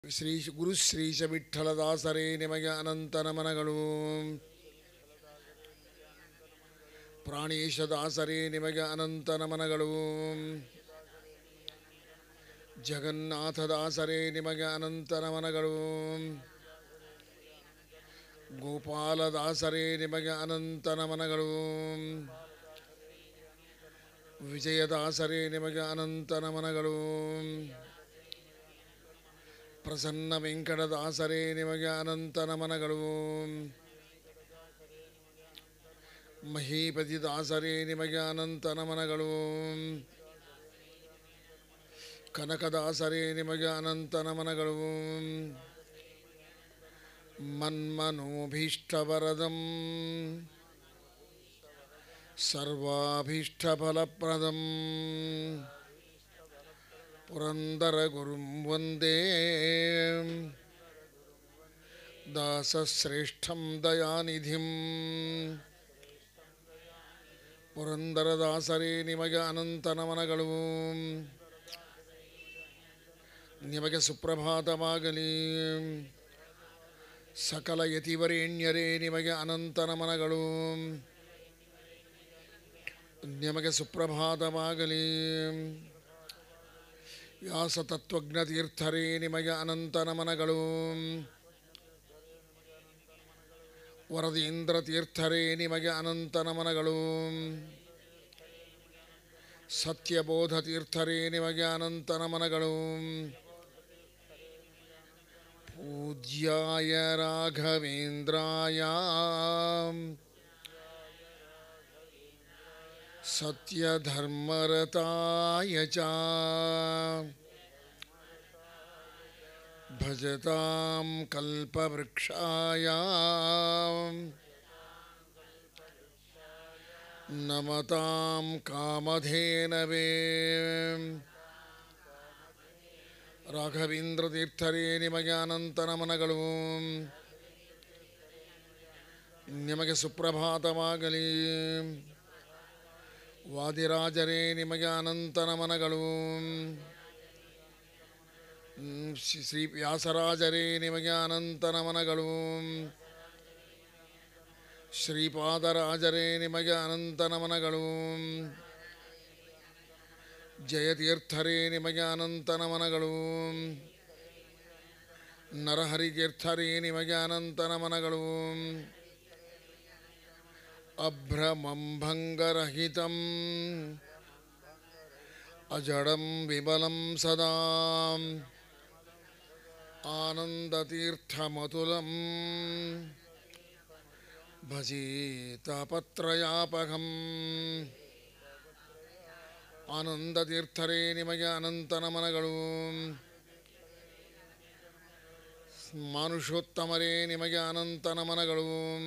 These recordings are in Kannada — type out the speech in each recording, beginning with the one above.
ಶ್ರೀ ಗುರು ಶ್ರೀಶ ವಿಠ್ಠಲದಾಸರೇ ನಿಮಗೆ ಅನಂತ ನಮನಗಳು. ಪ್ರಾಣೇಶ ದಾಸರೇ ನಿಮಗೆ ಅನಂತ ನಮನಗಳು. ಜಗನ್ನಾಥ ದಾಸರೇ ನಿಮಗೆ ಅನಂತ ನಮನಗಳು. ಗೋಪಾಲದಾಸರೇ ನಿಮಗೆ ಅನಂತ ನಮನಗಳು. ವಿಜಯದಾಸರೇ ನಿಮಗೆ ಅನಂತ ನಮನಗಳು. ಪ್ರಸನ್ನ ವೆಂಕಟದಾಸರೇ ನಿಮಗೆ ಅನಂತ ನಮನಗಳು. ಮಹೀಪತಿ ದಾಸರೇ ನಿಮಗೆ ಅನಂತ ನಮನಗಳು. ಕನಕದಾಸರೇ ನಿಮಗೆ ಅನಂತ ನಮನಗಳು. ಮನ್ಮನೋಭೀಷ್ಟವರದಂ ಸರ್ವಾಭೀಷ್ಟಫಲಪ್ರದಂ ಪುರಂದರ ಗುರುಂ ವಂದೇ ದಾಸಶ್ರೇಷ್ಠಂ ದಯಾನಿಧಿಂ. ಪುರಂದರದಾಸರೇ ನಿಮಗೆ ಅನಂತ ನಮನಗಳು. ನಿಮಗೆ ಸುಪ್ರಭಾತವಾಗಲಿ. ಸಕಲ ಯತಿವರೇಣ್ಯರೇ ನಿಮಗೆ ಅನಂತ ನಮನಗಳು. ನಿಮಗೆ ಸುಪ್ರಭಾತವಾಗಲಿ. ವ್ಯಾಸತತ್ವಜ್ಞತೀರ್ಥರೇ ನಿಮಗೆ ಅನಂತ ನಮನಗಳು. ವರದೀಂದ್ರ ತೀರ್ಥರೇ ನಿಮಗೆ ಅನಂತ ನಮನಗಳು. ಸತ್ಯಬೋಧ ತೀರ್ಥರೇ ನಿಮಗೆ ಅನಂತ ನಮನಗಳು. ಪೂಜ್ಯಾಯ ರಾಘವೇಂದ್ರಾಯ ಸತ್ಯಧರ್ಮರತಾಯ ಚ ಭಜತಾಂ ಕಲ್ಪವೃಕ್ಷಾಯ ನಮತಾಂ ಕಾಮಧೇನವೇ. ರಾಘವೇಂದ್ರ ತೀರ್ಥರೇ ನಿಮಗೆ ಅನಂತ ನಮನಗಳು. ನಿಮಗೆ ಸುಪ್ರಭಾತವಾಗಲಿ. ವಾದಿರಾಜರೇ ನಿಮಗೆ ಅನಂತ ನಮನಗಳು. ಶ್ರೀ ವ್ಯಾಸರಾಜರೇ ನಿಮಗೆ ಅನಂತ ನಮನಗಳು. ಶ್ರೀಪಾದರಾಜರೇ ನಿಮಗೆ ಅನಂತ ನಮನಗಳು. ಜಯತೀರ್ಥರೇ ನಿಮಗೆ ಅನಂತ ನಮನಗಳು. ನರಹರಿತೀರ್ಥರೇ ನಿಮಗೆ ಅನಂತ ನಮನಗಳು. ಅಭ್ರಮಂ ಭಂಗರಹಿತಂ ಅಜಡಂ ವಿಮಲಂ ಸದಾ ಆನಂದತೀರ್ಥಮತುಲಂ ಭಜೆ ತಾಪತ್ರಯಾಪಹಂ. ಆನಂದತೀರ್ಥರೇ ನಿಮಗೆ ಅನಂತ ನಮನಗಳು. ಮಾನುಷೋತ್ತಮರೇ ನಿಮಗೆ ಅನಂತ ನಮನಗಳು.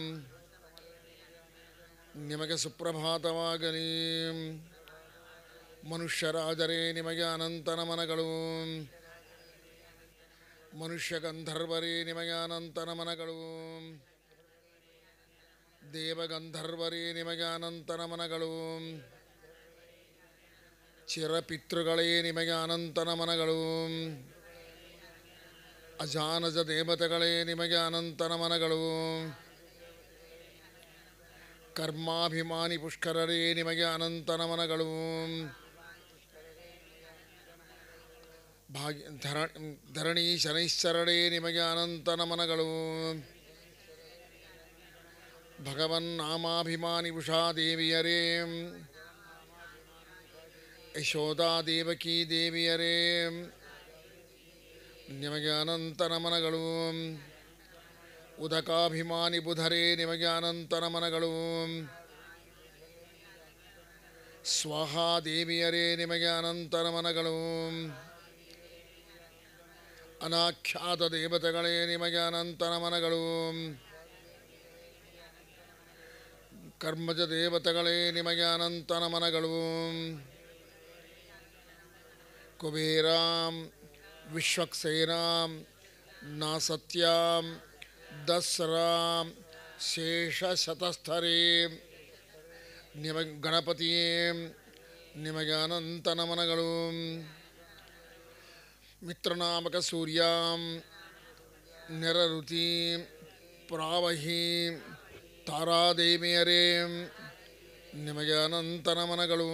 ನಿಮಗೆ ಸುಪ್ರಭಾತವಾಗಲಿ. ಮನುಷ್ಯರಾಜರೇ ನಿಮಗೆ ಅನಂತ ನಮನಗಳು. ಮನುಷ್ಯ ಗಂಧರ್ವರೇ ನಿಮಗೆ ಅನಂತ ನಮನಗಳು. ದೇವಗಂಧರ್ವರೇ ನಿಮಗೆ ಅನಂತ ನಮನಗಳು. ಚಿರಪಿತೃಗಳೇ ನಿಮಗೆ ಅನಂತ ನಮನಗಳು. ಅಜಾನಜ ದೇವತೆಗಳೇ ನಿಮಗೆ ಅನಂತ ನಮನಗಳು. ಕರ್ಮಾಭಿಮಾನಿ ಪುಷ್ಕರರೇ ನಿಮಗೆ ಅನಂತ ನಮನಗಳು. ಧರಣಿ ಶನೈಶ್ಚರರೇ ನಿಮಗೆ ಅನಂತ ನಮನಗಳು. ಭಗವನ್ನಾಮಾಭಿಮಾನಿ ಉಷಾದೇವಿಯರೇ, ಯಶೋದಾ ದೇವಕೀ ದೇವಿಯರೇ ನಿಮಗೆ ಅನಂತ ನಮನಗಳು. ಉದಕಾಭಿಮಾನಿ ಬುಧರೇ ನಿಮಗೆ ಅನಂತ ನಮನಗಳು. ಸ್ವಾಹಾದೇವಿಯರೇ ನಿಮಗೆ ಅನಂತ ನಮನಗಳು. ಅನಾಖ್ಯಾತ ದೇವತೆಗಳೇ ನಿಮಗೆ ಅನಂತ ನಮನಗಳು. ಕರ್ಮಜ ದೇವತೆಗಳೇ ನಿಮಗೆ ಅನಂತ ನಮನಗಳು. ಕುಬೇರಾಂ ವಿಶ್ವಕ್ಸೇನಾಂ ನಾಸತ್ಯಾಂ ದಸ್ರಾಂ ಶೇಷಶತಸ್ಥರೇ ನಿಮಗೆ ಗಣಪತಿಯೇ ನಿಮಗೆ ಅನಂತ ನಮನಗಳು. ಮಿತ್ರನಾಮಕ ಸೂರ್ಯಾಂ ನೆರಋತಿ ಪ್ರಾವಹಿ ತಾರಾದೇವಿಯರೇ ನಿಮಗೆ ಅನಂತ ನಮನಗಳು.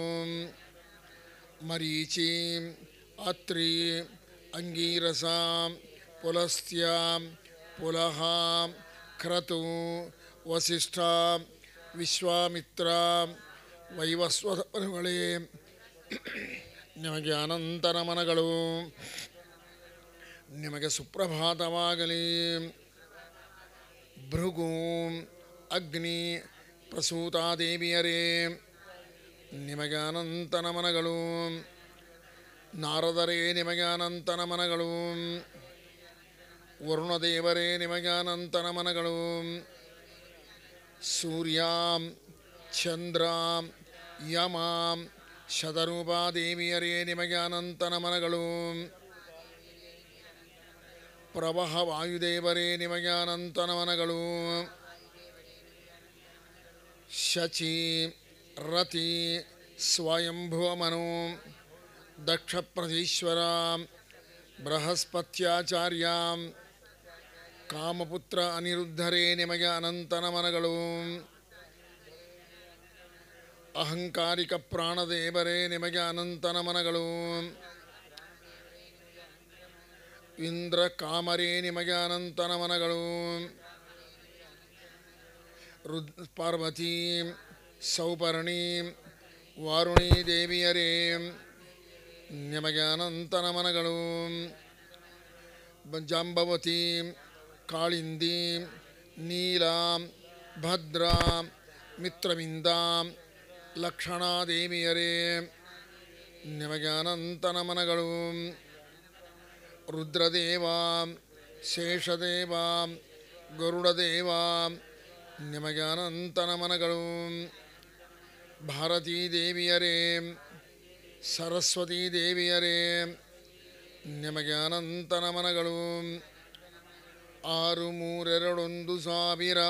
ಮರೀಚಿ ಅತ್ರಿ ಅಂಗೀರಸ ಪುಲಸ್ತ್ಯ ಪುಲಹ ಕ್ರತು ವಸಿಷ್ಠ ವಿಶ್ವಾಮಿತ್ರ ವೈವಸ್ವತರುಗಳೇ ನಿಮಗೆ ಅನಂತ ನಮನಗಳು. ನಿಮಗೆ ಸುಪ್ರಭಾತವಾಗಲಿ. ಭೃಗು ಅಗ್ನಿ ಪ್ರಸೂತಾದೇವಿಯರೇ ನಿಮಗೆ ಅನಂತ ನಮನಗಳು. ನಾರದರೇ ನಿಮಗೆ ಅನಂತ ನಮನಗಳು. ವರುಣದೇವರೇ ನಿಮಗೆ ಅನಂತ ನಮನಗಳು. ಸೂರ್ಯ ಚಂದ್ರ ಯಮ ಶತರೂಪಾದೇವಿಯರೇ ನಿಮಗೆ ಅನಂತ ನಮನಗಳು. ಪ್ರವಹ ವಾಯುದೇವರೇ ನಿಮಗೆ ಅನಂತ ನಮನಗಳು. ಶಚಿ ರತಿ ಸ್ವಯಂಭುವ ಮನು ದಕ್ಷಪ್ರಧೀಶ್ವರ ಬೃಹಸ್ಪತ್ಯಾಚಾರ್ಯ ಕಾಮಪುತ್ರ ಅನಿರುದ್ಧರೇ ನಿಮಗೆ ಅನಂತ ನಮನಗಳು. ಅಹಂಕಾರಿಕ ಪ್ರಾಣದೇವರೇ ನಿಮಗೆ ಅನಂತ ನಮನಗಳು. ಇಂದ್ರ ಕಾಮರೇ ನಿಮಗೆ ಅನಂತ ನಮನಗಳು. ಪಾರ್ವತಿ ಸೌಪರ್ಣಿ ವಾರುಣೀ ದೇವಿಯರೇ ನಿಮಗೆ ಅನಂತ ನಮನಗಳು. ಜಾಂಬವತಿ ಕಾಳಿಂದಿ ನೀಲ ಭದ್ರ ಮಿತ್ರವಿಂದ ಲಕ್ಷಣಾದೇವಿಯರೇ ನಿಮಗೆ ಅನಂತ ನಮನಗಳು. ರುದ್ರದೇವ ಶೇಷದೇವ ಗರುಡದೇವ ನಿಮಗೆ ಅನಂತ ನಮನಗಳು. ಭಾರತೀ ದೇವಿಯರೇ ಸರಸ್ವತೀ ದೇವಿಯರೇ ನಿಮಗೆ ಅನಂತ ನಮನಗಳು. 6321000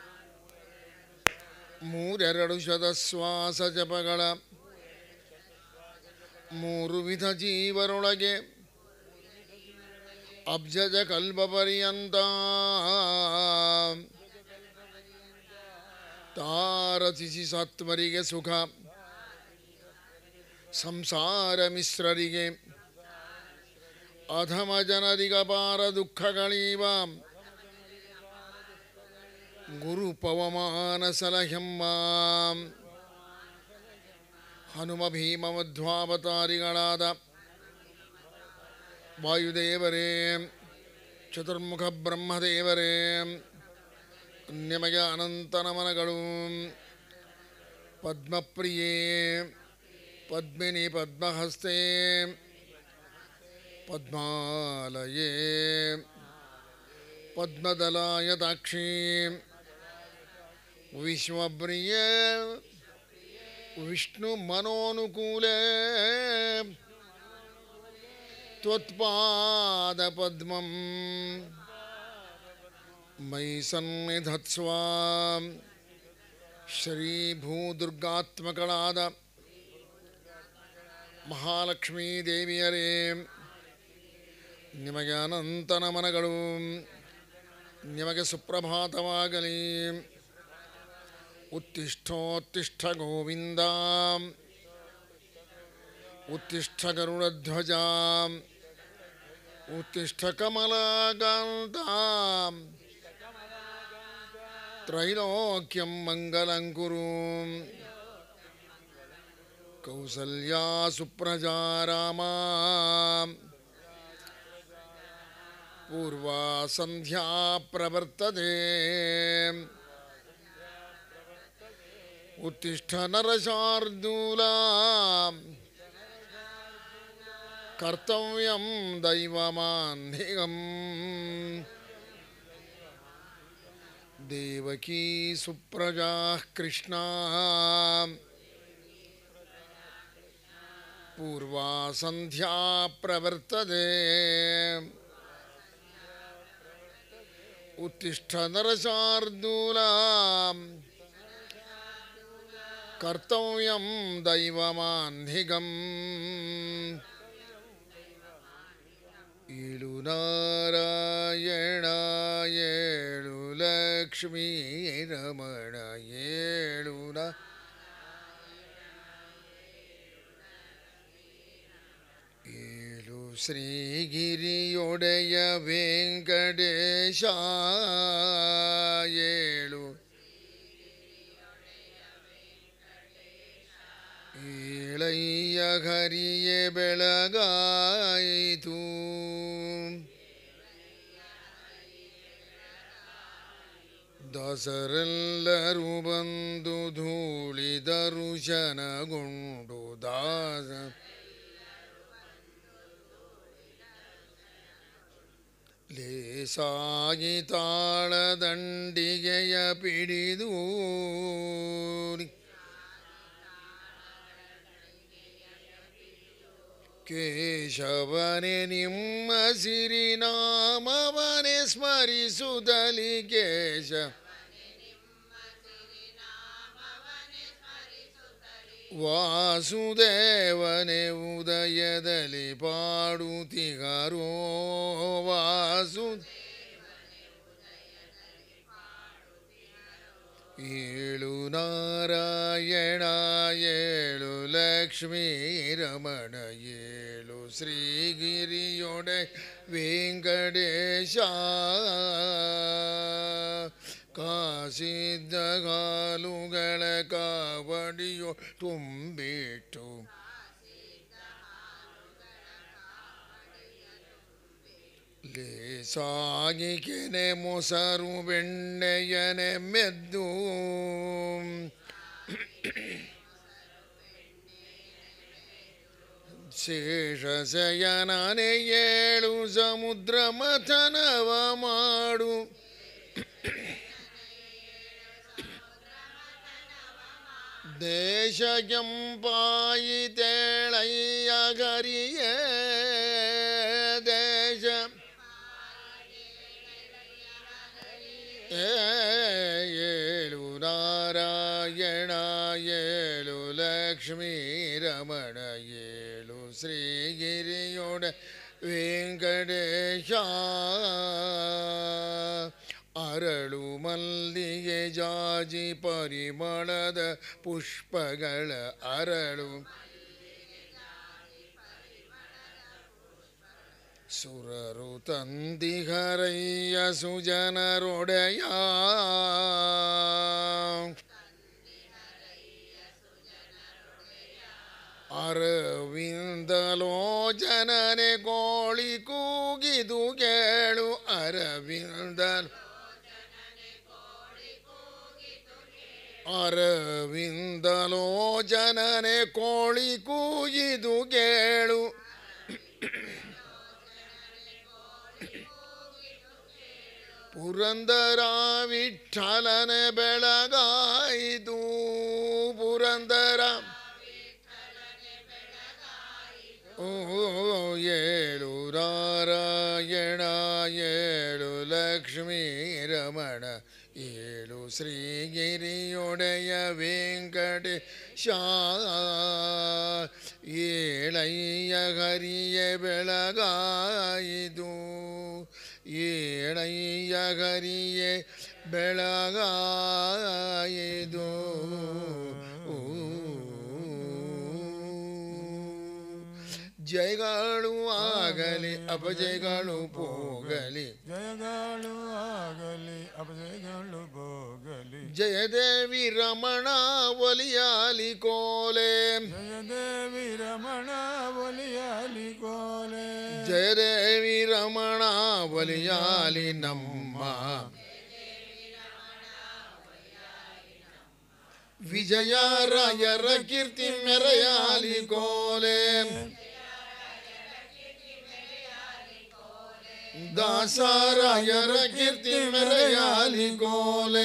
32 ಶತಶ್ವಾಸ ಜಪಗಳ 3 ವಿಧ ಜೀವರೊಳಗೆ ಅಬ್ಜಜ ಕಲ್ಪ ಪರ್ಯಂತ ತಾರತಿಸಿ ಸತ್ವರಿಗೆ ಸುಖ ಸಂಸಾರ ಮಿಶ್ರರಿಗೆ ಅಧಮ ಜನರಿಗಪಾರ ದುಃಖಗಳೀವ ಗುರು ಪವಮಾನ ಸಲಹೆಮ್ಮ. ಹನುಮ ಭೀಮ ಮಧ್ವಾವತಾರಿಗಳಾದ ವಾಯುದೇವರೇ ಚತುರ್ಮುಖ ಬ್ರಹ್ಮದೇವರೇ ನಿಮಗೆ ಅನಂತ ನಮನಗಳು. ಪದ್ಮಪ್ರಿಯೇ ಪದ್ಮಿನಿ ಪದ್ಮಹಸ್ತೆ ಪದ್ಮಾಲಯೇ ಪದ್ಮದಲಾಯತಾಕ್ಷಿ ವಿಶ್ವಪ್ರಿಯೇ ವಿಷ್ಣು ಮನೋನುಕೂಲೇ ತ್ವತ್ಪಾದ ಪದ್ಮಂ ಮಯಿ ಸನ್ನಿಧತ್ಸ್ವ. ಶ್ರೀ ಭೂದುರ್ಗಾತ್ಮಕಳಾದ ಮಹಾಲಕ್ಷ್ಮೀ ದೇವಿಯರೇ ನಿಮಗೆ ಅನಂತ ನಮನಗಳು. ನಿಮಗೆ ಸುಪ್ರಭಾತವಾಗಲಿ. ಉತ್ತಿಷ್ಠೋತ್ತಿಷ್ಠ ಗೋವಿಂದ ಉತ್ತಿಷ್ಠ ಗರುಡಧ್ವಜ ಉತ್ತಿಷ್ಠ ಕಮಲಕಾಂತ ತ್ರೈಲೋಕ್ಯಂ ಮಂಗಲಂ ಕುರು. ಕೌಸಲ್ಯಾ ಸುಪ್ರಜಾ ರಾಮ ಪೂರ್ವಾ ಸಂಧ್ಯಾ ಪ್ರವರ್ತತೆ. ಉತ್ತಿಷ್ಠ ನರಶಾರ್ದೂಲ ಕರ್ತವ್ಯಂ ದೈವಮಾನ್ಧಿಗಂ. ದೇವಕೀ ಸುಪ್ರಜಾ ಕೃಷ್ಣ ಪೂರ್ವಾ ಸಂಧ್ಯಾ ಪ್ರವರ್ತತೆ. ಉತ್ತಿಷ್ಠ ನರಶಾರ್ದೂಲ ಕರ್ತವ್ಯಂ ದೈವಮಾನ್ಧಿಗಂ. ಏಳು ನಾರಾಯಣ ಏಳು ಲಕ್ಷ್ಮೀ ರಮಣ ಏಳು ಏಳು ಶ್ರೀಗಿರಿಯೊಡೆಯ ವೆಂಕಟೇಶ ಏಳು ಏಳಯ್ಯ ಹರಿಯೇ ಬೆಳಗಾಯಿತು ದಾಸರೆಲ್ಲರೂ ಬಂದು ಧೂಳಿ ದರ್ಶನಗೊಂಡು ಲೇಸಾಗಿ ತಾಳದಂಡಿಗೆಯ ಪಿಡಿದು ಕೇಶವನೇ ನಿಮ್ಮ ಸಿರಿನಾಮವನೇ ಸ್ಮರಿಸುತ್ತಲಿ ಕೇಶ ವಾಸುದೇವನೇ ಉದಯದಲ್ಲಿ ಪಾಡುತ್ತಿಗರೋ ಏಳು ನಾರಾಯಣ ಏಳು ಲಕ್ಷ್ಮೀ ರಮಣ ಏಳು ಶ್ರೀಗಿರಿಯೊಡೆ ವೆಂಕಟೇಶ ಕಾಸಿದ್ದ ಕಾಲುಗಳ ಕಾವಡಿಯೋ ತುಂಬಿಟ್ಟು ಲೇಸಾಗಿ ಕೆನೆ ಮೊಸರು ಬೆಣ್ಣೆಯನೆ ಮೆದ್ದು ಶೇಷಶಯನನೆ ಏಳು ಸಮುದ್ರ ಮಥನವ ಮಾಡು ದೇಶ ಕೆಂಪಾಯಿತೇಳಯ್ಯ ಗರಿಯೇ ದೇಶ ಏಳು ನಾರಾಯಣ ಏಳು ಲಕ್ಷ್ಮೀ ರಮಣ ಏಳು ಶ್ರೀಗಿರಿಯೊಡ ವೆಂಕಟೇಶ ಅರಳು ಮಲ್ಲಿಗೆ ಜಾಜಿ ಪರಿಮಳದ ಪುಷ್ಪಗಳ ಅರಳು ಸುರರು ತಂದಿಹರಯ್ಯ ಸುಜನರೊಡೆಯ ಅರವಿಂದಲೋಚನನೆ ಕೋಳಿ ಕೂಗಿದು ಕೇಳು ಅರವಿಂದಲೋಚನನೆ ಕೋಳಿ ಕೂಗಿದು ಕೇಳು ಪುರಂದರ ವಿಠಲನ ಬೆಳಗಾಯಿತು ಪುರಂದರ ಏಳು ನಾರಾಯಣ ಏಳು ಲಕ್ಷ್ಮೀ ರಮಣ ಏಳು ಶ್ರೀಗಿರಿಯೊಡೆಯ ವೆಂಕಟೇಶ ಏಳಯ್ಯ ಹರಿಯ ಬೆಳಗಾಯಿತು ಏಳಯ್ಯ ಹರಿಯ ಬೆಳಗಾಯಿತು ಜಯಗಳು ಆಗಲಿ ಅಪಜಯಗಳು ಹೋಗಲಿ ಜಯಗಳು ಆಗಲಿ ಅಪಜಯಗಳು ಹೋಗಲಿ ಜಯದೇವಿ ರಮಣ ಒಲಿಯಾಲಿ ಕೋಲೆ ಜಯದೇವಿ ರಮಣ ಒಲಿಯಾಲಿ ಕೋಲೆ ಜಯದೇವಿ ರಮಣ ಒಲಿಯಾಲಿ ನಮ್ಮ ವಿಜಯರಾಯರ ಕೀರ್ತಿ ಮೆರೆಯಾಲಿ ಕೋಲೆ ದಾಸರಾಯರ ಕೀರ್ತಿ ಮೆರೆಯಾಲಿ ಕೋಲೆ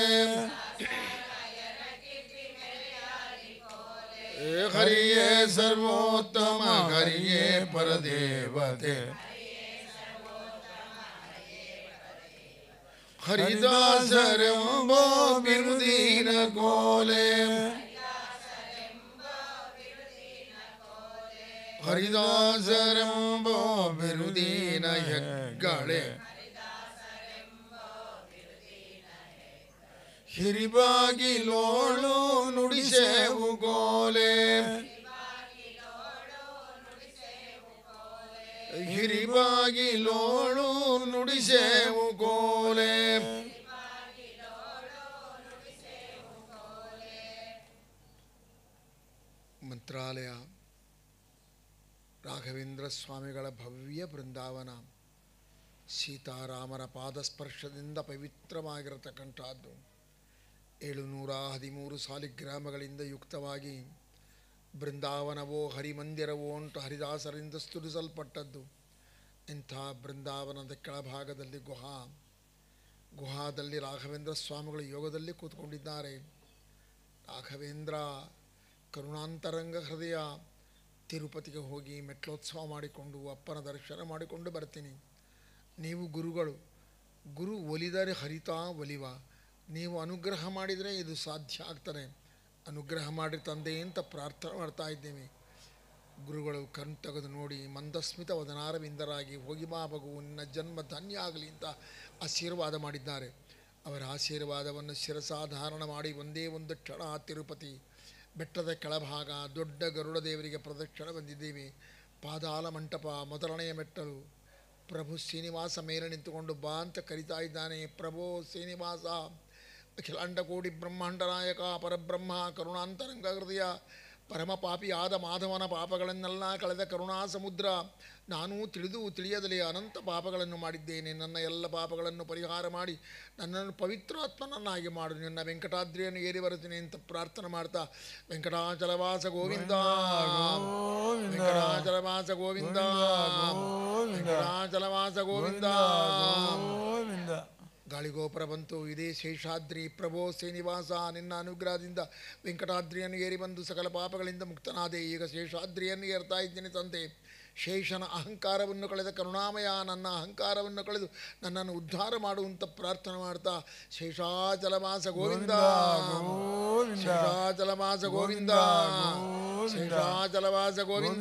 ಹರಿಯೇ ಸರ್ವೋತ್ತಮ ಹರಿಯೇ ಪರದೇವತೆ ಹರಿದಾಸರೆಂಬೋ ಬಿರುದಿನ ಕೋಲೆ ಹರಿದಾಸರೆಂಬೋ ಬಿರುದಿನ ಹೆಗ್ಗಳೆ ಹಿರಿಬಾಗಿಲೋಳು ನುಡಿಸೇವು ಗೋಲೆ ಹಿರಿಬಾಗಿಲೋಳು ನುಡಿಸೇವು ಗೋಲೆ ಮಂತ್ರಾಲಯ ರಾಘವೇಂದ್ರ ಸ್ವಾಮಿಗಳ ಭವ್ಯ ಬೃಂದಾವನ ಸೀತಾರಾಮರ ಪಾದಸ್ಪರ್ಶದಿಂದ ಪವಿತ್ರವಾಗಿರತಕ್ಕಂಥದ್ದು 713 ಸಾಲಿಗ್ರಾಮಗಳಿಂದ ಯುಕ್ತವಾಗಿ ಬೃಂದಾವನವೋ ಹರಿಮಂದಿರವೋ ಅಂಟು ಹರಿದಾಸರಿಂದ ಸ್ತುತಿಸಲ್ಪಟ್ಟದ್ದು. ಇಂಥ ಬೃಂದಾವನದ ಕೆಳಭಾಗದಲ್ಲಿ ಗುಹಾದಲ್ಲಿ ರಾಘವೇಂದ್ರ ಸ್ವಾಮಿಗಳು ಯೋಗದಲ್ಲಿ ಕೂತ್ಕೊಂಡಿದ್ದಾರೆ. ರಾಘವೇಂದ್ರ ಕರುಣಾಂತರಂಗ ಹೃದಯ, ತಿರುಪತಿಗೆ ಹೋಗಿ ಮೆಟ್ಲೋತ್ಸವ ಮಾಡಿಕೊಂಡು ಅಪ್ಪನ ದರ್ಶನ ಮಾಡಿಕೊಂಡು ಬರ್ತೀನಿ. ನೀವು ಗುರು ಒಲಿದರೆ ಹರಿತಾ ಒಲಿವ, ನೀವು ಅನುಗ್ರಹ ಮಾಡಿದರೆ ಇದು ಸಾಧ್ಯ ಆಗ್ತದೆ. ಅನುಗ್ರಹ ಮಾಡಿ ತಂದೆ ಅಂತ ಪ್ರಾರ್ಥನೆ ಮಾಡ್ತಾ ಇದ್ದೇವೆ. ಗುರುಗಳು ಕಣ್ ತೆಗೆದು ನೋಡಿ ಮಂದಸ್ಮಿತ ವದನಾರವಿಂದರಾಗಿ ಹೋಗಿ ಬಾ ಮಗು, ನಿನ್ನ ಜನ್ಮ ಧನ್ಯ ಆಗಲಿ ಅಂತ ಆಶೀರ್ವಾದ ಮಾಡಿದ್ದಾರೆ. ಅವರ ಆಶೀರ್ವಾದವನ್ನು ಶಿರಸಾಧಾರಣ ಮಾಡಿ ಒಂದೇ ಒಂದು ಕ್ಷಣ ತಿರುಪತಿ ಬೆಟ್ಟದ ಕೆಳಭಾಗ ದೊಡ್ಡ ಗರುಡ ದೇವರಿಗೆ ಪ್ರದಕ್ಷಿಣೆ ಬಂದಿದ್ದೀವಿ. ಪಾದಾಲ ಮಂಟಪ ಮೊದಲನೆಯ ಮೆಟ್ಟಲು. ಪ್ರಭು ಶ್ರೀನಿವಾಸ ಮೇಲೆ ನಿಂತುಕೊಂಡು ಬಾ ಅಂತ ಕರಿತಾ ಇದ್ದಾನೆ. ಪ್ರಭೋ ಶ್ರೀನಿವಾಸ, ಅಖಿಲಾಂಡ ಕೋಟಿ ಬ್ರಹ್ಮಾಂಡ ನಾಯಕ ಪರಬ್ರಹ್ಮ ಕರುಣಾಂತರಂಗ ಹೃದಯ, ಪರಮ ಪಾಪಿಯಾದ ಮಾಧವನ ಪಾಪಗಳನ್ನೆಲ್ಲ ಕಳೆದ ಕರುಣಾ ಸಮುದ್ರ, ನಾನು ತಿಳಿಯದಲೇ ಅನಂತ ಪಾಪಗಳನ್ನು ಮಾಡಿದ್ದೇನೆ. ನನ್ನ ಎಲ್ಲ ಪಾಪಗಳನ್ನು ಪರಿಹಾರ ಮಾಡಿ ನನ್ನನ್ನು ಪವಿತ್ರಾತ್ಮನನ್ನಾಗಿ ಮಾಡು. ನಿನ್ನ ವೆಂಕಟಾದ್ರಿಯನ್ನು ಏರಿ ಬರುತ್ತೇನೆ ಅಂತ ಪ್ರಾರ್ಥನೆ ಮಾಡ್ತಾ ವೆಂಕಟಾಚಲವಾಸ ಗೋವಿಂದ, ವೆಂಕಟಾಚಲವಾಸ ಗೋವಿಂದ, ವೆಂಕಟಾಚಲವಾಸ ಗೋವಿಂದ. ಗಾಳಿಗೋಪುರ ಬಂತು. ಇದೇ ಶೇಷಾದ್ರಿ. ಪ್ರಭೋ ಶ್ರೀನಿವಾಸ, ನಿನ್ನ ಅನುಗ್ರಹದಿಂದ ವೆಂಕಟಾದ್ರಿಯನ್ನು ಏರಿ ಬಂದು ಸಕಲ ಪಾಪಗಳಿಂದ ಮುಕ್ತನಾದೆ. ಈಗ ಶೇಷಾದ್ರಿಯನ್ನು ಏರ್ತಾ ಇದ್ದೇನೆ ತಂದೆ. ಶೇಷನ ಅಹಂಕಾರವನ್ನು ಕಳೆದ ಕರುಣಾಮಯ, ನನ್ನ ಅಹಂಕಾರವನ್ನು ಕಳೆದು ನನ್ನನ್ನು ಉದ್ಧಾರ ಮಾಡುವಂತ ಪ್ರಾರ್ಥನೆ ಮಾಡ್ತಾ ಶೇಷಾಚಲವಾಸ ಗೋವಿಂದ, ಶೇಷಾಚಲವಾಸ ಗೋವಿಂದ, ಶೇಷಾಚಲವಾಸ ಗೋವಿಂದ.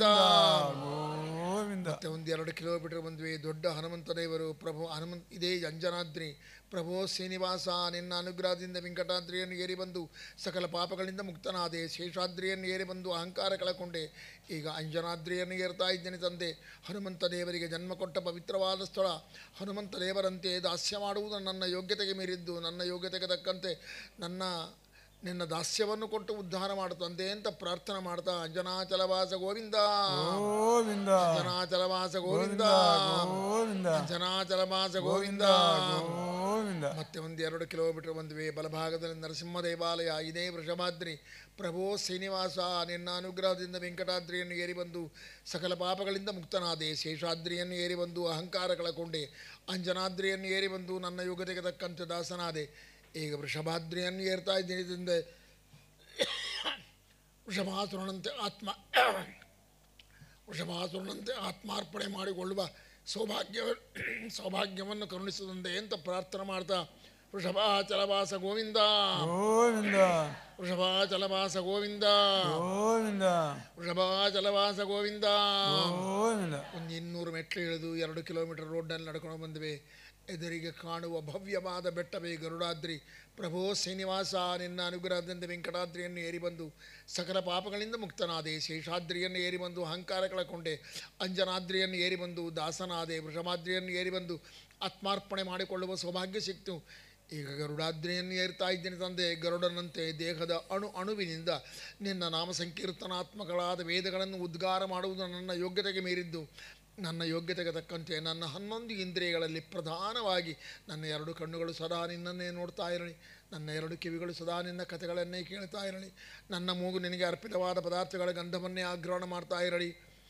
ಮತ್ತೆ 1-2 ಕಿಲೋಮೀಟರ್ ಬಂದ್ವಿ. ದೊಡ್ಡ ಹನುಮಂತ ದೇವರು. ಪ್ರಭು ಇದೇ ಅಂಜನಾದ್ರಿ. ಪ್ರಭೋ ಶ್ರೀನಿವಾಸ, ನಿನ್ನ ಅನುಗ್ರಹದಿಂದ ವೆಂಕಟಾದ್ರಿಯನ್ನು ಏರಿ ಬಂದು ಸಕಲ ಪಾಪಗಳಿಂದ ಮುಕ್ತನಾದೆ. ಶೇಷಾದ್ರಿಯನ್ನು ಏರಿ ಬಂದು ಅಹಂಕಾರ ಕಳಕೊಂಡೆ. ಈಗ ಅಂಜನಾದ್ರಿಯನ್ನು ಏರ್ತಾ ಇದ್ದೇನೆ ತಂದೆ. ಹನುಮಂತ ದೇವರಿಗೆ ಜನ್ಮ ಕೊಟ್ಟ ಪವಿತ್ರವಾದ ಸ್ಥಳ. ಹನುಮಂತ ದೇವರಂತೆ ದಾಸ್ಯ ಮಾಡುವುದು ನನ್ನ ಯೋಗ್ಯತೆಗೆ ಮೀರಿದ್ದು. ನನ್ನ ಯೋಗ್ಯತೆಗೆ ತಕ್ಕಂತೆ ನಿನ್ನ ದಾಸ್ಯವನ್ನು ಕೊಟ್ಟು ಉದ್ಧಾರ ಮಾಡುತ್ತಂತೆ ಅಂತ ಪ್ರಾರ್ಥನೆ ಮಾಡ್ತಾ ಅಂಜನಾಚಲವಾಸ ಗೋವಿಂದ, ಅಂಜನಾಚಲವಾಸ ಗೋವಿಂದ, ಅಂಜನಾಚಲವಾಸ ಗೋವಿಂದ. ಮತ್ತೆ 1-2 ಕಿಲೋಮೀಟರ್ ಬಂದ್ವಿ. ಬಲಭಾಗದಲ್ಲಿ ನರಸಿಂಹ ದೇವಾಲಯ. ಇದೇ ವೃಷಭಾದ್ರಿ. ಪ್ರಭೋ ಶ್ರೀನಿವಾಸ, ನಿನ್ನ ಅನುಗ್ರಹದಿಂದ ವೆಂಕಟಾದ್ರಿಯನ್ನು ಏರಿ ಬಂದು ಸಕಲ ಪಾಪಗಳಿಂದ ಮುಕ್ತನಾದೆ. ಶೇಷಾದ್ರಿಯನ್ನು ಏರಿ ಬಂದು ಅಹಂಕಾರ ಕಳಕೊಂಡೆ. ಅಂಜನಾದ್ರಿಯನ್ನು ಏರಿ ಬಂದು ನನ್ನ ಯೋಗ್ಯತೆಗೆ ತಕ್ಕಂತೆ ದಾಸನಾದೆ. ಈಗ ವೃಷಭಾದ್ರಿಯನ್ನು ಏರ್ತಾ ಇದ್ದೀನಿ ತಂದೆ. ವೃಷಭಾಸುರನಂತೆ ಆತ್ಮಾರ್ಪಣೆ ಮಾಡಿಕೊಳ್ಳುವ ಸೌಭಾಗ್ಯವನ್ನು ಕರುಣಿಸುತ್ತದೆ ಅಂತ ಪ್ರಾರ್ಥನೆ ಮಾಡ್ತಾ ವೃಷಭಾಚಲವಾಸ ಗೋವಿಂದ, ವೃಷಭಾಚಲವಾಸ ಗೋವಿಂದ, ವೃಷಭಾಚಲವಾಸ ಗೋವಿಂದ. 200 ಮೆಟ್ಲು ಇಳಿದು 2 ಕಿಲೋಮೀಟರ್ ರೋಡ್ನಲ್ಲಿ ನಡ್ಕೊಂಡು ಬಂದ್ವಿ. ಎದುರಿಗೆ ಕಾಣುವ ಭವ್ಯವಾದ ಬೆಟ್ಟವೇ ಗರುಡಾದ್ರಿ. ಪ್ರಭೋ ಶ್ರೀನಿವಾಸ, ನಿನ್ನ ಅನುಗ್ರಹದಿಂದ ವೆಂಕಟಾದ್ರಿಯನ್ನು ಏರಿ ಬಂದು ಸಕಲ ಪಾಪಗಳಿಂದ ಮುಕ್ತನಾದೆ. ಶೇಷಾದ್ರಿಯನ್ನು ಏರಿ ಬಂದು ಅಹಂಕಾರ ಕಳಕೊಂಡೆ. ಅಂಜನಾದ್ರಿಯನ್ನು ಏರಿ ಬಂದು ದಾಸನಾದೆ. ವೃಷಭಾದ್ರಿಯನ್ನು ಏರಿ ಬಂದು ಆತ್ಮಾರ್ಪಣೆ ಮಾಡಿಕೊಳ್ಳುವ ಸೌಭಾಗ್ಯ ಸಿಕ್ತು. ಈಗ ಗರುಡಾದ್ರಿಯನ್ನು ಏರ್ತಾ ಇದ್ದೇನೆ ತಂದೆ. ಗರುಡನಂತೆ ದೇಹದ ಅಣುವಿನಿಂದ ನಿನ್ನ ನಾಮ ಸಂಕೀರ್ತನಾತ್ಮಕಗಳಾದ ವೇದಗಳನ್ನು ಉದ್ಗಾರ ಮಾಡುವುದು ನನ್ನ ಯೋಗ್ಯತೆಗೆ ಮೀರಿದ್ದು. ನನ್ನ ಯೋಗ್ಯತೆಗೆ ತಕ್ಕಂತೆ ನನ್ನ 11 ಇಂದ್ರಿಯಗಳಲ್ಲಿ ಪ್ರಧಾನವಾಗಿ ನನ್ನ 2 ಕಣ್ಣುಗಳು ಸದಾ ನಿನ್ನನ್ನೇ ನೋಡ್ತಾ ಇರಲಿ. ನನ್ನ 2 ಕಿವಿಗಳು ಸದಾ ನಿನ್ನ ಕಥೆಗಳನ್ನೇ ಕೇಳ್ತಾ ಇರಲಿ. ನನ್ನ ಮೂಗು ನಿನಗೆ ಅರ್ಪಿತವಾದ ಪದಾರ್ಥಗಳ ಗಂಧವನ್ನೇ ಆಗ್ರಹಣ ಮಾಡ್ತಾ ಇರಲಿ.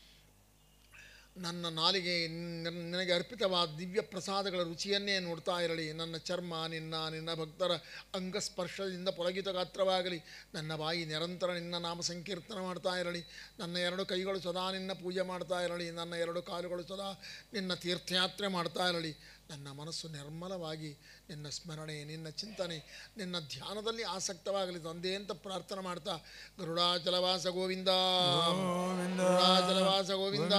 ನನ್ನ ನಾಲಿಗೆ ನಿನಗೆ ಅರ್ಪಿತವಾದ ದಿವ್ಯ ಪ್ರಸಾದಗಳ ರುಚಿಯನ್ನೇ ನೋಡ್ತಾ ಇರಲಿ. ನನ್ನ ಚರ್ಮ ನಿನ್ನ ಭಕ್ತರ ಅಂಗಸ್ಪರ್ಶದಿಂದ ಪೊಲಗಿತ ಗಾತ್ರವಾಗಲಿ. ನನ್ನ ಬಾಯಿ ನಿರಂತರ ನಿನ್ನ ನಾಮ ಸಂಕೀರ್ತನ ಮಾಡ್ತಾ ಇರಲಿ. ನನ್ನ 2 ಕೈಗಳು ಸದಾ ನಿನ್ನ ಪೂಜೆ ಮಾಡ್ತಾ ಇರಲಿ. ನನ್ನ 2 ಕಾಲುಗಳು ಸದಾ ನಿನ್ನ ತೀರ್ಥಯಾತ್ರೆ ಮಾಡ್ತಾ ಇರಲಿ. ನನ್ನ ಮನಸ್ಸು ನಿರ್ಮಲವಾಗಿ ನಿನ್ನ ಸ್ಮರಣೆ, ನಿನ್ನ ಚಿಂತನೆ, ನಿನ್ನ ಧ್ಯಾನದಲ್ಲಿ ಆಸಕ್ತವಾಗಲಿ ತಂದೆ ಅಂತ ಪ್ರಾರ್ಥನೆ ಮಾಡ್ತಾ ಗರುಡಾಚಲವಾಸ ಗೋವಿಂದ, ಗರುಡಾಚಲವಾಸ ಗೋವಿಂದ,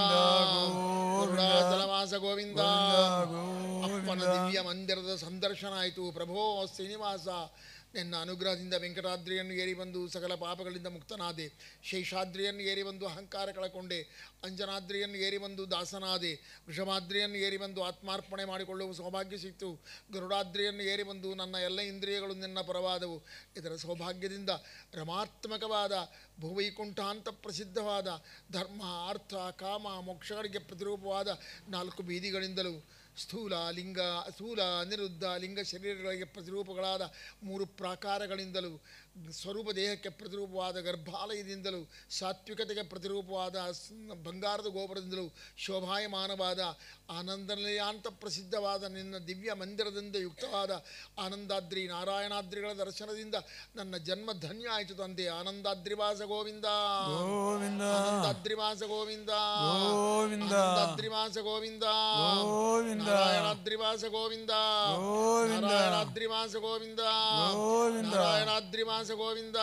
ಗರುಡಾಚಲವಾಸ ಗೋವಿಂದ. ಅಪ್ಪನ ದಿವ್ಯ ಮಂದಿರದ ಸಂದರ್ಶನ ಆಯಿತು. ಪ್ರಭೋ ಶ್ರೀನಿವಾಸ, ನಿನ್ನ ಅನುಗ್ರಹದಿಂದ ವೆಂಕಟಾದ್ರಿಯನ್ನು ಏರಿ ಬಂದು ಸಕಲ ಪಾಪಗಳಿಂದ ಮುಕ್ತನಾದೆ. ಶೇಷಾದ್ರಿಯನ್ನು ಏರಿ ಬಂದು ಅಹಂಕಾರ ಕಳಕೊಂಡೆ. ಅಂಜನಾದ್ರಿಯನ್ನು ಏರಿ ಬಂದು ದಾಸನಾದೆ. ವೃಷಭಾದ್ರಿಯನ್ನು ಏರಿ ಬಂದು ಆತ್ಮಾರ್ಪಣೆ ಮಾಡಿಕೊಳ್ಳುವ ಸೌಭಾಗ್ಯ ಸಿಕ್ತು. ಗರುಡಾದ್ರಿಯನ್ನು ಏರಿ ಬಂದು ನನ್ನ ಎಲ್ಲ ಇಂದ್ರಿಯಗಳು ನಿನ್ನ ಪರವಾದವು. ಇದರ ಸೌಭಾಗ್ಯದಿಂದ ರಮಾತ್ಮಕವಾದ ಭೂವೈಕುಂಠ ಅಂತ ಪ್ರಸಿದ್ಧವಾದ ಧರ್ಮ, ಅರ್ಥ, ಕಾಮ, ಮೋಕ್ಷಗಳಿಗೆ ಪ್ರತಿರೂಪವಾದ 4 ಬೀದಿಗಳಿಂದಲೂ ಸ್ಥೂಲ ಲಿಂಗ, ಸ್ಥೂಲ ಅನಿರುದ್ಧ ಲಿಂಗ ಶರೀರಗಳಿಗೆ ಪ್ರತಿರೂಪಗಳಾದ 3 ಪ್ರಾಕಾರಗಳಿಂದಲೂ, ಸ್ವರೂಪ ದೇಹಕ್ಕೆ ಪ್ರತಿರೂಪವಾದ ಗರ್ಭಾಲಯದಿಂದಲೂ, ಸಾತ್ವಿಕತೆಗೆ ಪ್ರತಿರೂಪವಾದ ಬಂಗಾರದ ಗೋಪುರದಿಂದಲೂ ಶೋಭಾಯಮಾನವಾದ ಆನಂದನಿಲಯ ಅಂತ ಪ್ರಸಿದ್ಧವಾದ ನಿನ್ನ ದಿವ್ಯ ಮಂದಿರದಿಂದ ಯುಕ್ತವಾದ ಆನಂದಾದ್ರಿ ನಾರಾಯಣಾದ್ರಿಗಳ ದರ್ಶನದಿಂದ ನನ್ನ ಜನ್ಮ ಧನ್ಯ ಆಯಿತು ತಂದೆ. ಆನಂದಾದ್ರಿವಾಸ ಗೋವಿಂದ, ಆನಂದಾದ್ರಿವಾಸ ಗೋವಿಂದ, ಆನಂದಾದ್ರಿವಾಸ ಗೋವಿಂದ, ನಾರಾಯಣಾದ್ರಿವಾಸ ಗೋವಿಂದ, ನಾರಾಯಣಾದ್ರಿವಾಸ ಗೋವಿಂದ, ನಾರಾಯಣಾದ್ರಿವಾಸ ಗೋವಿಂದ.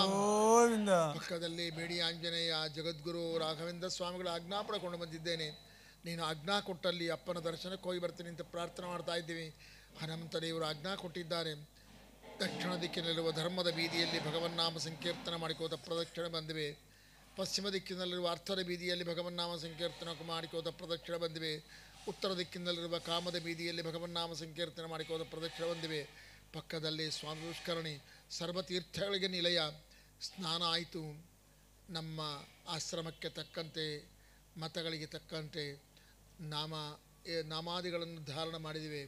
ಪಕ್ಕದಲ್ಲಿ ಬೇಡಿ ಆಂಜನೇಯ ಜಗದ್ಗುರು ರಾಘವೇಂದ್ರ ಸ್ವಾಮಿಗಳ ಆಜ್ಞಾ ಪಡ್ಕೊಂಡು ಬಂದಿದ್ದೇನೆ. ನೀನು ಆಜ್ಞಾ ಕೊಟ್ಟಲ್ಲಿ ಅಪ್ಪನ ದರ್ಶನಕ್ಕೆ ಹೋಗಿ ಬರ್ತೀನಿ ಅಂತ ಪ್ರಾರ್ಥನೆ ಮಾಡ್ತಾ ಇದ್ದೀವಿ. ಹನುಮಂತ ದೇವರು ಆಜ್ಞಾ ಕೊಟ್ಟಿದ್ದಾರೆ. ದಕ್ಷಿಣ ದಿಕ್ಕಿನಲ್ಲಿರುವ ಧರ್ಮದ ಬೀದಿಯಲ್ಲಿ ಭಗವನ್ನಾಮ ಸಂಕೀರ್ತನ ಮಾಡಿಕೋತ ಪ್ರದಕ್ಷಿಣೆ ಬಂದಿವೆ. ಪಶ್ಚಿಮ ದಿಕ್ಕಿನಲ್ಲಿರುವ ಅರ್ಥದ ಬೀದಿಯಲ್ಲಿ ಭಗವನ್ನಾಮ ಸಂಕೀರ್ತನ ಮಾಡಿಕೋತ ಪ್ರದಕ್ಷಿಣೆ ಬಂದಿವೆ. ಉತ್ತರ ದಿಕ್ಕಿನಲ್ಲಿರುವ ಕಾಮದ ಬೀದಿಯಲ್ಲಿ ಭಗವನ್ನಾಮ ಸಂಕೀರ್ತನೆ ಮಾಡಿಕೋತ ಪ್ರದಕ್ಷಿಣೆ ಬಂದಿವೆ. ಪಕ್ಕದಲ್ಲಿ ಸ್ವಾಮಿ ಪುಷ್ಕರಣಿ, ಸರ್ವತೀರ್ಥಗಳಿಗೆ ನಿಲಯ. ಸ್ನಾನ ಆಯಿತು. ನಮ್ಮ ಆಶ್ರಮಕ್ಕೆ ತಕ್ಕಂತೆ, ಮತಗಳಿಗೆ ತಕ್ಕಂತೆ ನಾಮಾದಿಗಳನ್ನು ಧಾರಣ ಮಾಡಿದಿವೆ.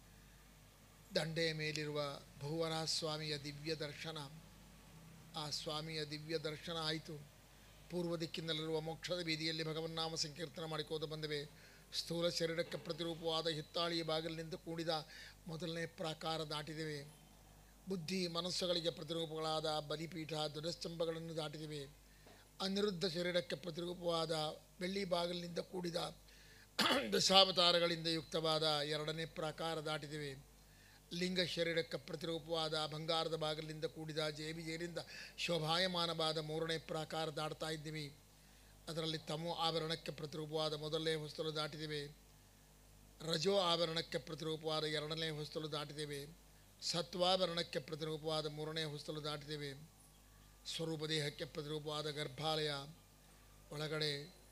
ದಂಡೆಯ ಮೇಲಿರುವ ಭುವನ ಸ್ವಾಮಿಯ ದಿವ್ಯ ದರ್ಶನ, ಆ ಸ್ವಾಮಿಯ ದಿವ್ಯ ದರ್ಶನ ಆಯಿತು. ಪೂರ್ವ ದಿಕ್ಕಿನಲ್ಲಿರುವ ಮೋಕ್ಷದ ಬೀದಿಯಲ್ಲಿ ಭಗವನ್ನಾಮ ಸಂಕೀರ್ತನ ಮಾಡಿಕೋತ ಬಂದಿವೆ. ಸ್ಥೂಲ ಶರೀರಕ್ಕೆ ಪ್ರತಿರೂಪವಾದ ಹಿತ್ತಾಳಿಯ ಬಾಗಿಲಿನಿಂದ ಕೂಡಿದ ಮೊದಲನೇ ಪ್ರಾಕಾರ ದಾಟಿದಿವೆ. ಬುದ್ಧಿ ಮನಸ್ಸುಗಳಿಗೆ ಪ್ರತಿರೂಪಗಳಾದ ಬಲಿಪೀಠ ಧ್ವಜಸ್ತಂಭಗಳನ್ನು ದಾಟಿದಿವೆ. ಅನಿರುದ್ಧ ಶರೀರಕ್ಕೆ ಪ್ರತಿರೂಪವಾದ ಬೆಳ್ಳಿ ಬಾಗಿಲಿನಿಂದ ಕೂಡಿದ ದಶಾವತಾರಗಳಿಂದ ಯುಕ್ತವಾದ 2ನೇ ಪ್ರಾಕಾರ ದಾಟಿದಿವೆ. ಲಿಂಗ ಶರೀರಕ್ಕೆ ಪ್ರತಿರೂಪವಾದ ಬಂಗಾರದ ಬಾಗಿಲಿನಿಂದ ಕೂಡಿದ ಜೇಬಿಜೇರಿಂದ ಶೋಭಾಯಮಾನವಾದ 3ನೇ ಪ್ರಾಕಾರ ದಾಟ್ತಾ ಇದ್ದೀವಿ. ಅದರಲ್ಲಿ ತಮೋ ಆವರಣಕ್ಕೆ ಪ್ರತಿರೂಪವಾದ ಮೊದಲನೇ ಹೊಸ್ತಲು ದಾಟಿದಿವೆ. ರಜೋ ಆವರಣಕ್ಕೆ ಪ್ರತಿರೂಪವಾದ 2ನೇ ಹೊಸ್ತಲು ದಾಟಿದ್ದೇವೆ. ಸತ್ವಾಭರಣಕ್ಕೆ ಪ್ರತಿರೂಪವಾದ 3ನೇ ಹೊಸ್ತಲು ದಾಟಿದ್ದೇವೆ. ಸ್ವರೂಪ ದೇಹಕ್ಕೆ ಪ್ರತಿರೂಪವಾದ ಗರ್ಭಾಲಯ, ಒಳಗಡೆ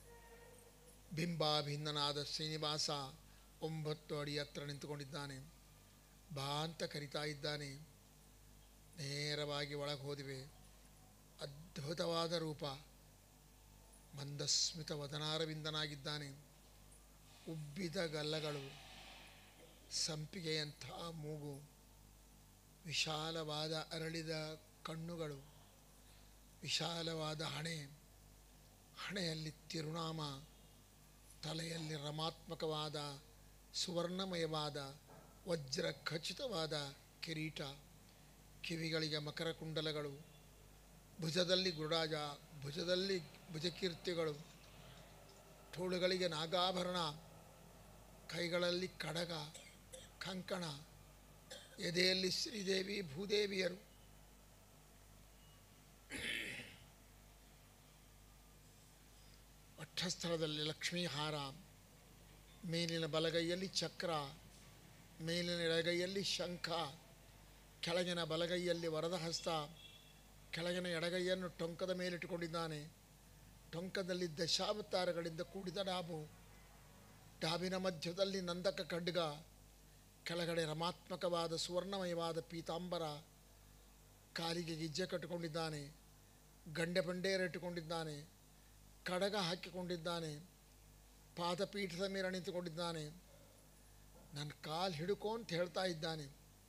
ಬಿಂಬಾಭಿನ್ನನಾದ ಶ್ರೀನಿವಾಸ 9 ಅಡಿ ಹತ್ರ ನಿಂತುಕೊಂಡಿದ್ದಾನೆ. ಬಾ ಅಂತ ಕರಿತಾ ಇದ್ದಾನೆ. ನೇರವಾಗಿ ಒಳಗೆ ಹೋದಿವೆ. ಅದ್ಭುತವಾದ ರೂಪ, ಮಂದಸ್ಮಿತ ವದನಾರವಿಂದನಾಗಿದ್ದಾನೆ. ಉಬ್ಬಿದ ಗಲ್ಲಗಳು, ಸಂಪಿಗೆಯಂಥ ಮೂಗು, ವಿಶಾಲವಾದ ಅರಳಿದ ಕಣ್ಣುಗಳು, ವಿಶಾಲವಾದ ಹಣೆಯಲ್ಲಿ ತಿರುನಾಮ, ತಲೆಯಲ್ಲಿ ರಮಾತ್ಮಕವಾದ ಸುವರ್ಣಮಯವಾದ ವಜ್ರ ಖಚಿತವಾದ ಕಿರೀಟ, ಕಿವಿಗಳಿಗೆ ಮಕರ ಕುಂಡಲಗಳು, ಭುಜದಲ್ಲಿ ಗುರುರಾಜ, ಭುಜದಲ್ಲಿ ಭುಜಕೀರ್ತಿಗಳು, ತೋಳುಗಳಿಗೆ ನಾಗಾಭರಣ, ಕೈಗಳಲ್ಲಿ ಕಡಗ, ಕಂಕಣ, ಎದೆಯಲ್ಲಿ ಶ್ರೀದೇವಿ ಭೂದೇವಿಯರು. ವಕ್ಷಸ್ಥಳದಲ್ಲಿ ಲಕ್ಷ್ಮೀಹಾರ, ಮೇಲಿನ ಬಲಗೈಯಲ್ಲಿ ಚಕ್ರ, ಮೇಲಿನ ಎಡಗೈಯಲ್ಲಿ ಶಂಖ, ಕೆಳಗಿನ ಬಲಗೈಯಲ್ಲಿ ವರದ ಹಸ್ತ, ಕೆಳಗಿನ ಎಡಗೈಯನ್ನು ಟೊಂಕದ ಮೇಲಿಟ್ಟುಕೊಂಡಿದ್ದಾನೆ. ಟೊಂಕದಲ್ಲಿ ದಶಾವತಾರಗಳಿಂದ ಕೂಡಿದ ಡಾಬು, ಡಾಬಿನ ಮಧ್ಯದಲ್ಲಿ ನಂದಕ ಖಡ್ಗ, ಕೆಳಗಡೆ ರಮಾತ್ಮಕವಾದ ಸುವರ್ಣಮಯವಾದ ಪೀತಾಂಬರ, ಕಾಲಿಗೆ ಗಿಜ್ಜೆ ಕಟ್ಟಿಕೊಂಡಿದ್ದಾನೆ, ಗಂಡೆ ಬಂಡೇರ ಇಟ್ಟುಕೊಂಡಿದ್ದಾನೆ, ಕಡಗ ಹಾಕಿಕೊಂಡಿದ್ದಾನೆ, ಪಾದಪೀಠದ ಮೇಲೆ ನಿಂತುಕೊಂಡಿದ್ದಾನೆ. ನನ್ನ ಕಾಲು ಹಿಡ್ಕೊ ಅಂತ ಹೇಳ್ತಾ ಇದ್ದಾನೆ.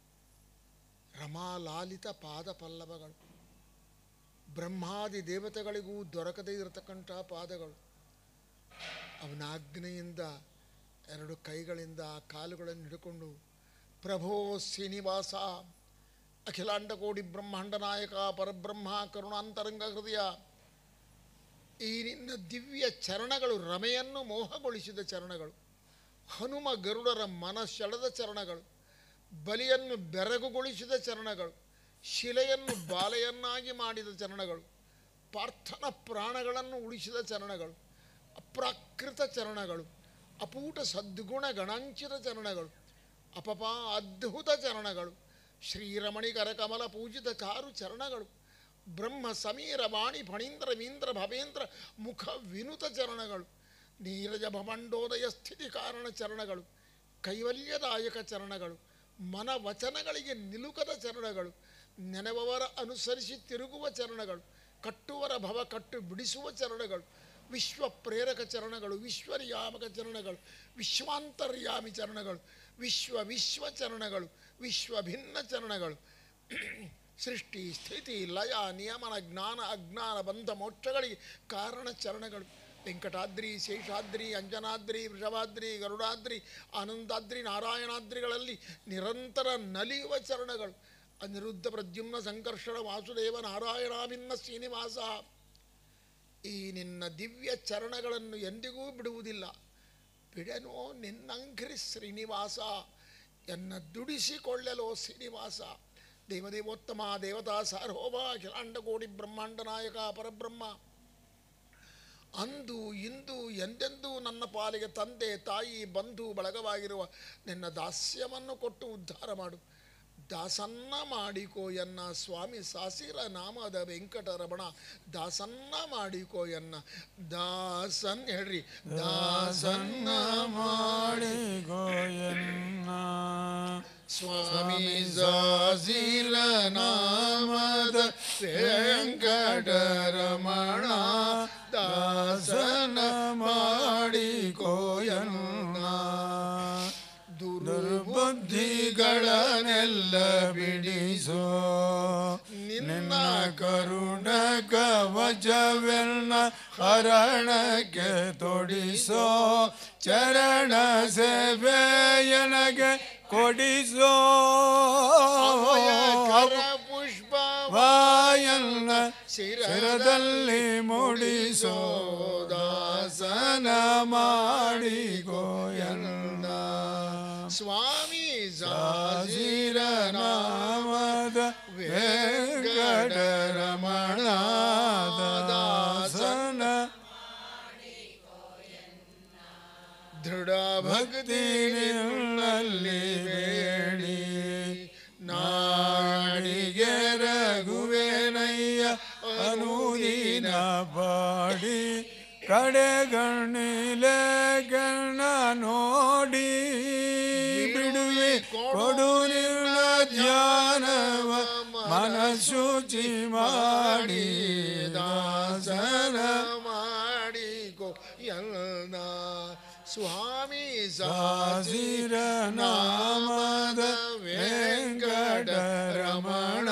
ರಮಾಲಾಲಿತ ಪಾದ ಪಲ್ಲವಗಳು, ಬ್ರಹ್ಮಾದಿ ದೇವತೆಗಳಿಗೂ ದೊರಕದೇ ಇರತಕ್ಕಂಥ ಪಾದಗಳು. ಅವನಾಜ್ಞೆಯಿಂದ 2 ಕೈಗಳಿಂದ ಆ ಕಾಲುಗಳನ್ನು ಹಿಡ್ಕೊಂಡು, ಪ್ರಭೋ ಶ್ರೀನಿವಾಸ, ಅಖಿಲಾಂಡಕೋಟಿ ಬ್ರಹ್ಮಾಂಡ ನಾಯಕ ಪರಬ್ರಹ್ಮ ಕರುಣಾಂತರಂಗ ಹೃದಯ, ಈ ನಿನ್ನ ದಿವ್ಯ ಚರಣಗಳು ರಮೆಯನ್ನು ಮೋಹಗೊಳಿಸಿದ ಚರಣಗಳು. ಹನುಮ ಗರುಡರ ಮನ ಸೆಳೆದ ಚರಣಗಳು, ಬಲಿಯನ್ನು ಬೆರಗುಗೊಳಿಸಿದ ಚರಣಗಳು, ಶಿಲೆಯನ್ನು ಬಾಲೆಯನ್ನಾಗಿ ಮಾಡಿದ ಚರಣಗಳು, ಪಾರ್ಥನ ಪ್ರಾಣಗಳನ್ನು ಉಳಿಸಿದ ಚರಣಗಳು, ಅಪ್ರಾಕೃತ ಚರಣಗಳು, ಅಪೂಟ ಸದ್ಗುಣ ಗಣಾಂಚಿತ ಚರಣಗಳು, ಅಪಪ ಅದ್ಭುತ ಚರಣಗಳು, ಶ್ರೀರಮಣಿ ಕರಕಮಲ ಪೂಜಿತ ಚಾರು ಚರಣಗಳು, ಬ್ರಹ್ಮ ಸಮೀರ ವಾಣಿ ಫಣೀಂದ್ರ ವೀಂದ್ರ ಭವೇಂದ್ರ ಮುಖ ವಿನುತ ಚರಣಗಳು, ನೀರಜ ಭಮಂಡೋದಯ ಸ್ಥಿತಿ ಕಾರಣ ಚರಣಗಳು, ಕೈವಲ್ಯದಾಯಕ ಚರಣಗಳು, ಮನ ವಚನಗಳಿಗೆ ನಿಲುಕದ ಚರಣಗಳು, ನೆನೆವವರ ಅನುಸರಿಸಿ ತಿರುಗುವ ಚರಣಗಳು, ಕಟ್ಟುವರ ಭವ ಕಟ್ಟು ಬಿಡಿಸುವ ಚರಣಗಳು, ವಿಶ್ವ ಪ್ರೇರಕ ಚರಣಗಳು, ವಿಶ್ವನಿಯಾಮಕ ಚರಣಗಳು, ವಿಶ್ವಾಂತರ್ಯಾಮಿ ಚರಣಗಳು, ವಿಶ್ವ ಚರಣಗಳು, ವಿಶ್ವ ಭಿನ್ನ ಚರಣಗಳು, ಸೃಷ್ಟಿ ಸ್ಥಿತಿ ಲಯ ನಿಯಮನ ಜ್ಞಾನ ಅಜ್ಞಾನ ಬಂಧ ಮೋಕ್ಷಗಳಿಗೆ ಕಾರಣ ಚರಣಗಳು, ವೆಂಕಟಾದ್ರಿ ಶೇಷಾದ್ರಿ ಅಂಜನಾದ್ರಿ ವೃಷಭಾದ್ರಿ ಗರುಡಾದ್ರಿ ಆನಂದಾದ್ರಿ ನಾರಾಯಣಾದ್ರಿಗಳಲ್ಲಿ ನಿರಂತರ ನಲಿಯುವ ಚರಣಗಳು, ಅನಿರುದ್ಧ ಪ್ರದ್ಯುಮ್ನ ಸಂಕರ್ಷಣ ವಾಸುದೇವ ನಾರಾಯಣಾಭಿನ್ನ ಶ್ರೀನಿವಾಸ. ಈ ನಿನ್ನ ದಿವ್ಯ ಚರಣಗಳನ್ನು ಎಂದಿಗೂ ಬಿಡುವುದಿಲ್ಲ. ಬಿಡನೋ ನಿನ್ನಂಘ್ರಿ ಶ್ರೀನಿವಾಸ, ಎನ್ನ ದುಡಿಸಿಕೊಳ್ಳಲೋ ಶ್ರೀನಿವಾಸ. ದೇವದೇವೋತ್ತಮ ದೇವತಾ ಸಾರ್ವಭೌಮ ಅಖಿಲಾಂಡಕೋಟಿ ಬ್ರಹ್ಮಾಂಡ ನಾಯಕ ಪರಬ್ರಹ್ಮ, ಅಂದು ಇಂದು ಎಂದೆಂದೂ ನನ್ನ ಪಾಲಿಗೆ ತಂದೆ ತಾಯಿ ಬಂಧು ಬಳಗವಾಗಿರುವ ನಿನ್ನ ದಾಸ್ಯವನ್ನು ಕೊಟ್ಟು ಉದ್ಧಾರ ಮಾಡು. ದಾಸನ್ನ ಮಾಡಿಕೋ ಎನ್ನ ಸ್ವಾಮಿ ಸಾಸಿರ ನಾಮದ ವೆಂಕಟರಮಣ, ದಾಸನ್ನ ಮಾಡಿಕೋ ಎನ್ನ ದಾಸನ್ ಹೇಳ್ರಿ, ದಾಸನ್ನ ಮಾಡಿಕೋ ಎನ್ನ ಸ್ವಾಮಿ ಸಾಸಿರ ನಾಮದ ವೆಂಕಟರಮಣ, ದಾಸನ ಮಾಡಿಕೋ ಎನ್ನ ದುರ್ಬುದ್ಧಿಗಳನ್ನೆಲ್ಲ ಬಿಡಿಸೋ ನಿನ್ನ ಕರುಣ ಕವಚವೆನ್ನ ಹರಣಕ್ಕೆ ತೊಡಿಸೋ, ಚರಣ ಸೇವೆಯನಗೆ ಕೊಡಿಸೋ, ಪುಷ್ಪ ವಾಯನ್ನ ಶಿರದಲ್ಲಿ ಮೂಡಿಸೋ, ದಾಸನ ಮಾಡಿಕೋ ಎನ್ನ ಸ್ವಾಮಿ ಸಾಸಿರ ನಾಮದ ವೆಂಕಟರಮಣ, ದಾಸನ ದೃಢ ಭಕ್ತಿ ನಿನ್ನಲ್ಲಿ ಬೇಡಿ, ನಾಡಿಗೆ ರಘುವೆನಯ್ಯ ಅನುದೀನ ಪಾಡಿ, ಕಡೆಗಣ್ಣಿಲೆ ಗಣ್ಣ ನೋಡಿ ಬಿಡುವೆ ಕೊಡು ನಿನ್ನ ಧ್ಯಾನವ ಮನಶುಚಿ ಮಾಡಿ, ದಾಸನ ಮಾಡಿಕೋ ಎನ್ನ ಸ್ವಾಮಿ ಸಾಸಿರ ನಾಮದ ವೆಂಕಟರಮಣ,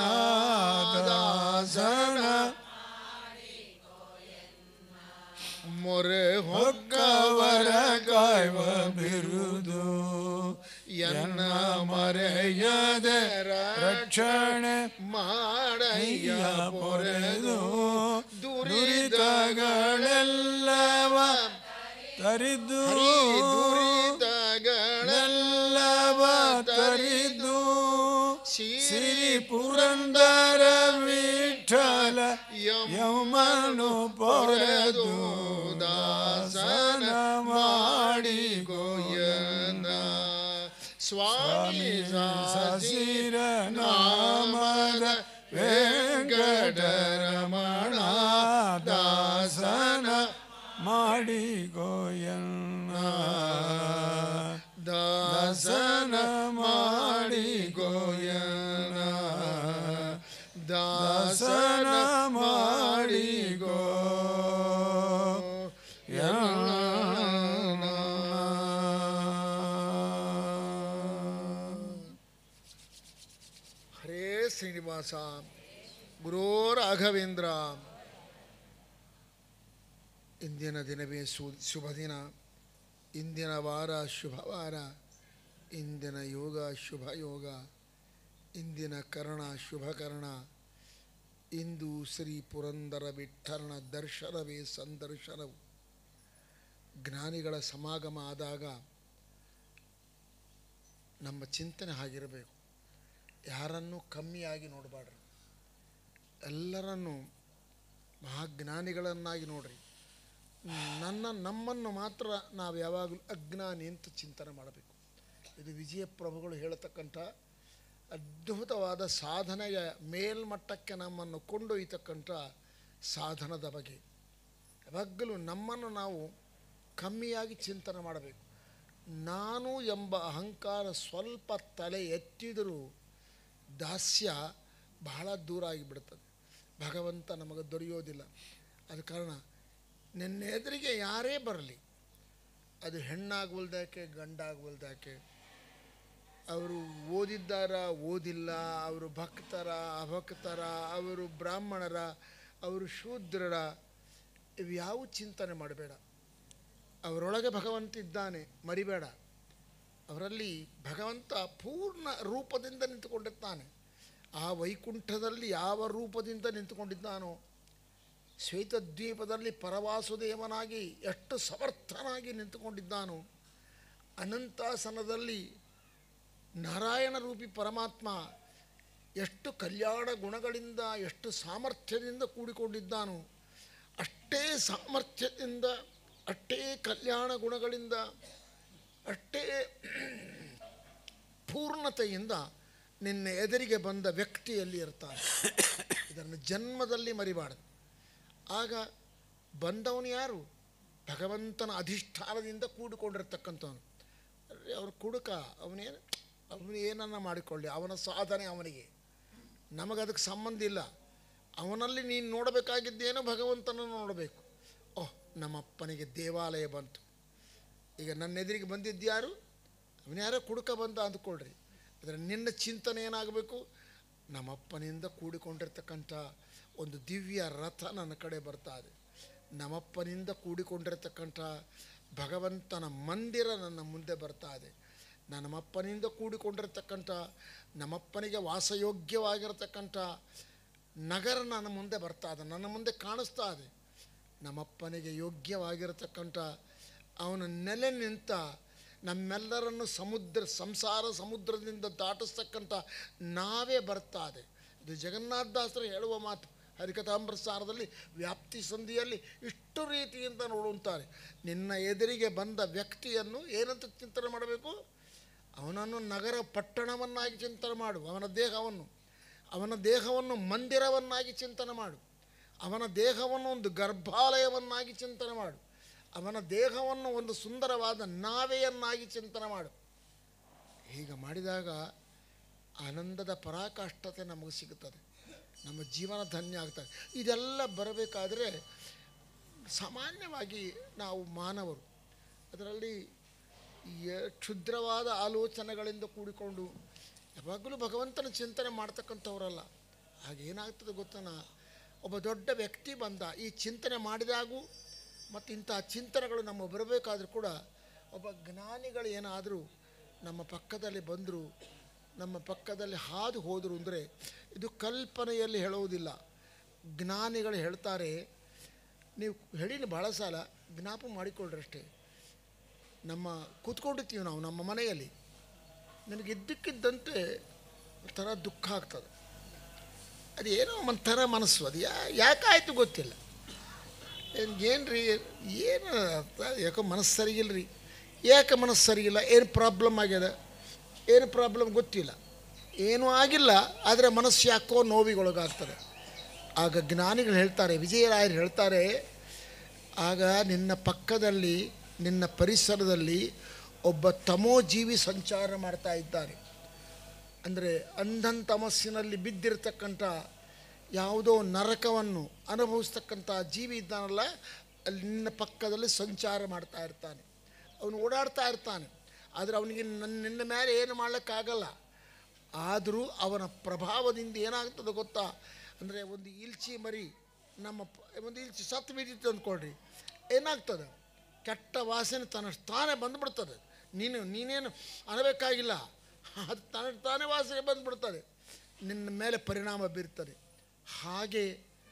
ದಾಸನ ಮೊರೆ ಹೊಕ್ಕವರ ಕಾಯ್ವ ಬಿರುದು, ಎನ್ನ ಮರೆಯದೆ ರಕ್ಷಣೆ ಮಾಡಯ್ಯ ಪೊರೆದು, ದುರಿತಗಳೆಲ್ಲವ ತರಿದು, ದುರಿತಗಳೆಲ್ಲವ ತರಿದು, ಸಿರಿ ಪುರಂದರ ವಿಠಲ ಯಮನು ಪೊರೆದು, ದಾಸನ ಮಾಡಿಕೋ ಎನ್ನ ಸ್ವಾಮಿ ಸಾಸಿರ ನಾಮದ ವೆಂಕಟರಮಣ, ದಾಸನ ಮಾಡಿಕೋ ಎನ್ನ, ದಾಸನ ಮಾಡಿಕೋ ಎನ್ನ, ದಾಸನ ಮಾಡಿಕೋ ಎನ್ನ. ಹರೇ ಶ್ರೀನಿವಾಸ ಗುರೋ ರಾಘವೇಂದ್ರ. ಇಂದಿನ ದಿನವೇ ಶುಭ ದಿನ, ಇಂದಿನ ವಾರ ಶುಭವಾರ, ಇಂದಿನ ಯೋಗ ಶುಭ ಯೋಗ, ಇಂದಿನ ಕರ್ಣ ಶುಭ ಕರ್ಣ. ಇಂದು ಶ್ರೀ ಪುರಂದರ ವಿಠಲನ ದರ್ಶನವೇ ಸಂದರ್ಶನವು. ಜ್ಞಾನಿಗಳ ಸಮಾಗಮ ಆದಾಗ ನಮ್ಮ ಚಿಂತನೆ ಹಾಗಿರಬೇಕು. ಯಾರನ್ನೂ ಕಮ್ಮಿಯಾಗಿ ನೋಡಬಾರ್ದು, ಎಲ್ಲರನ್ನೂ ಮಹಾಜ್ಞಾನಿಗಳನ್ನಾಗಿ ನೋಡ್ರಿ. ನಮ್ಮನ್ನು ಮಾತ್ರ ನಾವು ಯಾವಾಗಲೂ ಅಜ್ಞಾನಿ ಅಂತ ಚಿಂತನೆ ಮಾಡಬೇಕು. ಇದು ವಿಜಯಪ್ರಭುಗಳು ಹೇಳತಕ್ಕಂಥ ಅದ್ಭುತವಾದ ಸಾಧನೆಯ ಮೇಲ್ಮಟ್ಟಕ್ಕೆ ನಮ್ಮನ್ನು ಕೊಂಡೊಯ್ಯತಕ್ಕಂಥ ಸಾಧನದ ಬಗೆ. ಯಾವಾಗಲೂ ನಮ್ಮನ್ನು ನಾವು ಕಮ್ಮಿಯಾಗಿ ಚಿಂತನೆ ಮಾಡಬೇಕು. ನಾನು ಎಂಬ ಅಹಂಕಾರ ಸ್ವಲ್ಪ ತಲೆ ಎತ್ತಿದರೂ ದಾಸ್ಯ ಬಹಳ ದೂರ ಆಗಿಬಿಡ್ತದೆ. ಭಗವಂತ ನಮಗೆ ದೊರೆಯೋದಿಲ್ಲ. ಆದ ಕಾರಣ ನಿನ್ನ ಎದುರಿಗೆ ಯಾರೇ ಬರಲಿ, ಅದು ಹೆಣ್ಣಾಗುವಲ್ದಾಕೆ ಗಂಡಾಗುವಲ್ದಾಕೆ, ಅವರು ಓದಿದ್ದಾರ ಓದಿಲ್ಲ, ಅವರು ಭಕ್ತರ ಅಭಕ್ತರ, ಅವರು ಬ್ರಾಹ್ಮಣರ, ಅವರು ಶೂದ್ರರ, ಇವ್ಯಾವ ಚಿಂತನೆ ಮಾಡಬೇಡ. ಅವರೊಳಗೆ ಭಗವಂತ ಇದ್ದಾನೆ, ಮರಿಬೇಡ. ಅವರಲ್ಲಿ ಭಗವಂತ ಪೂರ್ಣ ರೂಪದಿಂದ ನಿಂತುಕೊಂಡಿರ್ತಾನೆ. ಆ ವೈಕುಂಠದಲ್ಲಿ ಯಾವ ರೂಪದಿಂದ ನಿಂತುಕೊಂಡಿದ್ದಾನೋ, ಶ್ವೇತದ್ವೀಪದಲ್ಲಿ ಪರವಾಸುದೇವನಾಗಿ ಎಷ್ಟು ಸಮರ್ಥನಾಗಿ ನಿಂತುಕೊಂಡಿದ್ದಾನೋ, ಅನಂತಾಸನದಲ್ಲಿ ನಾರಾಯಣ ರೂಪಿ ಪರಮಾತ್ಮ ಎಷ್ಟು ಕಲ್ಯಾಣ ಗುಣಗಳಿಂದ ಎಷ್ಟು ಸಾಮರ್ಥ್ಯದಿಂದ ಕೂಡಿಕೊಂಡಿದ್ದಾನೋ, ಅಷ್ಟೇ ಸಾಮರ್ಥ್ಯದಿಂದ ಅಷ್ಟೇ ಕಲ್ಯಾಣ ಗುಣಗಳಿಂದ ಅಷ್ಟೇ ಪೂರ್ಣತೆಯಿಂದ ನಿನ್ನ ಎದುರಿಗೆ ಬಂದ ವ್ಯಕ್ತಿಯಲ್ಲಿ ಇರ್ತಾನೆ. ಇದನ್ನು ಜನ್ಮದಲ್ಲಿ ಮರಿಬಾರದು. ಆಗ ಬಂದವನು ಯಾರು? ಭಗವಂತನ ಅಧಿಷ್ಠಾನದಿಂದ ಕೂಡಿಕೊಂಡಿರ್ತಕ್ಕಂಥವನು. ಅವ್ರು ಕುಡುಕ, ಅವನು ಏನನ್ನ ಮಾಡಿಕೊಳ್ಳಿ, ಅವನ ಸಾಧನೆ ಅವನಿಗೆ, ನಮಗದಕ್ಕೆ ಸಂಬಂಧ ಇಲ್ಲ. ಅವನಲ್ಲಿ ನೀನು ನೋಡಬೇಕಾಗಿದ್ದೇನೋ ಭಗವಂತನನ್ನು ನೋಡಬೇಕು. ಓಹ್, ನಮ್ಮಪ್ಪನಿಗೆ ದೇವಾಲಯ ಬಂತು, ಈಗ ನನ್ನ ಎದುರಿಗೆ ಬಂದಿದ್ದ್ಯಾರು? ಅವನ್ಯಾರೋ ಕುಡುಕ ಬಂದ ಅಂದ್ಕೊಳ್ರಿ. ಆದರೆ ನಿನ್ನ ಚಿಂತನೆ ಏನಾಗಬೇಕು? ನಮ್ಮಪ್ಪನಿಂದ ಕೂಡಿಕೊಂಡಿರ್ತಕ್ಕಂಥ ಒಂದು ದಿವ್ಯ ರಥ ನನ್ನ ಕಡೆ ಬರ್ತಾ ಇದೆ, ನಮ್ಮಪ್ಪನಿಂದ ಕೂಡಿಕೊಂಡಿರ್ತಕ್ಕಂಥ ಭಗವಂತನ ಮಂದಿರ ನನ್ನ ಮುಂದೆ ಬರ್ತಾ ಇದೆ, ನಮ್ಮಪ್ಪನಿಂದ ಕೂಡಿಕೊಂಡಿರ್ತಕ್ಕಂಥ ನಮ್ಮಪ್ಪನಿಗೆ ವಾಸಯೋಗ್ಯವಾಗಿರತಕ್ಕಂಥ ನಗರ ನನ್ನ ಮುಂದೆ ಬರ್ತಾ ಇದೆ, ನನ್ನ ಮುಂದೆ ಕಾಣಿಸ್ತಾ ಇದೆ. ನಮ್ಮಪ್ಪನಿಗೆ ಯೋಗ್ಯವಾಗಿರತಕ್ಕಂಥ ಅವನ ನೆಲೆ ನಿಂತ ನಮ್ಮೆಲ್ಲರನ್ನು ಸಂಸಾರ ಸಮುದ್ರದಿಂದ ದಾಟಿಸ್ತಕ್ಕಂಥ ನಾವೇ ಬರ್ತಾ ಇದೆ. ಇದು ಜಗನ್ನಾಥದಾಸರು ಹೇಳುವ ಮಾತು. ಹರಿಕಥಾಮೃತಸಾರದಲ್ಲಿ ವ್ಯಾಪ್ತಿ ಸಂಧಿಯಲ್ಲಿ ಇಷ್ಟು ರೀತಿಯಿಂದ ನೋಡುತ್ತಾರೆ. ನಿನ್ನ ಎದುರಿಗೆ ಬಂದ ವ್ಯಕ್ತಿಯನ್ನು ಏನಂತ ಚಿಂತನೆ ಮಾಡಬೇಕು? ಅವನನ್ನು ನಗರ ಪಟ್ಟಣವನ್ನಾಗಿ ಚಿಂತನೆ ಮಾಡು. ಅವನ ದೇಹವನ್ನು ಮಂದಿರವನ್ನಾಗಿ ಚಿಂತನೆ ಮಾಡು. ಅವನ ದೇಹವನ್ನು ಒಂದು ಗರ್ಭಾಲಯವನ್ನಾಗಿ ಚಿಂತನೆ ಮಾಡು. ಅವನ ದೇಹವನ್ನು ಒಂದು ಸುಂದರವಾದ ನಾವೆಯನ್ನಾಗಿ ಚಿಂತನೆ ಮಾಡು. ಹೀಗೆ ಮಾಡಿದಾಗ ಆನಂದದ ಪರಾಕಾಷ್ಠತೆ ನಮಗೆ ಸಿಗುತ್ತದೆ, ನಮ್ಮ ಜೀವನ ಧನ್ಯ ಆಗ್ತದೆ. ಇದೆಲ್ಲ ಬರಬೇಕಾದರೆ ಸಾಮಾನ್ಯವಾಗಿ ನಾವು ಮಾನವರು ಅದರಲ್ಲಿ ಕ್ಷುದ್ರವಾದ ಆಲೋಚನೆಗಳಿಂದ ಕೂಡಿಕೊಂಡು ಯಾವಾಗಲೂ ಭಗವಂತನ ಚಿಂತನೆ ಮಾಡ್ತಕ್ಕಂಥವರಲ್ಲ. ಹಾಗೇನಾಗ್ತದೆ ಗೊತ್ತನ, ಒಬ್ಬ ದೊಡ್ಡ ವ್ಯಕ್ತಿ ಬಂದ, ಈ ಚಿಂತನೆ ಮಾಡಿದಾಗೂ ಮತ್ತು ಇಂಥ ಚಿಂತನೆಗಳು ನಮ್ಮ ಬರಬೇಕಾದ್ರೂ ಕೂಡ ಒಬ್ಬ ಜ್ಞಾನಿಗಳು ಏನಾದರೂ ನಮ್ಮ ಪಕ್ಕದಲ್ಲಿ ಬಂದರು, ನಮ್ಮ ಪಕ್ಕದಲ್ಲಿ ಹಾದು ಹೋದರು ಅಂದರೆ ಇದು ಕಲ್ಪನೆಯಲ್ಲಿ ಹೇಳುವುದಿಲ್ಲ. ಜ್ಞಾನಿಗಳು ಹೇಳ್ತಾರೆ, ನೀವು ಹೇಳಿನ ಭಾಳ ಸಾಲ ಜ್ಞಾಪಕ ಮಾಡಿಕೊಳ್ಳ್ರಷ್ಟೇ. ಕೂತ್ಕೊಂಡಿರ್ತೀವಿ ನಾವು ನಮ್ಮ ಮನೆಯಲ್ಲಿ, ನನಗೆ ಇದ್ದಕ್ಕಿದ್ದಂತೆ ಒಂಥರ ದುಃಖ ಆಗ್ತದೆ. ಅದು ಏನೋ ಒಂಥರ ಮನಸ್ಸು, ಅದು ಯಾಕಾಯಿತು ಗೊತ್ತಿಲ್ಲ. ಏನು ರೀ, ಏನು ಯಾಕೋ ಮನಸ್ಸು ಸರಿಗಿಲ್ಲ ರೀ. ಯಾಕೆ ಮನಸ್ಸು ಸರಿಗಿಲ್ಲ? ಏನು ಪ್ರಾಬ್ಲಮ್ ಆಗ್ಯದ? ಏನು ಪ್ರಾಬ್ಲಮ್ ಗೊತ್ತಿಲ್ಲ, ಏನೂ ಆಗಿಲ್ಲ, ಆದರೆ ಮನಸ್ಸು ಯಾಕೋ ನೋವಿಗೊಳಗಾಗ್ತದೆ. ಆಗ ಜ್ಞಾನಿಗಳು ಹೇಳ್ತಾರೆ, ವಿಜಯರಾಯರು ಹೇಳ್ತಾರೆ, ಆಗ ನಿನ್ನ ಪಕ್ಕದಲ್ಲಿ ನಿನ್ನ ಪರಿಸರದಲ್ಲಿ ಒಬ್ಬ ತಮೋಜೀವಿ ಸಂಚಾರ ಮಾಡ್ತಾ ಇದ್ದಾನೆ. ಅಂದರೆ ಅಂಧನ್ ತಮಸ್ಸಿನಲ್ಲಿ ಬಿದ್ದಿರತಕ್ಕಂಥ ಯಾವುದೋ ನರಕವನ್ನು ಅನುಭವಿಸ್ತಕ್ಕಂಥ ಜೀವಿ ಇದ್ದಾನಲ್ಲ, ಅಲ್ಲಿ ನಿನ್ನ ಪಕ್ಕದಲ್ಲಿ ಸಂಚಾರ ಮಾಡ್ತಾ ಇರ್ತಾನೆ, ಅವನು ಓಡಾಡ್ತಾ ಇರ್ತಾನೆ. ಆದರೆ ಅವನಿಗೆ ನಿನ್ನ ಮೇಲೆ ಏನು ಮಾಡಲಿಕ್ಕಾಗಲ್ಲ. ಆದರೂ ಅವನ ಪ್ರಭಾವದಿಂದ ಏನಾಗ್ತದೆ ಗೊತ್ತಾ? ಅಂದರೆ ಒಂದು ಇಲ್ಚಿ ಮರಿ, ಒಂದು ಇಲ್ಚಿ ಸತ್ತು ಬಿದ್ದಿತ್ತು ಅಂದ್ಕೊಳ್ರಿ, ಏನಾಗ್ತದೆ? ಕೆಟ್ಟ ವಾಸನೆ ತಾನೇ ಬಂದುಬಿಡ್ತದೆ. ನೀನೇನು ಅನ್ನಬೇಕಾಗಿಲ್ಲ, ಅದು ತಾನೇ ವಾಸನೆ ಬಂದುಬಿಡ್ತದೆ, ನಿನ್ನ ಮೇಲೆ ಪರಿಣಾಮ ಬೀರ್ತದೆ. ಹಾಗೆ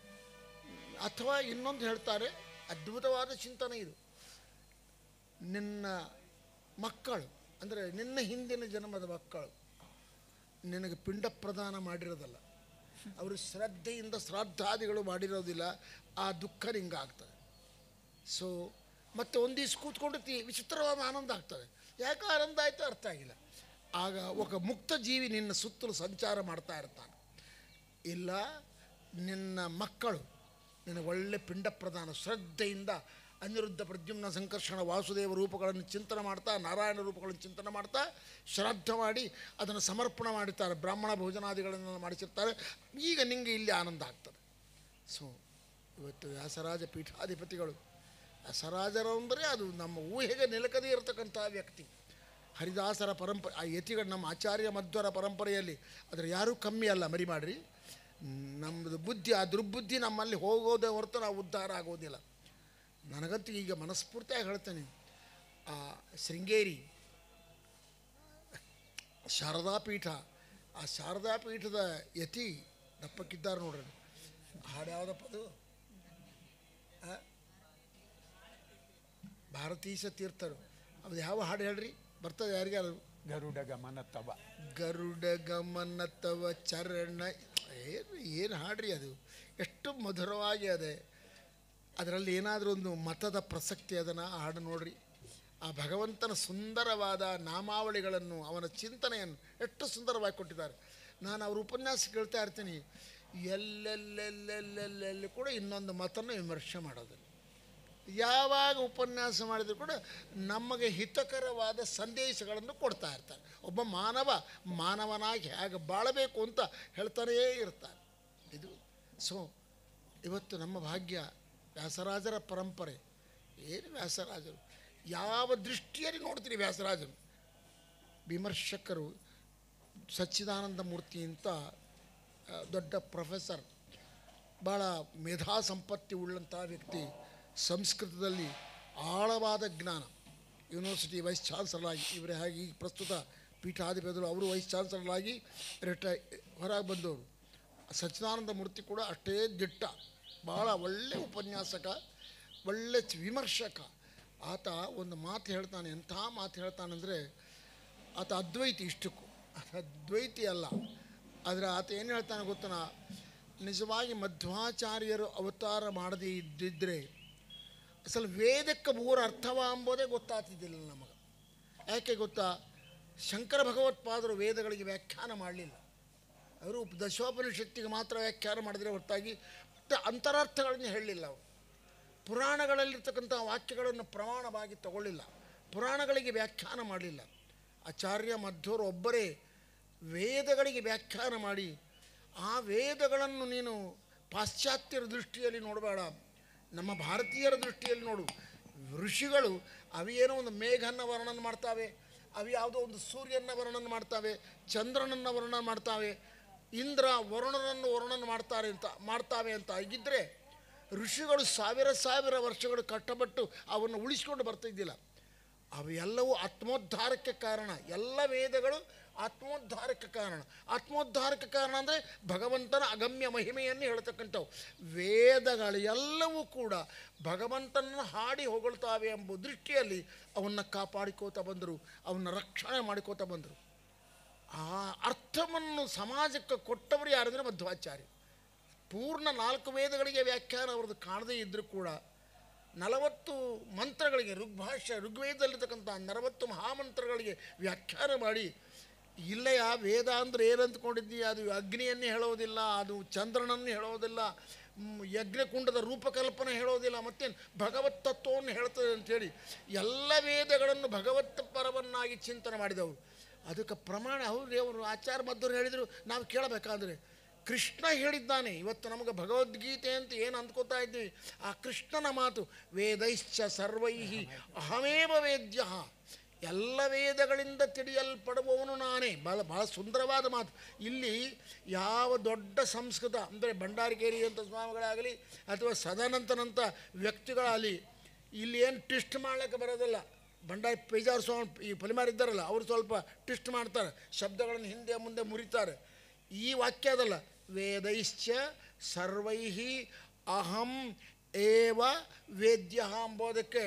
ಅಥವಾ ಇನ್ನೊಂದು ಹೇಳ್ತಾರೆ, ಅದ್ಭುತವಾದ ಚಿಂತನೆ ಇದು. ನಿನ್ನ ಮಕ್ಕಳು ಅಂದರೆ ನಿನ್ನ ಹಿಂದಿನ ಜನ್ಮದ ಮಕ್ಕಳು ನಿನಗೆ ಪಿಂಡ ಪ್ರದಾನ ಮಾಡಿರೋದಲ್ಲ, ಅವರು ಶ್ರದ್ಧೆಯಿಂದ ಶ್ರಾದ್ದಾದಿಗಳು ಮಾಡಿರೋದಿಲ್ಲ, ಆ ದುಃಖ ನಿಂಗಾಗ್ತದೆ. ಸೊ ಮತ್ತೆ ಒಂದಿವ್ಸ ಕೂತ್ಕೊಂಡು ವಿಚಿತ್ರವಾದ ಆನಂದ ಆಗ್ತದೆ. ಯಾಕೆ ಆನಂದ ಆಯಿತು ಅರ್ಥ ಆಗಿಲ್ಲ. ಆಗ ಒಬ್ಬ ಮುಕ್ತ ಜೀವಿ ನಿನ್ನ ಸುತ್ತಲೂ ಸಂಚಾರ ಮಾಡ್ತಾ ಇರ್ತಾನೆ. ಇಲ್ಲ ನಿನ್ನ ಮಕ್ಕಳು ನಿನಗೆ ಒಳ್ಳೆ ಪಿಂಡ ಪ್ರದಾನ ಶ್ರದ್ಧೆಯಿಂದ ಅನಿರುದ್ಧ ಪ್ರದ್ಯುಮ್ನ ಸಂಕರ್ಷಣ ವಾಸುದೇವ ರೂಪಗಳನ್ನು ಚಿಂತನೆ ಮಾಡ್ತಾ, ನಾರಾಯಣ ರೂಪಗಳನ್ನು ಚಿಂತನೆ ಮಾಡ್ತಾ ಶ್ರಾದ್ದ ಮಾಡಿ ಅದನ್ನು ಸಮರ್ಪಣೆ ಮಾಡಿರ್ತಾರೆ, ಬ್ರಾಹ್ಮಣ ಭೋಜನಾದಿಗಳನ್ನು ಮಾಡಿಸಿರ್ತಾರೆ. ಈಗ ನಿಮಗೆ ಇಲ್ಲಿ ಆನಂದ ಆಗ್ತದೆ. ಸೊ ಇವತ್ತು ವ್ಯಾಸರಾಜ ಪೀಠಾಧಿಪತಿಗಳು, ವ್ಯಾಸರಾಜರು ಅಂದರೆ ಅದು ನಮ್ಮ ಊಹೆಗೆ ನಿಲಕದೇ ಇರತಕ್ಕಂಥ ವ್ಯಕ್ತಿ. ಹರಿದಾಸರ ಪರಂಪರೆ, ಆ ಯತಿಗಳು ನಮ್ಮ ಆಚಾರ್ಯ ಮಧ್ವರ ಪರಂಪರೆಯಲ್ಲಿ ಅದರ ಯಾರೂ ಕಮ್ಮಿ ಅಲ್ಲ, ಮರಿ ಮಾಡಿರಿ. ನಮ್ಮದು ಬುದ್ಧಿ, ಆ ದುರ್ಬುದ್ಧಿ ನಮ್ಮಲ್ಲಿ ಹೋಗೋದೇ ಹೊರತು ನಾವು ಉದ್ಧಾರ ಆಗೋದಿಲ್ಲ. ನನಗಂತೂ ಈಗ ಮನಸ್ಫೂರ್ತಿಯಾಗಿ ಹೇಳ್ತೇನೆ, ಆ ಶೃಂಗೇರಿ ಶಾರದಾ ಪೀಠ, ಆ ಶಾರದಾ ಪೀಠದ ಯತಿ ದಪ್ಪಕ್ಕಿದ್ದಾರೆ ನೋಡ್ರಿ. ಹಾಡು ಯಾವುದಪ್ಪ ಅದು? ಭಾರತೀಶ ತೀರ್ಥರು. ಅದು ಯಾವ ಹಾಡು ಹೇಳ್ರಿ, ಬರ್ತದೆ ಯಾರಿಗಾರು? ಗರುಡ ಗಮನ ತವ, ಗರುಡ ಗಮನ ತವ ಚರಣ. ಏನು ಹಾಡ್ರಿ ಅದು, ಎಷ್ಟು ಮಧುರವಾಗಿ ಅದೇ. ಅದರಲ್ಲಿ ಏನಾದರೂ ಒಂದು ಮತದ ಪ್ರಸಕ್ತಿ ಅದನ್ನು ಹಾಡು ನೋಡ್ರಿ. ಆ ಭಗವಂತನ ಸುಂದರವಾದ ನಾಮಾವಳಿಗಳನ್ನು, ಅವನ ಚಿಂತನೆಯನ್ನು ಎಷ್ಟು ಸುಂದರವಾಗಿ ಕೊಟ್ಟಿದ್ದಾರೆ. ನಾನು ಅವ್ರ ಉಪನ್ಯಾಸ ಕೇಳ್ತಾ ಇರ್ತೀನಿ, ಎಲ್ಲೆಲ್ಲೆಲ್ಲೆಲ್ಲೆಲ್ಲೆಲ್ಲಿ ಕೂಡ ಇನ್ನೊಂದು ಮತನ್ನು ವಿಮರ್ಶೆ ಮಾಡೋದಿಲ್ಲ. ಯಾವಾಗ ಉಪನ್ಯಾಸ ಮಾಡಿದರೂ ಕೂಡ ನಮಗೆ ಹಿತಕರವಾದ ಸಂದೇಶಗಳನ್ನು ಕೊಡ್ತಾ ಇರ್ತಾರೆ. ಒಬ್ಬ ಮಾನವನಾಗಿ ಹೇಗೆ ಬಾಳಬೇಕು ಅಂತ ಹೇಳ್ತಾನೇ ಇರ್ತಾರೆ. ಇದು ಸೊ ಇವತ್ತು ನಮ್ಮ ಭಾಗ್ಯ. ವ್ಯಾಸರಾಜರ ಪರಂಪರೆ ಏನು, ವ್ಯಾಸರಾಜರು ಯಾವ ದೃಷ್ಟಿಯಲ್ಲಿ ನೋಡ್ತೀರಿ ವ್ಯಾಸರಾಜರು? ವಿಮರ್ಶಕರು ಸಚ್ಚಿದಾನಂದ ಮೂರ್ತಿ ಅಂತ ದೊಡ್ಡ ಪ್ರೊಫೆಸರ್, ಭಾಳ ಮೇಧಾ ಸಂಪತ್ತಿ ಉಳ್ಳಂಥ ವ್ಯಕ್ತಿ, ಸಂಸ್ಕೃತದಲ್ಲಿ ಆಳವಾದ ಜ್ಞಾನ, ಯೂನಿವರ್ಸಿಟಿ ವೈಸ್ ಚಾನ್ಸಲರ್ ಆಗಿ, ಇವರೇ ಹಾಗೆ ಈಗ ಪ್ರಸ್ತುತ ಪೀಠಾಧಿಪತಿಗಳು, ಅವರು ವೈಸ್ ಚಾನ್ಸಲರ್ ಆಗಿ ಹೊರಗೆ ಬಂದವರು. ಸಚ್ಚಿದಾನಂದ ಮೂರ್ತಿ ಕೂಡ ಅಷ್ಟೇ ದಿಟ್ಟ, ಭಾಳ ಒಳ್ಳೆ ಉಪನ್ಯಾಸಕ, ಒಳ್ಳೆ ವಿಮರ್ಶಕ. ಆತ ಒಂದು ಮಾತು ಹೇಳ್ತಾನೆ, ಎಂಥ ಮಾತು ಹೇಳ್ತಾನೆಂದರೆ, ಆತ ಅದ್ವೈತಿ, ಇಷ್ಟಕ್ಕೂ ಅದ್ವೈತಿ ಅಲ್ಲ, ಆದರೆ ಆತ ಏನು ಹೇಳ್ತಾನೆ ಗೊತ್ತನ, ನಿಜವಾಗಿ ಮಧ್ವಾಚಾರ್ಯರು ಅವತಾರ ಮಾಡದೇ ಇದ್ದಿದ್ದರೆ ಅಸಲು ವೇದಕ್ಕೆ ಮೂರು ಅರ್ಥವ ಅಂಬೋದೇ ಗೊತ್ತಾಗ್ತಿದ್ದಿಲ್ಲ ನಮಗೆ. ಯಾಕೆ ಗೊತ್ತಾ? ಶಂಕರ ಭಗವತ್ಪಾದರು ವೇದಗಳಿಗೆ ವ್ಯಾಖ್ಯಾನ ಮಾಡಲಿಲ್ಲ. ಅವರು ದಶೋಪನಿಷತ್ತಿಗೆ ಮಾತ್ರ ವ್ಯಾಖ್ಯಾನ ಮಾಡಿದರೆ ಹೊರತಾಗಿ ಅಂತರಾರ್ಥಗಳನ್ನು ಹೇಳಲಿಲ್ಲ. ಅವರು ಪುರಾಣಗಳಲ್ಲಿರ್ತಕ್ಕಂಥ ವಾಕ್ಯಗಳನ್ನು ಪ್ರಮಾಣವಾಗಿ ತಗೊಳ್ಳಿಲ್ಲ, ಪುರಾಣಗಳಿಗೆ ವ್ಯಾಖ್ಯಾನ ಮಾಡಲಿಲ್ಲ. ಆಚಾರ್ಯ ಮಧ್ವರು ಒಬ್ಬರೇ ವೇದಗಳಿಗೆ ವ್ಯಾಖ್ಯಾನ ಮಾಡಿ, ಆ ವೇದಗಳನ್ನು ನೀನು ಪಾಶ್ಚಾತ್ಯರ ದೃಷ್ಟಿಯಲ್ಲಿ ನೋಡಬೇಡ, ನಮ್ಮ ಭಾರತೀಯರ ದೃಷ್ಟಿಯಲ್ಲಿ ನೋಡು. ಋಷಿಗಳು ಅವೇನೋ ಒಂದು ಮೇಘನ ವರ್ಣನೆ ಮಾಡ್ತಾವೆ, ಅವು ಯಾವುದೋ ಒಂದು ಸೂರ್ಯನ ವರ್ಣನೆ ಮಾಡ್ತಾವೆ, ಚಂದ್ರನನ್ನು ವರ್ಣನೆ ಮಾಡ್ತಾವೆ, ಇಂದ್ರ ವರುಣನನ್ನು ವರ್ಣನೆ ಮಾಡ್ತಾವೆ ಅಂತ ಆಗಿದ್ದರೆ ಋಷಿಗಳು ಸಾವಿರ ವರ್ಷಗಳು ಕಷ್ಟಪಟ್ಟು ಅವನ್ನು ಉಳಿಸ್ಕೊಂಡು ಬರ್ತಾಯಿದ್ದಿಲ್ಲ. ಅವೆಲ್ಲವೂ ಆತ್ಮೋದ್ಧಾರಕ್ಕೆ ಕಾರಣ. ಎಲ್ಲ ವೇದಗಳು ಆತ್ಮೋದ್ಧಾರಕ್ಕೆ ಕಾರಣ. ಆತ್ಮೋದ್ಧಾರಕ್ಕೆ ಕಾರಣ ಅಂದರೆ ಭಗವಂತನ ಅಗಮ್ಯ ಮಹಿಮೆಯನ್ನು ಹೇಳ್ತಕ್ಕಂಥವು. ವೇದಗಳು ಎಲ್ಲವೂ ಕೂಡ ಭಗವಂತನನ್ನು ಹಾಡಿ ಹೊಗಳ್ತಾವೆ ಎಂಬ ದೃಷ್ಟಿಯಲ್ಲಿ ಅವನ್ನು ಕಾಪಾಡಿಕೋತಾ ಬಂದರು, ಅವನ್ನು ರಕ್ಷಣೆ ಮಾಡಿಕೋತಾ ಬಂದರು. ಆ ಅರ್ಥವನ್ನು ಸಮಾಜಕ್ಕೆ ಕೊಟ್ಟವರು ಯಾರಂದರೆ ಮಧ್ವಾಚಾರ್ಯ. ಪೂರ್ಣ 4 ವೇದಗಳಿಗೆ ವ್ಯಾಖ್ಯಾನ ಅವ್ರದ್ದು ಕಾಣದೇ ಇದ್ದರೂ ಕೂಡ 40 ಮಂತ್ರಗಳಿಗೆ, ಋಗ್ವೇದದಲ್ಲಿರ್ತಕ್ಕಂಥ 40 ಮಹಾಮಂತ್ರಗಳಿಗೆ ವ್ಯಾಖ್ಯಾನ ಮಾಡಿ, ಇಲ್ಲಯ್ಯ ವೇದ ಅಂದರೆ ಏನು ಅಂದ್ಕೊಂಡಿದ್ದೀ, ಅದು ಅಗ್ನಿಯನ್ನೇ ಹೇಳೋದಿಲ್ಲ, ಅದು ಚಂದ್ರನನ್ನು ಹೇಳೋದಿಲ್ಲ, ಯಜ್ಞಕುಂಡದ ರೂಪಕಲ್ಪನೆ ಹೇಳೋದಿಲ್ಲ, ಮತ್ತೇನು ಭಗವತ್ ತತ್ವವನ್ನು ಹೇಳ್ತದೆ ಅಂಥೇಳಿ ಎಲ್ಲ ವೇದಗಳನ್ನು ಭಗವತ್ ಪರವನ್ನಾಗಿ ಚಿಂತನೆ ಮಾಡಿದವರು. ಅದಕ್ಕೆ ಪ್ರಮಾಣ ಅವರು ಆಚಾರ್ಯ ಮಧ್ವರು ಹೇಳಿದರು, ನಾವು ಕೇಳಬೇಕಾದ್ರೆ ಕೃಷ್ಣ ಹೇಳಿದ್ದಾನೆ. ಇವತ್ತು ನಮಗೆ ಭಗವದ್ಗೀತೆ ಅಂತ ಏನು ಅಂದ್ಕೋತಾ ಇದ್ದೀವಿ, ಆ ಕೃಷ್ಣನ ಮಾತು, ವೇದೈಶ್ಚ ಸರ್ವೈಹಿ ಅಹಮೇವ ವೇದ್ಯ, ಎಲ್ಲ ವೇದಗಳಿಂದ ತಿಳಿಯಲ್ಪಡುವವನು ನಾನೇ. ಭಾಳ ಸುಂದರವಾದ ಮಾತು. ಇಲ್ಲಿ ಯಾವ ದೊಡ್ಡ ಸಂಸ್ಕೃತ ಅಂದರೆ ಭಂಡಾರಕೇರಿ ಅಂತ ಸ್ವಾಮಿಗಳಾಗಲಿ ಅಥವಾ ಸದಾನಂತನಂಥ ವ್ಯಕ್ತಿಗಳಾಗಲಿ ಇಲ್ಲಿ ಏನು ಟ್ವಿಸ್ಟ್ ಮಾಡಲಿಕ್ಕೆ ಬರೋದಿಲ್ಲ. ಭಂಡಾರಿ ಪೇಜಾರ್ ಸ್ವಾಮಿ ಈ ಪಲಿಮಾರಿದ್ದಾರಲ್ಲ, ಅವರು ಸ್ವಲ್ಪ ಟ್ವಿಸ್ಟ್ ಮಾಡ್ತಾರೆ, ಶಬ್ದಗಳನ್ನು ಹಿಂದೆ ಮುಂದೆ ಮುರಿತಾರೆ. ಈ ವಾಕ್ಯ ಅದಲ್ಲ, ವೇದೈಶ್ಚ ಸರ್ವೈಹಿ ಅಹಂ ಏವ ವೇದ್ಯ ಎಂಬುದಕ್ಕೆ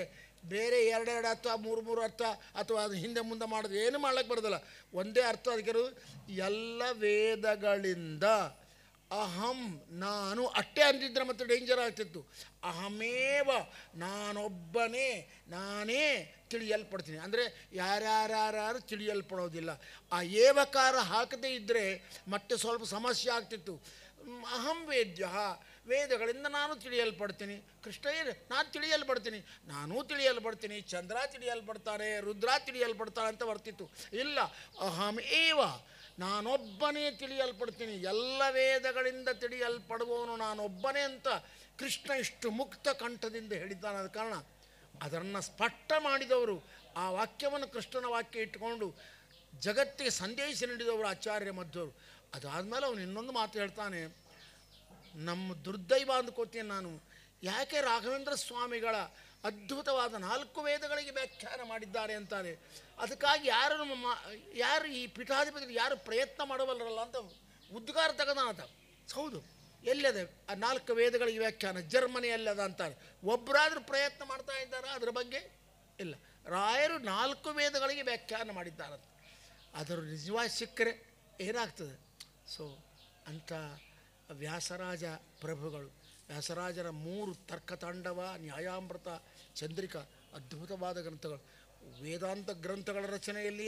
ಬೇರೆ ಎರಡೆರಡು ಅರ್ಥ ಮೂರು ಅರ್ಥ ಅಥವಾ ಅದು ಹಿಂದೆ ಮುಂದೆ ಮಾಡೋದು ಏನು ಮಾಡ್ಲಿಕ್ಕೆ ಬರೋದಿಲ್ಲ. ಒಂದೇ ಅರ್ಥ ಅದಕ್ಕೆ ಎಲ್ಲ ವೇದಗಳಿಂದ ಅಹಂ ನಾನು ಅಷ್ಟೇ ಅಂದಿದ್ರೆ ಮತ್ತೆ ಡೇಂಜರ್ ಆಗ್ತಿತ್ತು. ಅಹಮೇವ ನಾನೊಬ್ಬನೇ ನಾನೇ ತಿಳಿಯಲ್ಪಡ್ತೀನಿ ಅಂದರೆ ಯಾರ್ಯಾರು ತಿಳಿಯಲ್ಪಡೋದಿಲ್ಲ. ಆ ಏವಕಾರ ಹಾಕದೇ ಇದ್ದರೆ ಮತ್ತೆ ಸ್ವಲ್ಪ ಸಮಸ್ಯೆ ಆಗ್ತಿತ್ತು. ಅಹಂ ವೇದ್ಯ ವೇದಗಳಿಂದ ನಾನು ತಿಳಿಯಲ್ಪಡ್ತೀನಿ. ಕೃಷ್ಣ ಏನು ನಾನು ತಿಳಿಯಲ್ಪಡ್ತೀನಿ, ನಾನೂ ತಿಳಿಯಲ್ಪಡ್ತೀನಿ, ಚಂದ್ರ ತಿಳಿಯಲ್ಪಡ್ತಾರೆ, ರುದ್ರ ತಿಳಿಯಲ್ಪಡ್ತಾರೆ ಅಂತ ಬರ್ತಿತ್ತು. ಇಲ್ಲ, ಅಹಂ ಏವ ನಾನೊಬ್ಬನೇ ತಿಳಿಯಲ್ಪಡ್ತೀನಿ, ಎಲ್ಲ ವೇದಗಳಿಂದ ತಿಳಿಯಲ್ಪಡುವವನು ನಾನೊಬ್ಬನೇ ಅಂತ ಕೃಷ್ಣ ಇಷ್ಟು ಮುಕ್ತ ಕಂಠದಿಂದ ಹೇಳಿದ್ದಾನೆ. ಆದ ಕಾರಣ ಅದನ್ನು ಸ್ಪಷ್ಟ ಮಾಡಿದವರು, ಆ ವಾಕ್ಯವನ್ನು ಕೃಷ್ಣನ ವಾಕ್ಯ ಇಟ್ಟುಕೊಂಡು ಜಗತ್ತಿಗೆ ಸಂದೇಶ ನೀಡಿದವರು ಆಚಾರ್ಯ ಮಧ್ವರು. ಅದಾದಮೇಲೆ ಅವನು ಇನ್ನೊಂದು ಮಾತು ಹೇಳ್ತಾನೆ, ನಮ್ಮ ದುರ್ದೈವ ಅಂದ್ಕೋತೀನಿ ನಾನು, ಯಾಕೆ ರಾಘವೇಂದ್ರ ಸ್ವಾಮಿಗಳ ಅದ್ಭುತವಾದ 4 ವೇದಗಳಿಗೆ ವ್ಯಾಖ್ಯಾನ ಮಾಡಿದ್ದಾರೆ ಅಂತಾರೆ. ಅದಕ್ಕಾಗಿ ಯಾರು ಈ ಪೀಠಾಧಿಪತಿ ಯಾರು ಪ್ರಯತ್ನ ಮಾಡಬಲ್ಲರಲ್ಲ ಅಂತ ಉದ್ಗಾರ ತೆಗೆದಾನತ. ಹೌದು, ಎಲ್ಲದ ಆ 4 ವೇದಗಳಿಗೆ ವ್ಯಾಖ್ಯಾನ ಜರ್ಮನಿಯಲ್ಲದ ಅಂತಾರೆ. ಒಬ್ಬರಾದರೂ ಪ್ರಯತ್ನ ಮಾಡ್ತಾ ಇದ್ದಾರೆ ಅದರ ಬಗ್ಗೆ? ಇಲ್ಲ. ರಾಯರು 4 ವೇದಗಳಿಗೆ ವ್ಯಾಖ್ಯಾನ ಮಾಡಿದ್ದಾರಂತೆ. ಅದರ ನಿಜವಾಗಿ ಸಿಕ್ಕರೆ ಏನಾಗ್ತದೆ? ಸೊ ಅಂಥ ವ್ಯಾಸರಾಜ ಪ್ರಭುಗಳು, ವ್ಯಾಸರಾಜರ 3 ತರ್ಕತಾಂಡವ, ನ್ಯಾಯಾಮೃತ, ಚಂದ್ರಿಕಾ ಅದ್ಭುತವಾದ ಗ್ರಂಥಗಳು. ವೇದಾಂತ ಗ್ರಂಥಗಳ ರಚನೆಯಲ್ಲಿ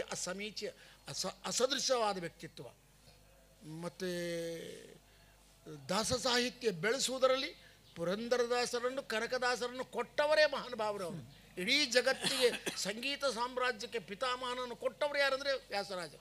ಅಸದೃಶವಾದ ವ್ಯಕ್ತಿತ್ವ. ಮತ್ತು ದಾಸ ಸಾಹಿತ್ಯ ಬೆಳೆಸುವುದರಲ್ಲಿ ಪುರಂದರದಾಸರನ್ನು ಕನಕದಾಸರನ್ನು ಕೊಟ್ಟವರೇ ಮಹಾನುಭಾವರವರು. ಇಡೀ ಜಗತ್ತಿಗೆ ಸಂಗೀತ ಸಾಮ್ರಾಜ್ಯಕ್ಕೆ ಪಿತಾಮಹನನ್ನು ಕೊಟ್ಟವರು ಯಾರಂದರೆ ವ್ಯಾಸರಾಜ.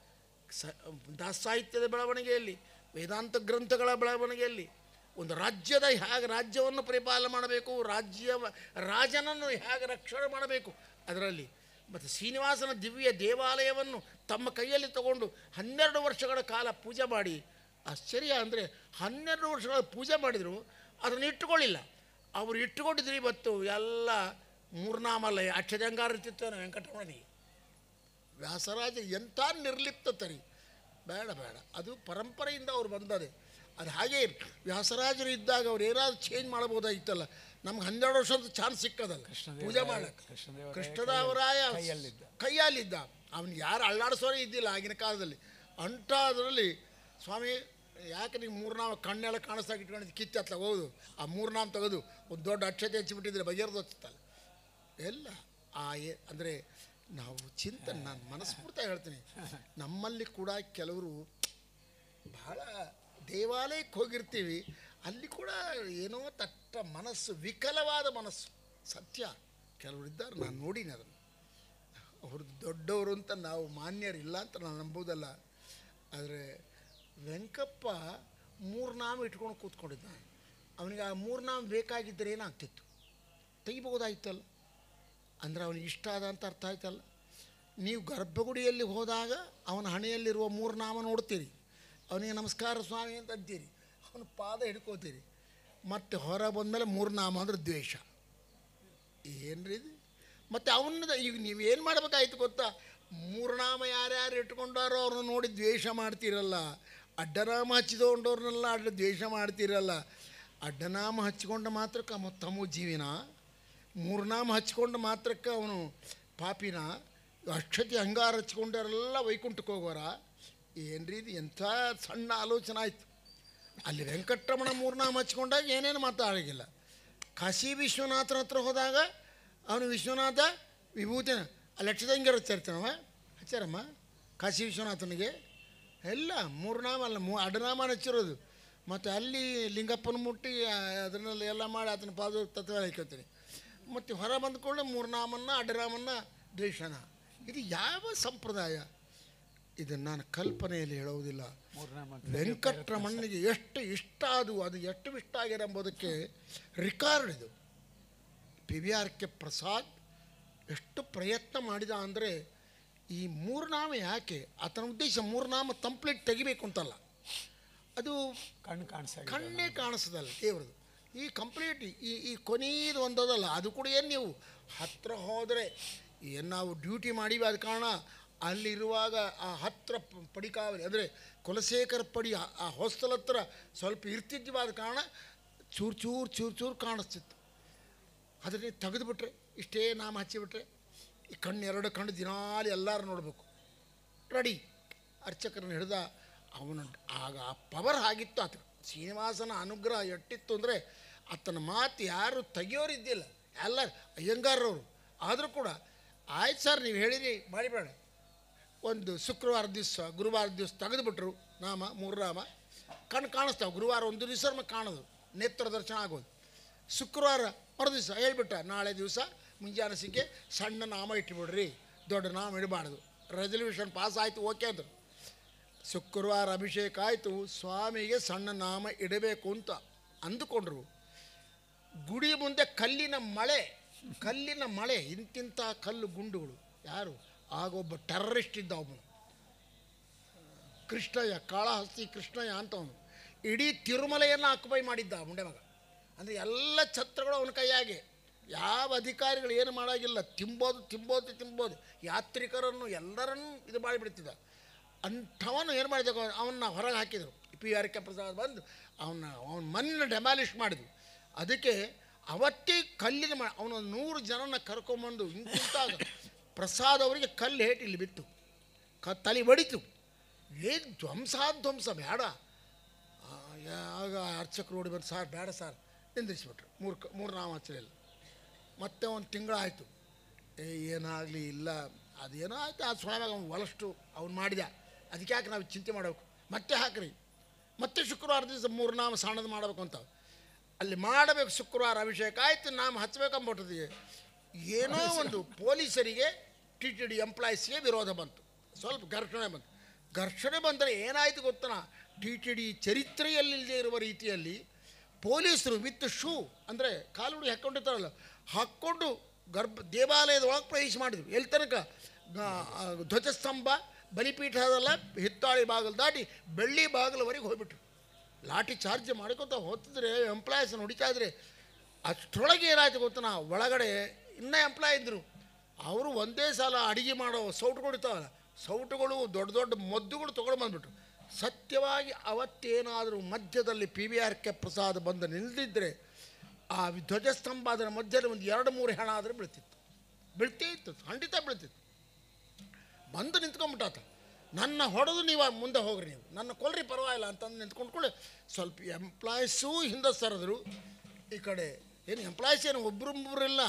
ದಾಸ ಸಾಹಿತ್ಯದ ಬೆಳವಣಿಗೆಯಲ್ಲಿ, ವೇದಾಂತ ಗ್ರಂಥಗಳ ಬೆಳವಣಿಗೆಯಲ್ಲಿ, ಒಂದು ರಾಜ್ಯದ ಹೇಗೆ ರಾಜ್ಯವನ್ನು ಪರಿಪಾಲನೆ ಮಾಡಬೇಕು, ರಾಜನನ್ನು ಹೇಗೆ ರಕ್ಷಣೆ ಮಾಡಬೇಕು ಅದರಲ್ಲಿ, ಮತ್ತು ಶ್ರೀನಿವಾಸನ ದಿವ್ಯ ದೇವಾಲಯವನ್ನು ತಮ್ಮ ಕೈಯಲ್ಲಿ ತಗೊಂಡು 12 ವರ್ಷಗಳ ಕಾಲ ಪೂಜೆ ಮಾಡಿ, ಆಶ್ಚರ್ಯ ಅಂದರೆ 12 ವರ್ಷಗಳ ಪೂಜೆ ಮಾಡಿದರು, ಅದನ್ನು ಇಟ್ಟುಕೊಳ್ಳಿಲ್ಲ. ಅವರು ಇಟ್ಟುಕೊಂಡಿದ್ರು ಇವತ್ತು ಎಲ್ಲ ಮೂರ್ನಾಮಲ್ಲ ಅಕ್ಷಜಂಗಾರ ಇರ್ತಿತ್ತು ವೆಂಕಟರಮಣಿಗೆ. ವ್ಯಾಸರಾಜ ಎಂಥ ನಿರ್ಲಿಪ್ತತರಿ, ಬೇಡ ಅದು ಪರಂಪರೆಯಿಂದ ಅವ್ರು ಬಂದದೆ. ಅದು ಹಾಗೆ ವ್ಯಾಸರಾಜರು ಇದ್ದಾಗ ಅವ್ರು ಏನಾದ್ರು ಚೇಂಜ್ ಮಾಡ್ಬೋದಾಗಿತ್ತಲ್ಲ. ನಮ್ಗೆ 12 ವರ್ಷದ ಚಾನ್ಸ್ ಸಿಕ್ಕದಲ್ಲ ಪೂಜೆ ಮಾಡಕ್ಕೆ. ಕೃಷ್ಣದೇವರಾಯ ಕೈಯಲ್ಲಿದ್ದ, ಅವನು ಯಾರು ಅಳ್ಳಾಡಿಸೋರೇ ಇದ್ದಿಲ್ಲ ಆಗಿನ ಕಾಲದಲ್ಲಿ. ಅಂಥದ್ರಲ್ಲಿ ಸ್ವಾಮಿ ಯಾಕೆ ನೀವು 3 ನಾಮ ಕಣ್ಣೆಲ್ಲ ಕಾಣಿಸ್ತಾಗ ಇಟ್ಕೊಂಡಿದ್ದು ಕಿತ್ತಲ್ಲ, ಹೌದು ಆ 3 ನಾಮ ತೆಗೆದು ಒಂದು ದೊಡ್ಡ ಅಕ್ಷತೆ ಹಚ್ಚಿಬಿಟ್ಟಿದ್ರೆ ಬಗೆಹರಿದೋಗ್ತಲ್ಲ ಎಲ್ಲ. ಅಂದರೆ ನಾವು ಚಿಂತನೆ, ನಾನು ಮನಸ್ಫೂರ್ತ ಹೇಳ್ತೀನಿ, ನಮ್ಮಲ್ಲಿ ಕೂಡ ಕೆಲವರು ಬಹಳ ದೇವಾಲಯಕ್ಕೆ ಹೋಗಿರ್ತೀವಿ, ಅಲ್ಲಿ ಕೂಡ ಏನೋ ತಟ್ಟ ಮನಸ್ಸು, ವಿಕಲವಾದ ಮನಸ್ಸು. ಸತ್ಯ, ಕೆಲವರಿದ್ದಾರೆ, ನಾನು ನೋಡಿನಿ ಅದನ್ನು. ಅವರು ದೊಡ್ಡವರು ಅಂತ ನಾವು ಮಾನ್ಯರಿಲ್ಲ ಅಂತ ನಾನು ನಂಬೋದಲ್ಲ. ಆದರೆ ವೆಂಕಪ್ಪ 3 ನಾಮ ಇಟ್ಕೊಂಡು ಕೂತ್ಕೊಂಡಿದ್ದ. ಅವನಿಗೆ ಆ 3 ನಾಮ ಬೇಕಾಗಿದ್ದರೆ ಏನಾಗ್ತಿತ್ತು? ತೆಗಿಬೋದಾಯ್ತಲ್ಲ. ಅಂದರೆ ಅವನಿಗೆ ಇಷ್ಟ ಆದ ಅಂತ ಅರ್ಥ ಆಯ್ತಲ್ಲ. ನೀವು ಗರ್ಭಗುಡಿಯಲ್ಲಿ ಹೋದಾಗ ಅವನ ಹಣೆಯಲ್ಲಿರುವ 3 ನಾಮ ನೋಡ್ತೀರಿ, ಅವನಿಗೆ ನಮಸ್ಕಾರ ಸ್ವಾಮಿ ಅಂತ ಅಂತೀರಿ, ಅವನ ಪಾದ ಹಿಡ್ಕೋತೀರಿ. ಮತ್ತು ಹೊರ ಬಂದಮೇಲೆ 3 ನಾಮ ಅಂದರೆ ದ್ವೇಷ. ಏನ್ರಿ ಇದು? ಮತ್ತು ಅವನ್ನ ಈಗ ನೀವೇನು ಮಾಡಬೇಕಾಯ್ತು ಗೊತ್ತಾ? 3 ನಾಮ ಯಾರ್ಯಾರು ಇಟ್ಕೊಂಡಾರೋ ಅವ್ರನ್ನ ನೋಡಿ ದ್ವೇಷ ಮಾಡ್ತೀರಲ್ಲ. ಅಡ್ಡನಾಮ ಹಚ್ಚಿಕೊಂಡವ್ರನ್ನೆಲ್ಲ ದ್ವೇಷ ಮಾಡ್ತೀರಲ್ಲ. ಅಡ್ಡನಾಮ ಹಚ್ಚಿಕೊಂಡ ಮಾತ್ರಕ್ಕೆ ತಮ್ಮ ಜೀವಿನ, 3 ನಾಮ ಹಚ್ಕೊಂಡು ಮಾತ್ರಕ್ಕೆ ಅವನು ಪಾಪಿನ, ಅಕ್ಷತೆ ಅಂಗಾರ ಹಚ್ಕೊಂಡವರೆಲ್ಲ ವೈಕುಂಠಕ್ಕೆ ಹೋಗೋರ. ಏನ್ರಿ ಇದು? ಎಂಥ ಸಣ್ಣ ಆಲೋಚನೆ ಆಯಿತು. ಅಲ್ಲಿ ವೆಂಕಟರಮಣ 3 ನಾಮ ಹಚ್ಕೊಂಡಾಗ ಏನೇನು ಮಾತಾಡೋಂಗಿಲ್ಲ. ಕಾಶಿ ವಿಶ್ವನಾಥನ ಹತ್ರ ಹೋದಾಗ ಅವನು ವಿಶ್ವನಾಥ ವಿಭೂತಿನ ಅಲ್ಲಿ ಅಕ್ಷತೆಂಗಾರ ಹಚ್ಚಿರ್ತಾನವ, ಹಚ್ಚಾರಮ್ಮ ಕಾಶಿ ವಿಶ್ವನಾಥನಿಗೆ ಎಲ್ಲ 3 ನಾಮ ಅಲ್ಲ, ಅಡ್ಡನಾಮ ಹಚ್ಚಿರೋದು. ಮತ್ತು ಅಲ್ಲಿ ಲಿಂಗಪ್ಪನ ಮುಟ್ಟಿ ಅದನ್ನೆಲ್ಲ ಎಲ್ಲ ಮಾಡಿ ಆತನ ಪಾದ ತತ್ವ ಹಾಕೋತೀನಿ. ಮತ್ತು ಹೊರ ಬಂದ್ಕೊಂಡು 3 ನಾಮನ್ನ ಅಡ್ಡನಾಮನ್ನ ದ್ವೇಷನ. ಇದು ಯಾವ ಸಂಪ್ರದಾಯ? ಇದನ್ನು ನಾನು ಕಲ್ಪನೆಯಲ್ಲಿ ಹೇಳುವುದಿಲ್ಲ. ವೆಂಕಟರಮಣನಿಗೆ ಎಷ್ಟು ಇಷ್ಟ ಅದು ಎಷ್ಟು ಇಷ್ಟ ಆಗಿದೆ ಎಂಬುದಕ್ಕೆ ರಿಕಾರ್ಡ್ ಇದು. PVR.K. ಪ್ರಸಾದ್ ಎಷ್ಟು ಪ್ರಯತ್ನ ಮಾಡಿದ ಅಂದರೆ ಈ 3 ನಾಮ ಯಾಕೆ, ಆತನ ಉದ್ದೇಶ 3 ನಾಮ ಕಂಪ್ಲೀಟ್ ತೆಗಿಬೇಕು ಅಂತಲ್ಲ, ಅದು ಕಣ್ಣೇ ಕಾಣಿಸೋದಲ್ಲ ದೇವ್ರದ್ದು. ಈ ಕಂಪ್ಲೀಟ್ ಈ ಕೊನೆಯದು ಒಂದೋದಲ್ಲ, ಅದು ಕೂಡ ಏನು ನೀವು ಹತ್ತಿರ ಹೋದರೆ ಏನು ನಾವು ಡ್ಯೂಟಿ ಮಾಡೀವಿ, ಆದ ಕಾರಣ ಅಲ್ಲಿರುವಾಗ ಆ ಹತ್ತಿರ ಪಡಿಕಾವಲಿ ಅಂದರೆ ಕುಲಶೇಖರ ಪಡಿ ಆ ಹಾಸ್ಟೆಲ್ ಹತ್ರ ಸ್ವಲ್ಪ ಇರ್ತಿದ್ವಿ, ಆದ ಕಾರಣ ಚೂರು ಕಾಣಿಸ್ತಿತ್ತು. ಅದನ್ನೇ ತೆಗೆದುಬಿಟ್ರೆ ಇಷ್ಟೇ ನಾಮ ಹಚ್ಚಿಬಿಟ್ರೆ ಈ ಕಣ್ಣು ಎರಡು ಕಣ್ಣು ದಿನಾಲಿ ಎಲ್ಲರೂ ನೋಡಬೇಕು. ರೆಡಿ ಅರ್ಚಕರನ್ನು ಹಿಡ್ದ. ಅವನು ಆಗ ಆ ಪವರ್ ಆಗಿತ್ತು ಆತ. ಶ್ರೀನಿವಾಸನ ಅನುಗ್ರಹ ಎಟ್ಟಿತ್ತು ಅಂದರೆ ಆತನ ಮಾತು ಯಾರು ತೆಗಿಯೋರಿದ್ದಿಲ್ಲ, ಎಲ್ಲ ಅಯ್ಯಂಗಾರರವರು. ಆದರೂ ಕೂಡ ಆಯ್ತು ಸರ್ ನೀವು ಹೇಳಿರಿ ಮಾಡಿಬೇಡ. ಒಂದು ಶುಕ್ರವಾರ ದಿವಸ ಗುರುವಾರ ದಿವಸ ತೆಗೆದುಬಿಟ್ರು ನಾಮ, 3 ನಾಮ ಕಣ್ಣು ಕಾಣಿಸ್ತಾವೆ. ಗುರುವಾರ ಒಂದು ದಿವಸ ಕಾಣೋದು, ನೇತ್ರ ದರ್ಶನ ಆಗೋದು. ಶುಕ್ರವಾರ ಮರು ದಿವಸ ಹೇಳ್ಬಿಟ್ಟ, ನಾಳೆ ದಿವಸ ಮುಂಜಾನೆ ಸಿಗ್ಗೆ ಸಣ್ಣ ನಾಮ ಇಟ್ಟುಬಿಡ್ರಿ, ದೊಡ್ಡ ನಾಮ ಇಡಬಾರ್ದು. ರೆಸಲ್ಯೂಷನ್ ಪಾಸ್ ಆಯಿತು, ಓಕೆ ಅಂದರು. ಶುಕ್ರವಾರ ಅಭಿಷೇಕ ಆಯಿತು, ಸ್ವಾಮಿಗೆ ಸಣ್ಣ ನಾಮ ಇಡಬೇಕು ಅಂತ ಅಂದುಕೊಂಡ್ರು. ಗುಡಿ ಮುಂದೆ ಕಲ್ಲಿನ ಮಳೆ, ಇಂತಿಂಥ ಕಲ್ಲು ಗುಂಡುಗಳು. ಯಾರು? ಆಗೊಬ್ಬ ಟೆರರಿಸ್ಟ್ ಇದ್ದ, ಅವನು ಕೃಷ್ಣಯ್ಯ, ಕಾಳಹಸ್ತಿ ಕೃಷ್ಣಯ್ಯ ಅಂತವನು. ಇಡೀ ತಿರುಮಲೆಯನ್ನು ಆಕ್ಯುಪೈ ಮಾಡಿದ್ದ ಮುಂಡೆ ಮಗ. ಅಂದರೆ ಎಲ್ಲ ಛತ್ರಗಳು ಅವನ ಕೈಯಾಗೆ. ಯಾವ ಅಧಿಕಾರಿಗಳು ಏನು ಮಾಡೋಂಗಿಲ್ಲ, ತಿಂಬೋದು. ಯಾತ್ರಿಕರನ್ನು ಎಲ್ಲರನ್ನೂ ಇದು ಮಾಡಿಬಿಡ್ತಿದ್ದ. ಅಂಥವನು ಏನು ಮಾಡಿದ, ಅವನ್ನ ಹೊರಗೆ ಹಾಕಿದರು. PRK ಪ್ರಸಾದ್ ಬಂದು ಅವನ ಮನೆಯನ್ನು ಡೆಮಾಲಿಷ್ ಮಾಡಿದ್ರು. ಅದಕ್ಕೆ ಅವತ್ತೇ ಕಲ್ಲಿನ ಅವನು 100 ಜನನ ಕರ್ಕೊಂಬಂದು ಇಂತಾಗ ಪ್ರಸಾದ್ ಅವರಿಗೆ ಕಲ್ಲು ಹೇಟಿ ಇಲ್ಲಿ ಬಿತ್ತು, ತಲೆ ಬಡಿತು. ಏನು ಧ್ವಂಸ ಬೇಡ. ಆಗ ಅರ್ಚಕರು ನೋಡಿ ಬಂದು, ಸಾರ್ ಬೇಡ ಸಾರ್ ನಿಂದಿರಿಸ್ಬಿಟ್ರು. 3 ನಾಮ ಹಚ್ಚಲಿಲ್ಲ. ಮತ್ತೆ 1 ತಿಂಗಳಾಯಿತು. ಏನಾಗಲಿ ಇಲ್ಲ, ಅದೇನೋ ಆಯಿತು. ಅದು ಸೊಳವಾಗ ಅವ್ನು ಒಲಷ್ಟು ಅವ್ನು ಮಾಡಿದ. ಅದಕ್ಕೆ ಯಾಕೆ ನಾವು ಚಿಂತೆ ಮಾಡಬೇಕು, ಮತ್ತೆ ಹಾಕ್ರಿ. ಮತ್ತೆ ಶುಕ್ರವಾರ ದಿವಸ 3 ನಾಮ ಸಣ್ಣದು ಮಾಡಬೇಕು ಅಂತ ಅಲ್ಲಿ ಮಾಡಬೇಕು. ಶುಕ್ರವಾರ ಅಭಿಷೇಕ ಆಯಿತು, ನಾಮ ಹಚ್ಚಬೇಕಂಬಿಟ್ಟಿದೆ. ಏನೋ ಒಂದು ಪೊಲೀಸರಿಗೆ TTD ಎಂಪ್ಲಾಯೀಸ್ಗೆ ವಿರೋಧ ಬಂತು, ಸ್ವಲ್ಪ ಘರ್ಷಣೆ ಬಂದರೆ ಏನಾಯಿತು ಗೊತ್ತನ, TTD ಚರಿತ್ರೆಯಲ್ಲಿಲ್ಲದೆ ಇರುವ ರೀತಿಯಲ್ಲಿ ಪೊಲೀಸರು ವಿತ್ ಶೂ ಅಂದರೆ ಕಾಲುಡಿ ಹಾಕ್ಕೊಂಡಿರ್ತಾರಲ್ಲ, ಹಾಕ್ಕೊಂಡು ದೇವಾಲಯದ ಒಳಗೆ ಪ್ರವೇಶ ಮಾಡಿದ್ರು. ಎಲ್ಲಿ ತನಕ? ಧ್ವಜಸ್ತಂಭ, ಬಲಿಪೀಠದಲ್ಲ, ಹಿತ್ತಾಳಿ ಬಾಗಿಲು ದಾಟಿ ಬೆಳ್ಳಿ ಬಾಗಿಲವರೆಗೆ ಹೋಗ್ಬಿಟ್ರು. ಲಾಠಿ ಚಾರ್ಜ್ ಮಾಡ್ಕೊತ ಹೋಗ್ತಿದ್ರೆ ಎಂಪ್ಲಾಯೀಸನ್ನು ಹೊಡಿತಾಯಿದ್ರೆ. ಅಷ್ಟರೊಳಗೆ ಏನಾಯ್ತು ಗೊತ್ತನ, ಒಳಗಡೆ ಇನ್ನೂ ಎಂಪ್ಲಾಯ್ ಇದ್ದರು. ಅವರು ಒಂದೇ ಸಲ ಅಡುಗೆ ಮಾಡೋ ಸೌಟುಗಳು ಇರ್ತಾವಲ್ಲ, ಸೌಟುಗಳು ದೊಡ್ಡ ಮದ್ದುಗಳು ತೊಗೊಂಡು ಬಂದುಬಿಟ್ರು. ಸತ್ಯವಾಗಿ ಅವತ್ತೇನಾದರೂ ಮಧ್ಯದಲ್ಲಿ PVRK ಪ್ರಸಾದ್ ಬಂದು ನಿಲ್ದಿದ್ದರೆ ಆ ಧ್ವಜಸ್ತಂಭ ಅದರ ಮಧ್ಯದಲ್ಲಿ ಒಂದು 2-3 ಹೆಣ ಆದರೆ ಬೀಳ್ತೇ ಇತ್ತು, ಖಂಡಿತ ಬೀಳ್ತಿತ್ತು. ಬಂದು ನಿಂತ್ಕೊಂಡ್ಬಿಟ್ಟಾತ. ನನ್ನ ಹೊಡೆದು ನೀವು ಮುಂದೆ ಹೋಗ್ರಿ, ನೀವು ನನ್ನ ಕೊಲ್ರಿ ಪರವಾಗಿಲ್ಲ ಅಂತಂದು ನಿಂತ್ಕೊಂಡ್ಕೊಳ್ಳಿ. ಸ್ವಲ್ಪ ಎಂಪ್ಲಾಯೀಸೂ ಹಿಂದೆ ಸರಿದ್ರು. ಈ ಕಡೆ ಏನು ಎಂಪ್ಲಾಯೀಸ್ ಏನು ಒಬ್ಬರಿಲ್ಲ,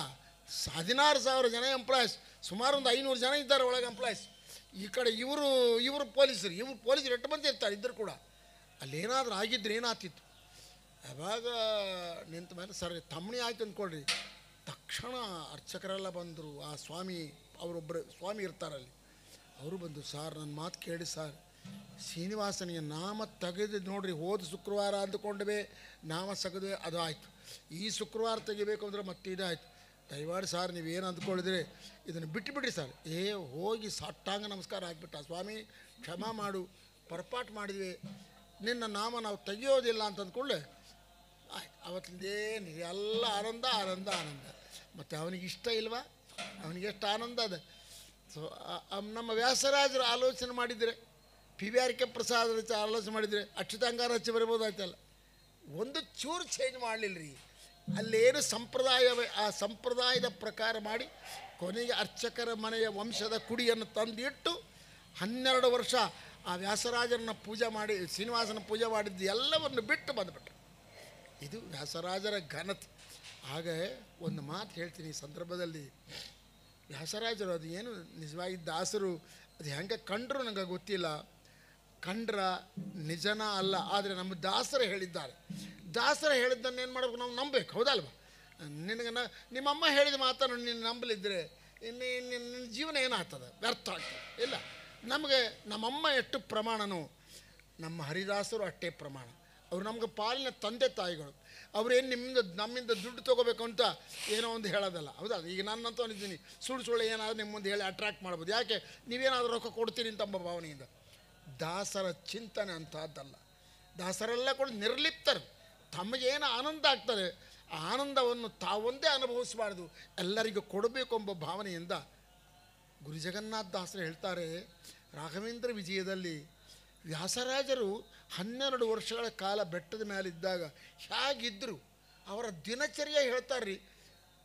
16,000 ಜನ ಎಂಪ್ಲಾಯೀಸ್, ಸುಮಾರು ಒಂದು 500 ಜನ ಇದ್ದಾರೆ ಒಳಗೆ ಎಂಪ್ಲಾಯೀಸ್. ಈ ಕಡೆ ಇವರು ಪೊಲೀಸರು 8 ಮಂದಿ ಇರ್ತಾರೆ. ಇದ್ದರು ಕೂಡ ಅಲ್ಲೇನಾದರೂ ಆಗಿದ್ರೆ ಏನಾಗ್ತಿತ್ತು. ಯಾವಾಗ ನಿಂತ ಮೇಲೆ ಸರ್ ತಮ್ಮಣಿ ಆಯ್ತು ಅಂದ್ಕೊಳ್ರಿ, ತಕ್ಷಣ ಅರ್ಚಕರೆಲ್ಲ ಬಂದರು. ಆ ಸ್ವಾಮಿ, ಅವರೊಬ್ಬರು ಸ್ವಾಮಿ ಇರ್ತಾರಲ್ಲಿ, ಅವರು ಬಂದು, ಸಾರ್ ನನ್ನ ಮಾತು ಕೇಳಿ ಸಾರ್, ಶ್ರೀನಿವಾಸನಿಗೆ ನಾಮ ತೆಗೆದು ನೋಡ್ರಿ, ಹೋದ ಶುಕ್ರವಾರ ಅಂದುಕೊಂಡ್ವೆ ನಾಮ ಸಗದ್ವಿ, ಅದು ಆಯಿತು. ಈ ಶುಕ್ರವಾರ ತೆಗಿಬೇಕು ಅಂದರೆ ಮತ್ತೆ ಇದಾಯಿತು. ದಯವಾಡಿ ಸಾರ್ ನೀವೇನು ಅಂದ್ಕೊಂಡಿದ್ರೆ ಇದನ್ನು ಬಿಟ್ಟುಬಿಡ್ರಿ ಸರ್. ಹೋಗಿ ಸಾಷ್ಟಾಂಗ ನಮಸ್ಕಾರ ಹಾಕ್ಬಿಟ್ಟ, ಸ್ವಾಮಿ ಕ್ಷಮಾ ಮಾಡು, ಪರಪಾಟ್ ಮಾಡಿದ್ವಿ, ನಿನ್ನ ನಾಮ ನಾವು ತೆಗಿಯೋದಿಲ್ಲ ಅಂತ ಅಂದ್ಕೊಳ್ಳೆ. ಆಯ್ತು, ಅವತ್ತಿಂದೇನು ಎಲ್ಲ ಆನಂದ. ಮತ್ತು ಅವನಿಗೆ ಇಷ್ಟ ಇಲ್ವಾ? ಅವನಿಗೆ ಎಷ್ಟು ಆನಂದ ಅದ. ಸೊ ನಮ್ಮ ವ್ಯಾಸರಾಜರು ಆಲೋಚನೆ ಮಾಡಿದರೆ, PVRK ಪ್ರಸಾದ ಆಲೋಚನೆ ಮಾಡಿದರೆ ಅಕ್ಷತಾಂಗಾರ ಹಚ್ಚಿ ಬರ್ಬೋದಾಯ್ತಲ್ಲ. ಒಂದು ಚೂರು ಚೇಂಜ್ ಮಾಡಲಿಲ್ಲ ರೀ. ಅಲ್ಲೇನು ಸಂಪ್ರದಾಯವೇ ಆ ಸಂಪ್ರದಾಯದ ಪ್ರಕಾರ ಮಾಡಿ ಕೊನೆಗೆ ಅರ್ಚಕರ ಮನೆಯ ವಂಶದ ಕುಡಿಯನ್ನು ತಂದಿಟ್ಟು 12 ವರ್ಷ ಆ ವ್ಯಾಸರಾಜರನ್ನ ಪೂಜೆ ಮಾಡಿ, ಶ್ರೀನಿವಾಸನ ಪೂಜೆ ಮಾಡಿದ್ದು ಎಲ್ಲವನ್ನು ಬಿಟ್ಟು ಬಂದುಬಿಟ್ರು. ಇದು ವ್ಯಾಸರಾಜರ ಘನತೆ. ಹಾಗೆ ಒಂದು ಮಾತು ಹೇಳ್ತೀನಿ ಈ ಸಂದರ್ಭದಲ್ಲಿ. ವ್ಯಾಸರಾಜರು ಅದು ಏನು ನಿಜವಾಗಿ ದಾಸರು ಅದು ಹೆಂಗೆ ಕಂಡ್ರು ನನಗೆ ಗೊತ್ತಿಲ್ಲ, ಕಂಡ್ರ ನಿಜನ ಅಲ್ಲ, ಆದರೆ ನಮ್ಮ ದಾಸರು ಹೇಳಿದ್ದಾರೆ. ದಾಸರು ಹೇಳಿದ್ದನ್ನು ಏನು ಮಾಡಬೇಕು, ನಾವು ನಂಬಬೇಕು, ಹೌದಲ್ವ? ನಿಮ್ಮಮ್ಮ ಹೇಳಿದ ಮಾತನ್ನು ನೀನು ನಂಬಲಿದ್ದರೆ ನಿನ್ನ ಜೀವನ ಏನಾಗ್ತದೆ, ವ್ಯರ್ಥ ಆಗ್ತದೆ. ಇಲ್ಲ, ನಮಗೆ ನಮ್ಮಮ್ಮ ಎಷ್ಟು ಪ್ರಮಾಣನೋ ನಮ್ಮ ಹರಿದಾಸರು ಅಷ್ಟೇ ಪ್ರಮಾಣ. ಅವರು ನಮ್ಗೆ ಪಾಲಿನ ತಂದೆ ತಾಯಿಗಳು. ಅವರೇನು ನಮ್ಮಿಂದ ದುಡ್ಡು ತೊಗೋಬೇಕು ಅಂತ ಏನೋ ಒಂದು ಹೇಳೋದಲ್ಲ, ಹೌದಾ? ಈಗ ನನ್ನಂತ ಅಂದಿದ್ದೀನಿ, ಸುಳ್ಳು ಏನಾದರೂ ನಿಮ್ಮ ಮುಂದೆ ಹೇಳಿ ಅಟ್ರಾಕ್ಟ್ ಮಾಡ್ಬೋದು. ಯಾಕೆ? ನೀವೇನಾದರೂ ರೊಕ್ಕ ಕೊಡ್ತೀರಿ ಅಂತ ಎಂಬ ಭಾವನೆಯಿಂದ. ದಾಸರ ಚಿಂತನೆ ಅಂತಹದ್ದಲ್ಲ. ದಾಸರೆಲ್ಲ ಕೂಡ ನಿರ್ಲಿಪ್ತರು. ತಮಗೇನು ಆನಂದ ಆಗ್ತದೆ ಆ ಆನಂದವನ್ನು ತಾವೊಂದೇ ಅನುಭವಿಸಬಾರ್ದು, ಎಲ್ಲರಿಗೂ ಕೊಡಬೇಕು ಎಂಬ ಭಾವನೆಯಿಂದ ಗುರು ಜಗನ್ನಾಥ ದಾಸರು ಹೇಳ್ತಾರೆ, ರಾಘವೇಂದ್ರ ವಿಜಯದಲ್ಲಿ ವ್ಯಾಸರಾಜರು 12 ವರ್ಷಗಳ ಕಾಲ ಬೆಟ್ಟದ ಮೇಲಿದ್ದಾಗ ಹೇಗಿದ್ದರು ಅವರ ದಿನಚರ್ಯ ಹೇಳ್ತಾರೆ ರೀ.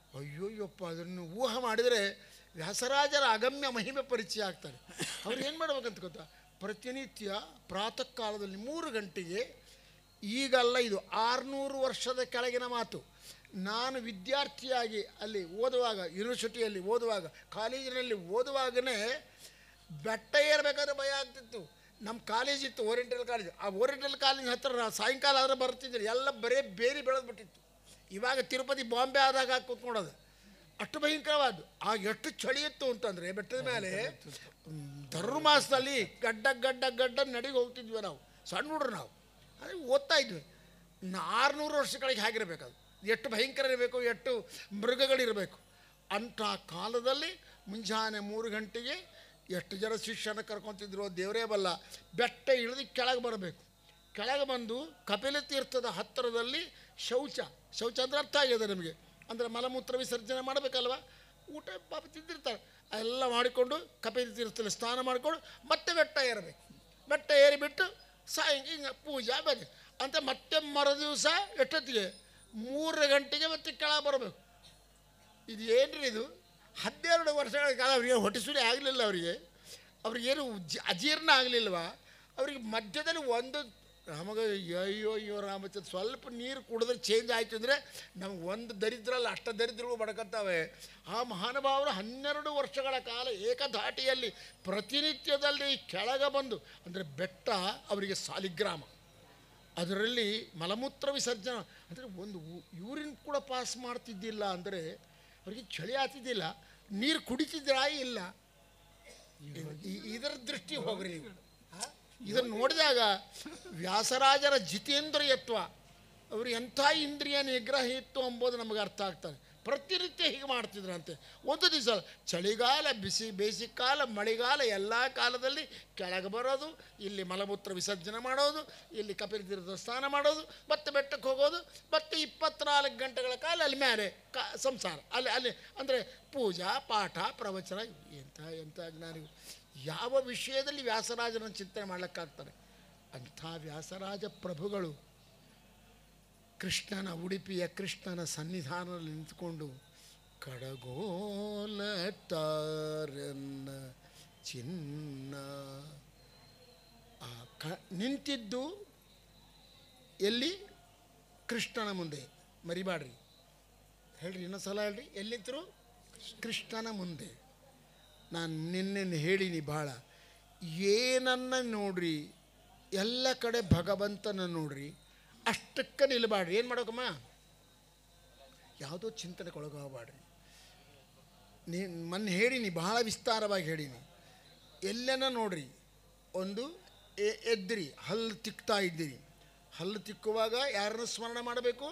ಅಯ್ಯೋಯ್ಯಪ್ಪ, ಅದನ್ನು ಊಹೆ ಮಾಡಿದರೆ ವ್ಯಾಸರಾಜರ ಅಗಮ್ಯ ಮಹಿಮೆ ಪರಿಚಯ ಆಗ್ತಾರೆ. ಅವ್ರು ಏನು ಮಾಡ್ಬೇಕಂತ ಗೊತ್ತಾ, ಪ್ರತಿನಿತ್ಯ ಪ್ರಾತಃ ಕಾಲದಲ್ಲಿ 3 ಗಂಟೆಗೆ, ಈಗಲ್ಲ, ಇದು 600 ವರ್ಷದ ಕೆಳಗಿನ ಮಾತು. ನಾನು ವಿದ್ಯಾರ್ಥಿಯಾಗಿ ಅಲ್ಲಿ ಓದುವಾಗ, ಯೂನಿವರ್ಸಿಟಿಯಲ್ಲಿ ಓದುವಾಗ, ಕಾಲೇಜಿನಲ್ಲಿ ಓದುವಾಗಲೇ ಬೆಟ್ಟ ಏರಬೇಕಾದ್ರೆ ಭಯ ಆಗ್ತಿತ್ತು. ನಮ್ಮ ಕಾಲೇಜ್ ಇತ್ತು, ಓರಿಯೆಂಟಲ್ ಕಾಲೇಜ್. ಆ ಓರಿಯೆಂಟಲ್ ಕಾಲೇಜ್ ಹತ್ತಿರ ಸಾಯಂಕಾಲ ಆದರೆ ಬರ್ತಿದ್ರು, ಎಲ್ಲ ಬರೀ ಬೇರೆ ಬೆಳೆದ್ಬಿಟ್ಟಿತ್ತು. ಇವಾಗ ತಿರುಪತಿ ಬಾಂಬೆ ಆದಾಗ ಕೂತ್ಕೊಳ್ಳೋದು ಅಷ್ಟು ಭಯಂಕರವಾದ್ದು. ಆಗ ಎಷ್ಟು ಚಳಿ ಇತ್ತು ಅಂತಂದರೆ ಬೆಟ್ಟದ ಮೇಲೆ ಧರ್ಮಾಸದಲ್ಲಿ ಗಡ್ಡ ನಡಿಗೆ ಹೋಗ್ತಿದ್ವಿ ನಾವು, ಸಣ್ಣ ಹುಡ್ರು ನಾವು. ಅದೇ ಓದ್ತಾ ಇದ್ವಿ. 600 ವರ್ಷಗಳಿಗೆ ಹೇಗಿರಬೇಕು, ಅದು ಎಷ್ಟು ಭಯಂಕರ ಇರಬೇಕು, ಎಷ್ಟು ಮೃಗಗಳಿರಬೇಕು. ಅಂಥ ಕಾಲದಲ್ಲಿ ಮುಂಜಾನೆ 3 ಗಂಟೆಗೆ ಎಷ್ಟು ಜನ ಶಿಷ್ಯನ ಕರ್ಕೊತಿದ್ರು ದೇವರೇ ಬಲ್ಲ. ಬೆಟ್ಟ ಇಳಿದು ಕೆಳಗೆ ಬರಬೇಕು. ಕೆಳಗೆ ಬಂದು ಕಪಿಲ ತೀರ್ಥದ ಹತ್ತಿರದಲ್ಲಿ ಶೌಚ ಅಂದರೆ ಅರ್ಥ ಆಗಿದೆ ನಮಗೆ, ಅಂದರೆ ಮಲಮೂತ್ರ ವಿಸರ್ಜನೆ ಮಾಡಬೇಕಲ್ವ. ಊಟ ಪಾಪ ತಿಂದಿರ್ತಾರೆ, ಎಲ್ಲ ಮಾಡಿಕೊಂಡು ಕಪಿಲ ತೀರ್ಥದಲ್ಲಿ ಸ್ನಾನ ಮಾಡಿಕೊಂಡು ಮತ್ತೆ ಬೆಟ್ಟ ಏರಬೇಕು. ಬೆಟ್ಟ ಏರಿಬಿಟ್ಟು ಹಿಂಗೆ ಪೂಜೆ ಬೇರೆ ಅಂತ ಮತ್ತೆ ಮರುದಿವಸ ಎಷ್ಟೊತ್ತಿಗೆ 3 ಗಂಟೆಗೆ ಮತ್ತೆ ಕೆಳಗೆ ಬರಬೇಕು. ಇದು ಏನ್ರಿ ಇದು? 12 ವರ್ಷಗಳ ಕಾಲ ಅವರಿಗೆ ಹೊಟ್ಟೆಸುರಿ ಆಗಲಿಲ್ಲ. ಅವ್ರಿಗೇನು ಅಜೀರ್ಣ ಆಗಲಿಲ್ವ? ಅವ್ರಿಗೆ ಮಧ್ಯದಲ್ಲಿ ಒಂದು ನಮಗೆ ಅಯ್ಯೋ ರಾಮಚಂದ್ರ ಸ್ವಲ್ಪ ನೀರು ಕುಡಿದ್ರೆ ಚೇಂಜ್ ಆಯಿತು ಅಂದರೆ ನಮ್ಗೆ ಒಂದು ದರಿದ್ರ ಅಲ್ಲ, ಅಷ್ಟ ದರಿದ್ರಗಳು ಬಡ್ಕತ್ತವೆ. ಆ ಮಹಾನುಭಾವರು 12 ವರ್ಷಗಳ ಕಾಲ ಏಕಧಾಟಿಯಲ್ಲಿ ಪ್ರತಿನಿತ್ಯದಲ್ಲಿ ಕೆಳಗೆ ಬಂದು, ಅಂದರೆ ಬೆಟ್ಟ ಅವರಿಗೆ ಸಾಲಿಗ್ರಾಮ, ಅದರಲ್ಲಿ ಮಲಮೂತ್ರ ವಿಸರ್ಜನೆ ಅಂದರೆ ಒಂದು ಯೂರಿನ್ ಕೂಡ ಪಾಸ್ ಮಾಡ್ತಿದ್ದಿಲ್ಲ. ಅಂದರೆ ಅವರಿಗೆ ಚಳಿ ಆಗ್ತಿದ್ದಿಲ್ಲ, ನೀರು ಕುಡಿತಿದ್ರಾ ಇಲ್ಲ. ಇದರ ದೃಷ್ಟಿ ಹೋಗ್ರಿ ನೀವು. ಇದನ್ನು ನೋಡಿದಾಗ ವ್ಯಾಸರಾಜರ ಜಿತೇಂದ್ರಿಯತ್ವ, ಅವರು ಎಂಥ ಇಂದ್ರಿಯ ನಿಗ್ರಹ ಇತ್ತು ಎಂಬುದು ನಮಗೆ ಅರ್ಥ ಆಗ್ತದೆ. ಪ್ರತಿನಿತ್ಯ ಹೀಗೆ ಮಾಡ್ತಿದ್ರಂತೆ. ಒಂದು ದಿವಸ ಚಳಿಗಾಲ, ಬೇಸಿಗೆಕಾಲ, ಮಳೆಗಾಲ ಎಲ್ಲ ಕಾಲದಲ್ಲಿ ಕೆಳಗೆ ಬರೋದು, ಇಲ್ಲಿ ಮಲಮೂತ್ರ ವಿಸರ್ಜನೆ ಮಾಡೋದು, ಇಲ್ಲಿ ಕಪಿಲ ತೀರ್ಥದ ಸ್ನಾನ ಮಾಡೋದು, ಮತ್ತೆ ಬೆಟ್ಟಕ್ಕೆ ಹೋಗೋದು, ಮತ್ತೆ 24 ಗಂಟೆಗಳ ಕಾಲ ಅಲ್ಲಿ ಮೇಲೆ ಸಂಸಾರ ಅಲ್ಲಿ ಅಂದರೆ ಪೂಜಾ ಪಾಠ ಪ್ರವಚನ. ಎಂಥ ಜ್ಞಾನಿಗಳು! ಯಾವ ವಿಷಯದಲ್ಲಿ ವ್ಯಾಸರಾಜನ ಚಿಂತನೆ ಮಾಡಲಿಕ್ಕಾಗ್ತಾರೆ? ಅಂಥ ವ್ಯಾಸರಾಜ ಪ್ರಭುಗಳು ಕೃಷ್ಣನ, ಉಡುಪಿಯ ಕೃಷ್ಣನ ಸನ್ನಿಧಾನದಲ್ಲಿ ನಿಂತುಕೊಂಡು ಕಡಗೋಲ ತಾರನ್ನ ಚಿನ್ನ ನಿಂತಿದ್ದು ಎಲ್ಲಿ? ಕೃಷ್ಣನ ಮುಂದೆ. ಮರಿಬಾಡ್ರಿ, ಹೇಳ್ರಿ, ಇನ್ನೊಂದು ಸಲ ಹೇಳ್ರಿ, ಎಲ್ಲಿಂತರು? ಕೃಷ್ಣನ ಮುಂದೆ. ನಾನು ನಿನ್ನೆ ಹೇಳಿನಿ ಭಾಳ, ಏನನ್ನ ನೋಡ್ರಿ, ಎಲ್ಲ ಕಡೆ ಭಗವಂತನ ನೋಡ್ರಿ, ಅಷ್ಟಕ್ಕೆ ನಿಲ್ಬಾಡ್ರಿ. ಏನು ಮಾಡೋಕಮ್ಮ? ಯಾವುದೋ ಚಿಂತನೆಗೆ ಒಳಗೋಗಬಾಡ್ರಿ. ಮೊನ್ನೆ ಹೇಳೀನಿ, ಬಹಳ ವಿಸ್ತಾರವಾಗಿ ಹೇಳೀನಿ. ಎಲ್ಲನ ನೋಡ್ರಿ, ಒಂದು ಎದ್ದಿರಿ, ಹಲ್ಲು ತಿಕ್ತಾ ಇದ್ದೀರಿ, ಹಲ್ಲು ತಿಕ್ಕುವಾಗ ಯಾರನ್ನು ಸ್ಮರಣೆ ಮಾಡಬೇಕು?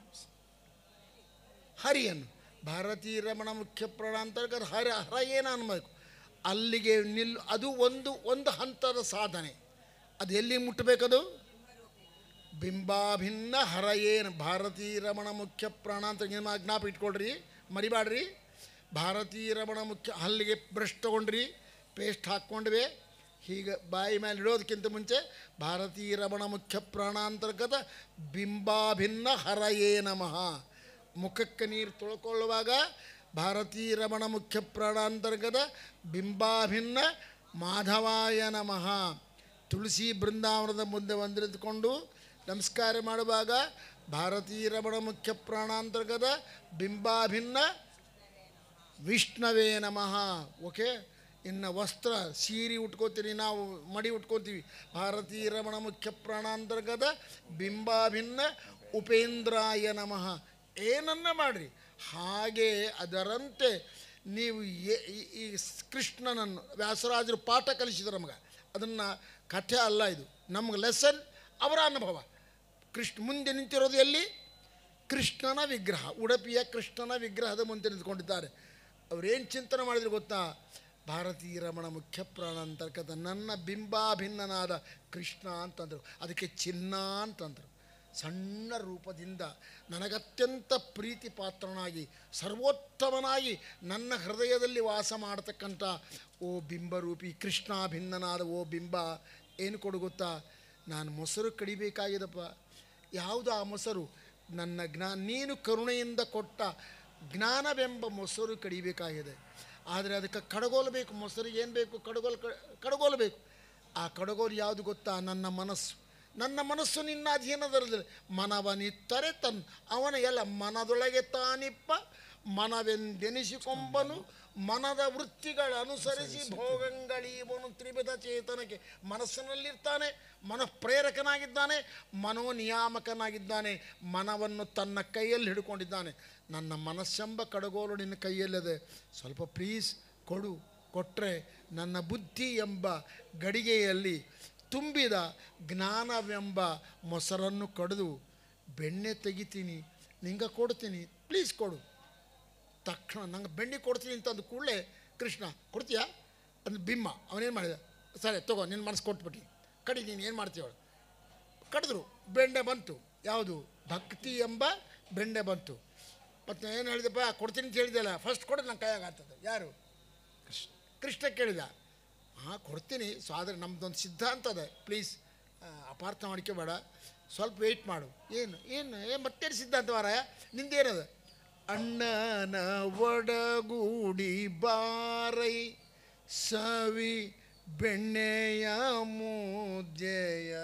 ಹರಿಯನ್ನು. ಭಾರತೀ ರಮಣ ಮುಖ್ಯ ಪ್ರಾಣ ಅಂತರ್ಗತ ಹರ ಏನು ಅನ್ಬೇಕು. ಅಲ್ಲಿಗೆ ಅದು ಒಂದು ಹಂತದ ಸಾಧನೆ. ಅದು ಎಲ್ಲಿ ಮುಟ್ಟಬೇಕದು? ಬಿಂಬಾಭಿನ್ನ ಹರಯೇನು. ಭಾರತೀ ರಮಣ ಮುಖ್ಯ ಪ್ರಾಣ ಅಂತ ಜ್ಞಾಪ ಇಟ್ಕೊಳ್ರಿ, ಮರಿಬಾಡ್ರಿ. ಭಾರತೀ ರಮಣ ಮುಖ್ಯ, ಹಲ್ಲಿಗೆ ಬ್ರಷ್ ತೊಗೊಂಡ್ರಿ, ಪೇಸ್ಟ್ ಹಾಕ್ಕೊಂಡ್ವಿ, ಹೀಗೆ ಬಾಯಿ ಮೇಲೆ ಇಡೋದಕ್ಕಿಂತ ಮುಂಚೆ ಭಾರತೀ ರಮಣ ಮುಖ್ಯ ಪ್ರಾಣಾಂತರ್ಗತ ಬಿಂಬಾಭಿನ್ನ ಹರಯೇ ನಮಃ. ಮುಖಕ್ಕೆ ನೀರು ತೊಳ್ಕೊಳ್ಳುವಾಗ ಭಾರತೀ ರಮಣ ಮುಖ್ಯ ಪ್ರಾಣಾಂತರ್ಗತ ಬಿಂಬಾಭಿನ್ನ ಮಾಧವಾಯ ನಮಃ. ತುಳಸಿ ಬೃಂದಾವನದ ಮುಂದೆ ಬಂದಿರಿದುಕೊಂಡು ನಮಸ್ಕಾರ ಮಾಡುವಾಗ ಭಾರತೀ ರಮಣ ಮುಖ್ಯ ಪ್ರಾಣಾಂತರ್ಗತ ಬಿಂಬಾಭಿನ್ನ ವಿಷ್ಣವೇ ನಮಃ. ಓಕೆ. ಇನ್ನು ವಸ್ತ್ರ, ಸೀರೆ ಉಟ್ಕೋತೀರಿ, ನಾವು ಮಡಿ ಉಟ್ಕೋತೀವಿ. ಭಾರತೀ ರಮಣ ಮುಖ್ಯ ಪ್ರಾಣಾಂತರ್ಗತ ಬಿಂಬಾಭಿನ್ನ ಉಪೇಂದ್ರಾಯ ನಮಃ. ಏನನ್ನ ಮಾಡಿರಿ, ಹಾಗೆ ಅದರಂತೆ ನೀವು ಈ ಕೃಷ್ಣನನ್ನು ವ್ಯಾಸರಾಜರು ಪಾಠ ಕಲಿಸಿದ್ರು ನಮಗೆ. ಅದನ್ನು ಕಥೆ ಅಲ್ಲ, ಇದು ನಮ್ಗೆ ಲೆಸನ್, ಅವರ ಅನುಭವ. ಮುಂದೆ ನಿಂತಿರೋದು ಎಲ್ಲಿ? ಕೃಷ್ಣನ ವಿಗ್ರಹ, ಉಡುಪಿಯ ಕೃಷ್ಣನ ವಿಗ್ರಹದ ಮುಂದೆ ನಿಂತ್ಕೊಂಡಿದ್ದಾರೆ. ಅವರೇನು ಚಿಂತನೆ ಮಾಡಿದ್ರು ಗೊತ್ತಾ? ಭಾರತೀ ರಮಣ ಮುಖ್ಯ ಪ್ರಾಣ ಅಂತರ್ಗತ ನನ್ನ ಬಿಂಬಾಭಿನ್ನನಾದ ಕೃಷ್ಣ ಅಂತಂದರು. ಅದಕ್ಕೆ ಚಿನ್ನ ಅಂತಂದರು. ಸಣ್ಣ ರೂಪದಿಂದ ನನಗತ್ಯಂತ ಪ್ರೀತಿ ಪಾತ್ರನಾಗಿ ಸರ್ವೋತ್ತಮನಾಗಿ ನನ್ನ ಹೃದಯದಲ್ಲಿ ವಾಸ ಮಾಡತಕ್ಕಂಥ ಓ ಬಿಂಬರೂಪಿ ಕೃಷ್ಣಾಭಿನ್ನನಾದ ಓ ಬಿಂಬ, ಏನು ಕೊಡು ಗೊತ್ತಾ? ನಾನು ಮೊಸರು ಕಡಿಬೇಕಾಗಿದಪ್ಪ. ಯಾವುದು ಆ ಮೊಸರು? ನನ್ನ ನೀನು ಕರುಣೆಯಿಂದ ಕೊಟ್ಟ ಜ್ಞಾನವೆಂಬ ಮೊಸರು ಕಡಿಬೇಕಾಗಿದೆ. ಆದರೆ ಅದಕ್ಕೆ ಕಡಗೋಲು ಬೇಕು. ಮೊಸರಿಗೆ ಏನು ಬೇಕು? ಕಡಗೋಲು ಬೇಕು. ಆ ಕಡಗೋಲು ಯಾವುದು ಗೊತ್ತಾ? ನನ್ನ ಮನಸ್ಸು. ನನ್ನ ಮನಸ್ಸು ನಿನ್ನ ಅಧೀನದಲ್ಲಿದೆ. ಮನವನಿತ್ತರೆ ಅವನ ಎಲ್ಲ ಮನದೊಳಗೆ ತಾನಿಪ್ಪ ಮನವೆಂದೆನಿಸಿಕೊಂಬನು. ಮನದ ವೃತ್ತಿಗಳ ಅನುಸರಿಸಿ ಭೋಗಂಗಳೀವನು ತ್ರಿವಿಧ ಚೇತನಕ್ಕೆ. ಮನಸ್ಸಿನಲ್ಲಿರ್ತಾನೆ, ಮನಃಪ್ರೇರಕನಾಗಿದ್ದಾನೆ, ಮನೋನಿಯಾಮಕನಾಗಿದ್ದಾನೆ, ಮನವನ್ನು ತನ್ನ ಕೈಯಲ್ಲಿ ಹಿಡ್ಕೊಂಡಿದ್ದಾನೆ. ನನ್ನ ಮನಸ್ಸೆಂಬ ಕಡಗೋಲು ನಿನ್ನ ಕೈಯಲ್ಲಿದೆ, ಸ್ವಲ್ಪ ಪ್ಲೀಸ್ ಕೊಡು. ಕೊಟ್ಟರೆ ನನ್ನ ಬುದ್ಧಿ ಎಂಬ ಗಡಿಗೆಯಲ್ಲಿ ತುಂಬಿದ ಜ್ಞಾನವೆಂಬ ಮೊಸರನ್ನು ಕಡಿದು ಬೆಣ್ಣೆ ತೆಗಿತೀನಿ, ನಿಂಗೆ ಕೊಡ್ತೀನಿ, ಪ್ಲೀಸ್ ಕೊಡು. ತಕ್ಷಣ ನಂಗೆ ಬೆಣ್ಣೆ ಕೊಡ್ತೀನಿ ಅಂತ ಅಂದ ಕೂಡಲೇ ಕೃಷ್ಣ ಕೊಡ್ತೀಯಾ ಅಂದು ಬಿಮ್ಮ ಅವನೇನು ಮಾಡಿದ? ಸರಿ ತಗೋ, ನಿನ್ನ ಮನಸ್ಸು ಕೊಟ್ಬಿಟ್ಟು ಕಡಿ, ನೀನು ಏನು ಮಾಡ್ತೀವಳು? ಕಡಿದ್ರು, ಬೆಣ್ಣೆ ಬಂತು. ಯಾವುದು? ಭಕ್ತಿ ಎಂಬ ಬೆಣ್ಣೆ ಬಂತು. ಮತ್ತು ಏನು ಹೇಳಿದಪ್ಪ? ಕೊಡ್ತೀನಿ ಅಂತ ಹೇಳಿದೆಲ್ಲ, ಫಸ್ಟ್ ಕೊಡೋದು ನನ್ನ ಕೈಯಾಗ ಆಗ್ತದೆ. ಯಾರು? ಕೃಷ್ಣ ಕೇಳಿದ. ಹಾಂ ಕೊಡ್ತೀನಿ, ಸೊ ಆದರೆ ನಮ್ಮದೊಂದು ಸಿದ್ಧಾಂತ ಅದ, ಪ್ಲೀಸ್ ಅಪಾರ್ಥ ಮಾಡ್ಕೋಬೇಡ, ಸ್ವಲ್ಪ ವೆಯ್ಟ್ ಮಾಡು. ಏನು ಮತ್ತೇನು ಸಿದ್ಧಾಂತ ಮಾರಾಯ ನಿಂದೇನದ? ಅಣ್ಣನ ಒಡಗೂಡಿ ಬಾರೈ ಸವಿ ಬೆಣ್ಣೆಯ ಮುದ್ದೆಯ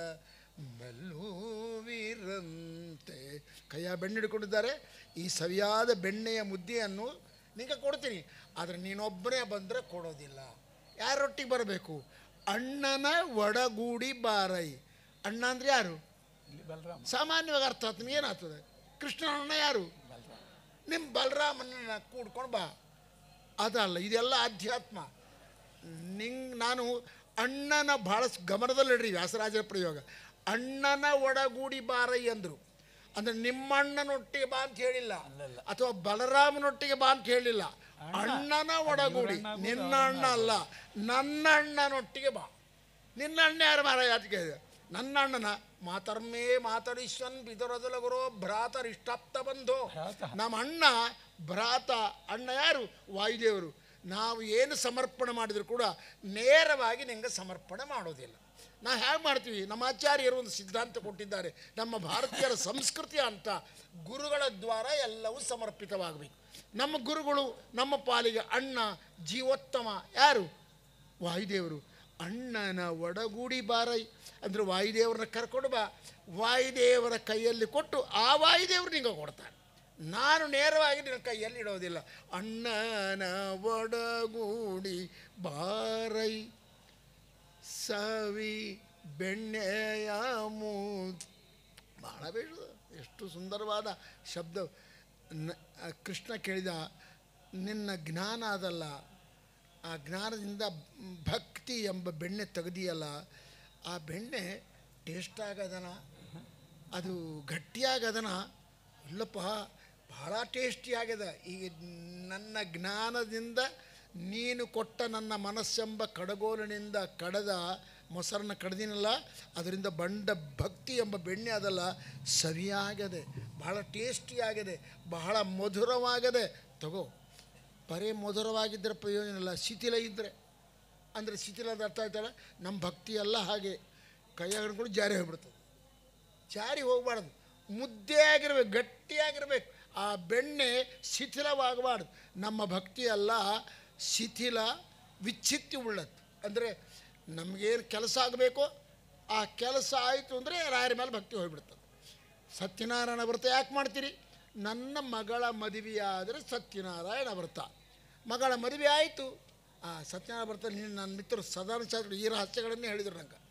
ಮೆಲ್ಲುವಿರಂತೆ. ಕೈಯ ಬೆಣ್ಣೆ ಹಿಡ್ಕೊಂಡಿದ್ದಾರೆ. ಈ ಸವಿಯಾದ ಬೆಣ್ಣೆಯ ಮುದ್ದೆಯನ್ನು ನಿಂಗೆ ಕೊಡ್ತೀನಿ, ಆದರೆ ನೀನೊಬ್ಬನೇ ಬಂದರೆ ಕೊಡೋದಿಲ್ಲ. ಯಾರೊಟ್ಟಿಗೆ ಬರಬೇಕು? ಅಣ್ಣನ ಒಡಗೂಡಿ ಬಾರೈ. ಅಣ್ಣ ಅಂದರೆ ಯಾರು? ಸಾಮಾನ್ಯವಾಗಿ ಅರ್ಥ ಆಗ್ತದೆ. ಏನಾಗ್ತದೆ? ಕೃಷ್ಣನ ಅಣ್ಣ ಯಾರು? ನಿಮ್ಮ ಬಲರಾಮನ ಕೂಡ್ಕೊಂಡು ಬಾ. ಅದಲ್ಲ, ಇದೆಲ್ಲ ಅಧ್ಯಾತ್ಮ. ನಾನು ಅಣ್ಣನ ಭಾಳ ಗಮನದಲ್ಲಿಡ್ರಿ. ವ್ಯಾಸರಾಜರ ಪ್ರಯೋಗ ಅಣ್ಣನ ಒಡಗೂಡಿ ಬಾರೈ ಅಂದರು. ಅಂದರೆ ನಿಮ್ಮ ಅಣ್ಣನೊಟ್ಟಿಗೆ ಬಾ ಅಂತ ಹೇಳಿಲ್ಲ, ಅಥವಾ ಬಲರಾಮನೊಟ್ಟಿಗೆ ಬಾ ಅಂತ ಹೇಳಿಲ್ಲ. ಅಣ್ಣನ ಒಡಗೂಡಿ, ನಿನ್ನ ಅಣ್ಣ ಅಲ್ಲ, ನನ್ನ ಅಣ್ಣನೊಟ್ಟಿಗೆ ಬಾ. ನಿನ್ನ ಅಣ್ಣ ಯಾರು ಮಾರಾಯ? ಅದಕ್ಕೆ ನನ್ನ ಅಣ್ಣನ ಮಾತರ್ಮೇ ಮಾತರಿಶ್ವನ್ ಬಿದರದಲ ಗುರೋ ಭ್ರಾತರಿಷ್ಟಾಪ್ತ ಬಂಧೋ. ನಮ್ಮ ಅಣ್ಣ ಭ್ರಾತ. ಅಣ್ಣ ಯಾರು? ವಾಯುದೇವರು. ನಾವು ಏನು ಸಮರ್ಪಣೆ ಮಾಡಿದರೂ ಕೂಡ ನೇರವಾಗಿ ನಿಂಗೆ ಸಮರ್ಪಣೆ ಮಾಡೋದಿಲ್ಲ. ನಾವು ಹೇಗೆ ಮಾಡ್ತೀವಿ? ನಮ್ಮ ಆಚಾರ್ಯರು ಒಂದು ಸಿದ್ಧಾಂತ ಕೊಟ್ಟಿದ್ದಾರೆ. ನಮ್ಮ ಭಾರತೀಯರ ಸಂಸ್ಕೃತಿ ಅಂತ ಗುರುಗಳ ದ್ವಾರ ಎಲ್ಲವೂ ಸಮರ್ಪಿತವಾಗಬೇಕು. ನಮ್ಮ ಗುರುಗಳು ನಮ್ಮ ಪಾಲಿಗೆ ಅಣ್ಣ ಜೀವೋತ್ತಮ. ಯಾರು? ವಾಯುದೇವರು. ಅಣ್ಣನ ಒಡಗೂಡಿ ಬಾರೈ ಅಂದರೆ ವಾಯುದೇವರನ್ನ ಕರ್ಕೊಂಡು ಬಾ. ವಾಯುದೇವರ ಕೈಯಲ್ಲಿ ಕೊಟ್ಟು ಆ ವಾಯುದೇವರು ನಿಂಗೆ ಕೊಡ್ತಾರೆ. ನಾನು ನೇರವಾಗಿ ನಿನ್ನ ಕೈಯಲ್ಲಿ ಇಡೋದಿಲ್ಲ. ಅಣ್ಣನ ಒಡಗೂಡಿ ಬಾರೈ ಸವಿ ಬೆಣ್ಣೆಯ ಬಹಳ ಬೇಡ. ಎಷ್ಟು ಸುಂದರವಾದ ಶಬ್ದ. ಕೃಷ್ಣ ಕೇಳಿದ, ನಿನ್ನ ಜ್ಞಾನ ಅದಲ್ಲ, ಆ ಜ್ಞಾನದಿಂದ ಭಕ್ತಿ ಎಂಬ ಬೆಣ್ಣೆ ತೆಗೆದಿಯಲ್ಲ, ಆ ಬೆಣ್ಣೆ ಟೇಸ್ಟ್ ಆಗದನ, ಅದು ಗಟ್ಟಿಯಾಗದನ? ಇಲ್ಲಪ್ಪ, ಭಾಳ ಟೇಸ್ಟಿ ಆಗ್ಯದ. ಈಗ ನನ್ನ ಜ್ಞಾನದಿಂದ ನೀನು ಕೊಟ್ಟ ನನ್ನ ಮನಸ್ಸೆಂಬ ಕಡಗೋಲಿನಿಂದ ಕಡದ ಮೊಸರನ್ನ ಕಡ್ದಿನಲ್ಲ, ಅದರಿಂದ ಬಂಡ ಭಕ್ತಿ ಎಂಬ ಬೆಣ್ಣೆ ಅದಲ್ಲ, ಸವಿಯಾಗದೆ, ಬಹಳ ಟೇಸ್ಟಿಯಾಗಿದೆ, ಬಹಳ ಮಧುರವಾಗದೆ. ತಗೋ. ಬರೀ ಮಧುರವಾಗಿದ್ದರೆ ಪ್ರಯೋಜನ ಇಲ್ಲ, ಶಿಥಿಲ ಇದ್ದರೆ. ಅಂದರೆ ಶಿಥಿಲದ ಅರ್ಥ ಆಯ್ತಲ್ಲ, ನಮ್ಮ ಭಕ್ತಿ ಎಲ್ಲ ಹಾಗೆ ಕೈಯಾಗಡ್ಕೊಂಡು ಜಾರಿ ಹೋಗ್ಬಿಡ್ತದೆ. ಜಾರಿ ಹೋಗಬಾರ್ದು, ಮುದ್ದೆ ಆಗಿರ್ಬೇಕು, ಗಟ್ಟಿಯಾಗಿರ್ಬೇಕು. ಆ ಬೆಣ್ಣೆ ಶಿಥಿಲವಾಗಬಾರ್ದು. ನಮ್ಮ ಭಕ್ತಿ ಎಲ್ಲ ಶಿಥಿಲ ವಿಚ್ಛಿತ್ತಿ ಉಳ್ಳದ್ದು. ಅಂದರೆ ನಮಗೇನು ಕೆಲಸ ಆಗಬೇಕೋ ಆ ಕೆಲಸ ಆಯಿತು ಅಂದರೆ ರಾಯರ ಮೇಲೆ ಭಕ್ತಿ ಹೋಗಿಬಿಡ್ತದೆ. ಸತ್ಯನಾರಾಯಣ ವ್ರತ ಯಾಕೆ ಮಾಡ್ತೀರಿ? ನನ್ನ ಮಗಳ ಮದುವೆಯಾದರೆ ಸತ್ಯನಾರಾಯಣ ವ್ರತ. ಮಗಳ ಮದುವೆ ಆಯಿತು, ಸತ್ಯನಾರಾಯಣ ವ್ರತ. ನನ್ನ ಮಿತ್ರರು ಸದಾನಂದ ಶಾಸ್ತ್ರಿ ಈ ರಹಸ್ಯಗಳನ್ನೇ ಹೇಳಿದರು ನಂಗೆ.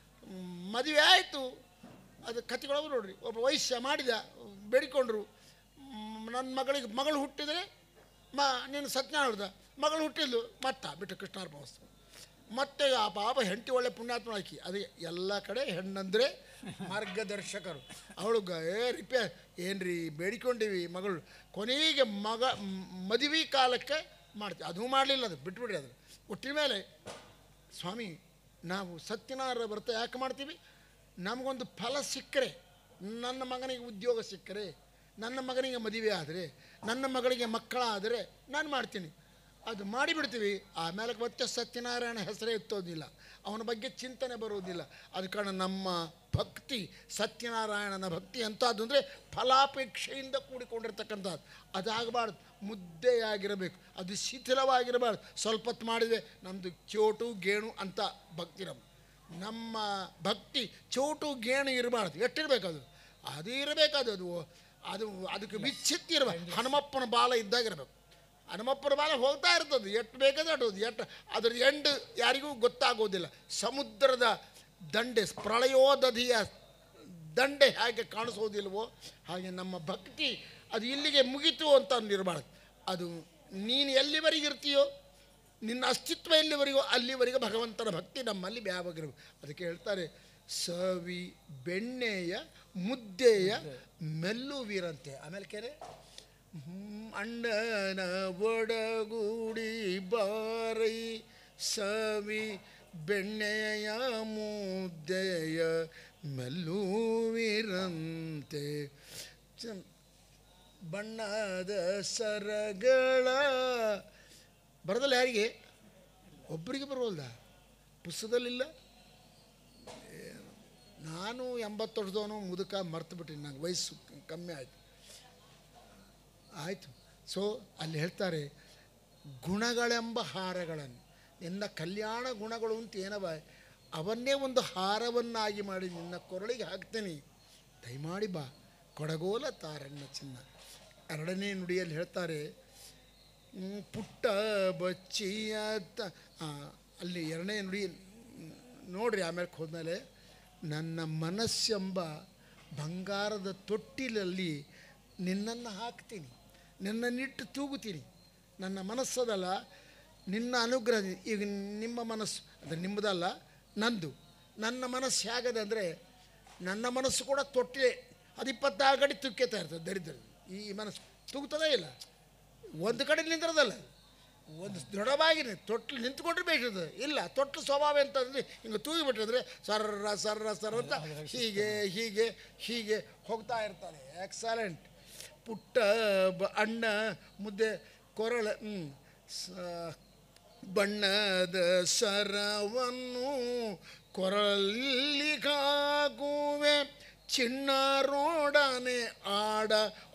ಮದುವೆ ಆಯಿತು, ಅದು ಕಥೆಗಳು ನೋಡ್ರಿ. ಒಬ್ಬ ವೈಶ್ಯ ಮಾಡಿದ, ಬೇಡಿಕೊಂಡ್ರು, ನನ್ನ ಮಗಳು ಹುಟ್ಟಿದರೆ ನೀನು ಸತ್ಯನಾರಾಯಣ. ಮಗಳು ಹುಟ್ಟಿದ್ಲು, ಬಿಟ್ಟು ಕೃಷ್ಣಾರ್ಪಣ ವಸ್ತು. ಮತ್ತೆ ಆ ಪಾಪ ಹೆಂಡತಿ ಒಳ್ಳೆ ಪುಣ್ಯಾತ್ಮ ಹಾಕಿ. ಅದು ಎಲ್ಲ ಕಡೆ ಹೆಣ್ಣಂದರೆ ಮಾರ್ಗದರ್ಶಕರು. ಅವಳು ರಿಪೇರ್ ಏನ್ರಿ ಬೇಡಿಕೊಂಡಿವಿ ಮಗಳು, ಕೊನೆಗೆ ಮದುವೆ ಕಾಲಕ್ಕೆ ಮಾಡ್ತೀವಿ. ಅದು ಮಾಡಲಿಲ್ಲ, ಅದು ಬಿಟ್ಬಿಡ್ರಿ. ಅದು ಒಟ್ಟಿನ ಮೇಲೆ ಸ್ವಾಮಿ, ನಾವು ಸತ್ಯನಾರಾಯಣ ವ್ರತ ಯಾಕೆ ಮಾಡ್ತೀವಿ? ನಮಗೊಂದು ಫಲ ಸಿಕ್ಕರೆ, ನನ್ನ ಮಗನಿಗೆ ಉದ್ಯೋಗ ಸಿಕ್ಕರೆ, ನನ್ನ ಮಗನಿಗೆ ಮದುವೆ ಆದರೆ, ನನ್ನ ಮಗಳಿಗೆ ಮಕ್ಕಳಾದರೆ ನಾನು ಮಾಡ್ತೀನಿ. ಅದು ಮಾಡಿಬಿಡ್ತೀವಿ. ಆಮೇಲೆ ಮತ್ತೆ ಸತ್ಯನಾರಾಯಣ ಹೆಸರೇ ಎತ್ತೋದಿಲ್ಲ, ಅವನ ಬಗ್ಗೆ ಚಿಂತನೆ ಬರುವುದಿಲ್ಲ. ಅದು ಕಾರಣ ನಮ್ಮ ಭಕ್ತಿ, ಸತ್ಯನಾರಾಯಣನ ಭಕ್ತಿ ಎಂಥದ್ದು ಅಂದರೆ ಫಲಾಪೇಕ್ಷೆಯಿಂದ ಕೂಡಿಕೊಂಡಿರ್ತಕ್ಕಂಥದ್ದು. ಅದಾಗಬಾರ್ದು. ಮುದ್ದೆಯಾಗಿರಬೇಕು, ಅದು ಶಿಥಿಲವಾಗಿರಬಾರ್ದು. ಸ್ವಲ್ಪ ಹೊತ್ತು ಮಾಡಿದರೆ ನಮ್ಮದು ಚೋಟು ಗೇಣು ಅಂತ ಭಕ್ತಿ. ನಮ್ಮ ಭಕ್ತಿ ಚೋಟು ಗೇಣು ಇರಬಾರ್ದು. ಎಷ್ಟಿರಬೇಕು ಅದು, ಅದು ಇರಬೇಕಾದು, ಅದು ಅದಕ್ಕೆ ವಿಚ್ಛಿತ್ತಿ ಇರಬೇಕು. ಹನುಮಪ್ಪನ ಬಾಲ ಇದ್ದಾಗಿರಬೇಕು. ಹನುಮಪ್ಪನ ಬಾಲ ಹೋಗ್ತಾ ಇರ್ತದೆ, ಎಷ್ಟು ಬೇಕಾದ್ರೆ ಅಟೋದು, ಅದ್ರ ಎಂಡ್ ಯಾರಿಗೂ ಗೊತ್ತಾಗೋದಿಲ್ಲ. ಸಮುದ್ರದ ದಂಡೆ, ಪ್ರಳಯೋದಧಿಯ ದಂಡೆ ಹೇಗೆ ಕಾಣಿಸೋದಿಲ್ವೋ ಹಾಗೆ ನಮ್ಮ ಭಕ್ತಿ ಅದು ಇಲ್ಲಿಗೆ ಮುಗಿತು ಅಂತ ಇರಬಾರ್ದು. ಅದು ನೀನು ಎಲ್ಲಿವರೆಗೆ ಇರ್ತೀಯೋ, ನಿನ್ನ ಅಸ್ತಿತ್ವ ಎಲ್ಲಿವರೆಗೋ ಅಲ್ಲಿವರೆಗೆ ಭಗವಂತನ ಭಕ್ತಿ ನಮ್ಮಲ್ಲಿ ವ್ಯಾಪಕವಿರಬೇಕು. ಅದಕ್ಕೆ ಹೇಳ್ತಾರೆ, ಸವಿ ಬೆಣ್ಣೆಯ ಮುದ್ದೆಯ ಮೆಲ್ಲುವಿರಂತೆ. ಆಮೇಲೆ ಕೆರೆ ಅಣ್ಣನ ಒಡಗೂಡಿ ಬಾರೈ ಸವಿ ಬೆಣ್ಣೆಯ ಮುದ್ದೆಯ ಮೆಲ್ಲುವಿರಂತೆ. ಬಣ್ಣದ ಸರಗಳ ಬರೋದಲ್ಲ ಯಾರಿಗೆ, ಒಬ್ಬರಿಗೆ ಬರೋಲ್ದ, ಪುಸ್ತಕದಲ್ಲಿಲ್ಲ. ನಾನು 80 ವರ್ಷದವನು ಮುದುಕ, ಮರ್ತು ಬಿಟ್ಟಿನಿ, ನಂಗೆ ವಯಸ್ಸು ಕಮ್ಮಿ ಆಯಿತು. ಸೊ ಅಲ್ಲಿ ಹೇಳ್ತಾರೆ, ಗುಣಗಳೆಂಬ ಹಾರಗಳನ್ನು, ನಿನ್ನ ಕಲ್ಯಾಣ ಗುಣಗಳು ಅಂತ ಏನವ ಅವನ್ನೇ ಒಂದು ಹಾರವನ್ನಾಗಿ ಮಾಡಿ ನಿನ್ನ ಕೊರಳಿಗೆ ಹಾಕ್ತೇನೆ, ದಯಮಾಡಿ ಬಾ ಕೊಡಗೋಲ ತಾರಣ್ಣ ಚಿನ್ನ. ಎರಡನೇ ನುಡಿಯಲ್ಲಿ ಹೇಳ್ತಾರೆ, ಪುಟ್ಟ ಬಚ್ಚಿಯ ಅಲ್ಲಿ ಎರಡನೇ ನುಡಿ ನೋಡ್ರಿ. ಆಮೇಲೆ ಹೋದ್ಮೇಲೆ, ನನ್ನ ಮನಸ್ಸೆಂಬ ಬಂಗಾರದ ತೊಟ್ಟಿಲಲ್ಲಿ ನಿನ್ನನ್ನು ಹಾಕ್ತೀನಿ, ನಿನ್ನನ್ನಿಟ್ಟು ತೂಗುತ್ತೀನಿ. ನನ್ನ ಮನಸ್ಸದಲ್ಲ, ನಿನ್ನ ಅನುಗ್ರಹ. ಈಗ ನಿಮ್ಮ ಮನಸ್ಸು ಅದು ನಿಮ್ಮದಲ್ಲ, ನಂದು. ನನ್ನ ಮನಸ್ಸು ಹೇಗದೆ ಅಂದರೆ, ನನ್ನ ಮನಸ್ಸು ಕೂಡ ತೊಟ್ಟಿಲೆ, ಅದು 24 ಗಂಟೆ ತುಕ್ಕೇತಾ ಇರ್ತದೆ. ದರಿದ್ರ ಈ ಮನಸ್ಸು ತೂಗುತ್ತದೇ ಇಲ್ಲ, ಒಂದು ಕಡೆ ನಿಂತಿರೋದಲ್ಲ, ಒಂದು ದೃಢವಾಗಿ ತೊಟ್ಲು ನಿಂತ್ಕೊಂಡ್ರೆ ಬೇಕಿರ್ತದೆ. ಇಲ್ಲ, ತೊಟ್ಲು ಸ್ವಭಾವ ಅಂತಂದರೆ ಹಿಂಗೆ ತೂಗಿಬಿಟ್ಟಿದ್ರೆ ಸರ್ರ ಸರ್ರ ಸರ್ರ ಅಂತ ಹೀಗೆ ಹೀಗೆ ಹೀಗೆ ಹೋಗ್ತಾ ಇರ್ತಾನೆ. ಎಕ್ಸಲೆಂಟ್. ಪುಟ್ಟ ಅಣ್ಣ ಮುದ್ದೆ ಕೊರಳ ಬಣ್ಣದ ಸರವನ್ನು ಕೊರಳಿಗಾಗುವೆ, ಚಿಣ್ಣರೋಡನೆ ಆಡ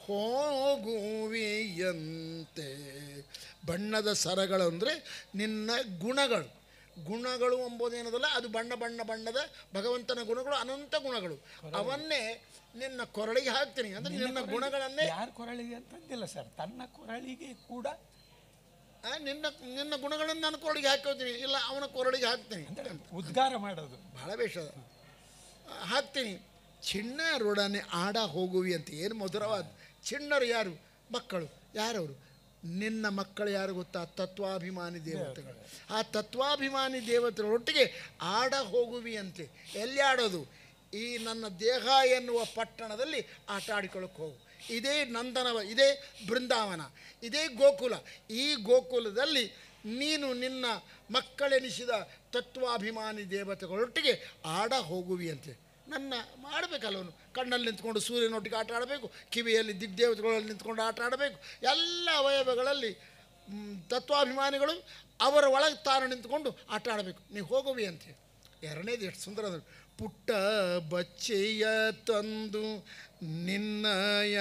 ಹೋಗುವಿಯಂತೆ. ಬಣ್ಣದ ಸರಗಳು ಅಂದರೆ ನಿನ್ನ ಗುಣಗಳು. ಗುಣಗಳು ಎಂಬುದೇನದಲ್ಲ, ಅದು ಬಣ್ಣದ ಭಗವಂತನ ಗುಣಗಳು, ಅನಂತ ಗುಣಗಳು. ಅವನ್ನೇ ನಿನ್ನ ಕೊರಳಿಗೆ ಹಾಕ್ತೀನಿ ಅಂದರೆ ನಿನ್ನ ಗುಣಗಳನ್ನೇ. ಯಾರ ಕೊರಳಿಗೆ ಅಂತಂದಿಲ್ಲ ಸರ್, ತನ್ನ ಕೊರಳಿಗೆ ಕೂಡ ನಿನ್ನ ಗುಣಗಳನ್ನು ನಾನು ಕೊರಳಿಗೆ ಹಾಕೋತೀನಿ, ಇಲ್ಲ ಅವನ ಕೊರಳಿಗೆ ಹಾಕ್ತೀನಿ. ಉದ್ಗಾರ ಮಾಡೋದು ಭಾಳ ಬೇಷದ. ಹಾಕ್ತೀನಿ. ಚಿಣ್ಣರೊಡನೆ ಆಡ ಹೋಗುವಿ ಅಂತ. ಏನು ಮಧುರವಾದ. ಚಿಣ್ಣರು ಯಾರು? ಮಕ್ಕಳು. ಯಾರವರು? ನಿನ್ನ ಮಕ್ಕಳು ಯಾರು ಗೊತ್ತಾ? ತತ್ವಾಭಿಮಾನಿ ದೇವತೆಗಳು. ಆ ತತ್ವಾಭಿಮಾನಿ ದೇವತೆಗಳೊಟ್ಟಿಗೆ ಆಡ ಹೋಗುವಿ ಅಂತೆ. ಎಲ್ಲಿ ಆಡೋದು? ಈ ನನ್ನ ದೇಹ ಎನ್ನುವ ಪಟ್ಟಣದಲ್ಲಿ ಆಟ ಆಡಿಕೊಳ್ಳೋಕೆ ಹೋಗು. ಇದೇ ನಂದನವ, ಇದೇ ಬೃಂದಾವನ, ಇದೇ ಗೋಕುಲ. ಈ ಗೋಕುಲದಲ್ಲಿ ನೀನು ನಿನ್ನ ಮಕ್ಕಳೆನಿಸಿದ ತತ್ವಾಭಿಮಾನಿ ದೇವತೆಗಳೊಟ್ಟಿಗೆ ಆಡ ಹೋಗುವಿ ಅಂತೆ. ನನ್ನ ಮಾಡಬೇಕಲ್ಲವನು. ಕಣ್ಣಲ್ಲಿ ನಿಂತ್ಕೊಂಡು ಸೂರ್ಯನೊಟ್ಟಿಗೆ ಆಟ ಆಡಬೇಕು, ಕಿವಿಯಲ್ಲಿ ದಿಗ್ದೇವತೆಗಳಲ್ಲಿ ನಿಂತ್ಕೊಂಡು ಆಟ ಆಡಬೇಕು. ಎಲ್ಲ ಅವಯವಗಳಲ್ಲಿ ತತ್ವಾಭಿಮಾನಿಗಳು ಅವರ ಒಳಗೆ ತಾನು ನಿಂತ್ಕೊಂಡು ಆಟ ಆಡಬೇಕು. ನೀವು ಹೋಗುವಿ ಅಂತೆ. ಎರಡನೇದು ಎಷ್ಟು ಸುಂದರ ಅಂದರೆ, ಪುಟ್ಟ ಬಚ್ಚೆಯ ತಂದು ನಿನ್ನಯ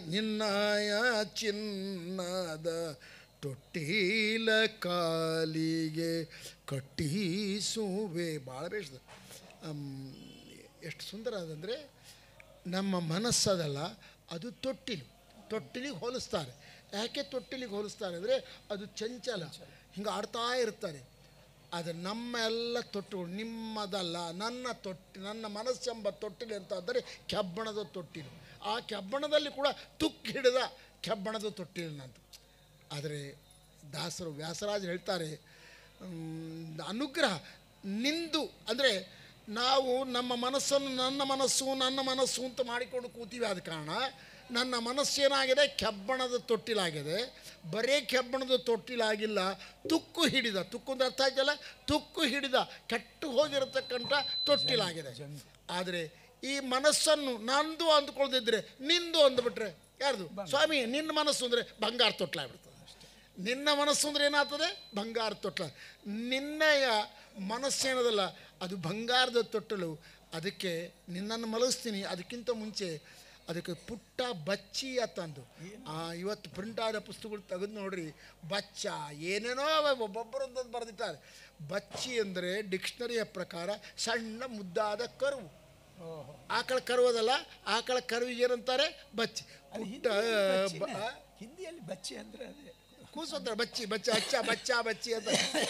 ಚಿನ್ನದ ತೊಟ್ಟಿಲ ಕಾಲಿಗೆ ಕಟ್ಟಿಸುವೆ. ಭಾಳ ಬೇಷದ. ಎಷ್ಟು ಸುಂದರ ಅದಂದರೆ, ನಮ್ಮ ಮನಸ್ಸದಲ್ಲ, ಅದು ತೊಟ್ಟಿಲಿಗೆ ಹೋಲಿಸ್ತಾರೆ. ಯಾಕೆ ತೊಟ್ಟಿಲಿಗೆ ಹೋಲಿಸ್ತಾರೆ ಅಂದರೆ, ಅದು ಚಂಚಲ, ಹಿಂಗೆ ಆಡ್ತಾ ಇರ್ತಾರೆ. ಅದು ನಮ್ಮ ಎಲ್ಲ ತೊಟ್ಟುಗಳು, ನಿಮ್ಮದಲ್ಲ. ನನ್ನ ಮನಸ್ಸೆಂಬ ತೊಟ್ಟಿಲು ಅಂತ ಅಂದರೆ ಕೆಬ್ಬಣದ ತೊಟ್ಟಿಲು. ಆ ಕೆಬ್ಬಣದಲ್ಲಿ ಕೂಡ ತುಕ್ಕು ಹಿಡಿದ ಕೆಬ್ಬಣದ ತೊಟ್ಟಿಲು ನಂದು. ಆದರೆ ವ್ಯಾಸರಾಜರು ಹೇಳ್ತಾರೆ, ಅನುಗ್ರಹ ನಿಂದು ಅಂದರೆ, ನಾವು ನಮ್ಮ ಮನಸ್ಸನ್ನು ನನ್ನ ಮನಸ್ಸು ಅಂತ ಮಾಡಿಕೊಂಡು ಕೂತೀವಿ. ಆದ ಕಾರಣ ನನ್ನ ಮನಸ್ಸೇನಾಗಿದೆ? ಕೆಬ್ಬಣದ ತೊಟ್ಟಿಲಾಗಿದೆ. ಬರೇ ಕೆಬ್ಬಣದ ತೊಟ್ಟಿಲಾಗಿಲ್ಲ, ತುಕ್ಕು ಹಿಡಿದ, ತುಕ್ಕು ಅಂತ ಅರ್ಥ ಆಯ್ತಲ್ಲ, ತುಕ್ಕು ಹಿಡಿದ ಕೆಟ್ಟು ಹೋಗಿರತಕ್ಕಂಥ ತೊಟ್ಟಿಲಾಗಿದೆ. ಆದರೆ ಈ ಮನಸ್ಸನ್ನು ನಂದು ಅಂದ್ಕೊಳ್ದಿದ್ರೆ ನಿಂದು ಅಂದ್ಬಿಟ್ರೆ ಯಾರ್ದು? ಸ್ವಾಮಿ, ನಿನ್ನ ಮನಸ್ಸು ಅಂದರೆ ಬಂಗಾರ ತೊಟ್ಲಾಗ್ಬಿಡ್ತದೆ. ನಿನ್ನ ಮನಸ್ಸು ಅಂದರೆ ಏನಾಗ್ತದೆ? ಬಂಗಾರ ತೊಟ್ಲ. ನಿನ್ನಯ ಮನಸ್ಸೇನದಲ್ಲ, ಅದು ಬಂಗಾರದ ತೊಟ್ಟಲು. ಅದಕ್ಕೆ ನಿನ್ನನ್ನು ಮಲಗಿಸ್ತೀನಿ. ಅದಕ್ಕಿಂತ ಮುಂಚೆ ಅದಕ್ಕೆ ಪುಟ್ಟ ಬಚ್ಚಿ ಅಂತಂದು ಇವತ್ತು ಪ್ರಿಂಟ್ ಆದ ಪುಸ್ತಕಗಳು ತೆಗೆದು ನೋಡ್ರಿ, ಬಚ್ಚ ಏನೇನೋ ಒಬ್ಬೊಬ್ಬರೊಂದೊಂದು ಬರೆದಿಟ್ಟಾರೆ. ಬಚ್ಚಿ ಅಂದರೆ ಡಿಕ್ಷನರಿಯ ಪ್ರಕಾರ ಸಣ್ಣ ಮುದ್ದಾದ ಕರುವು. ಆಕಳ ಕರುವುದಲ್ಲ, ಆಕಳ ಕರುವಿಗೆ ಏನಂತಾರೆ? ಬಚ್ಚಿ. ಪುಟ್ಟ ಹಿಂದಿಯಲ್ಲಿ ಬಚ್ಚಿ ಅಂದರೆ ಅದೇ ಕೂಸಂತಾರೆ, ಬಚ್ಚಿ ಬಚ್ಚ ಅಚ್ಚ ಬಚ್ಚ ಬಚ್ಚಿ ಅಂತ.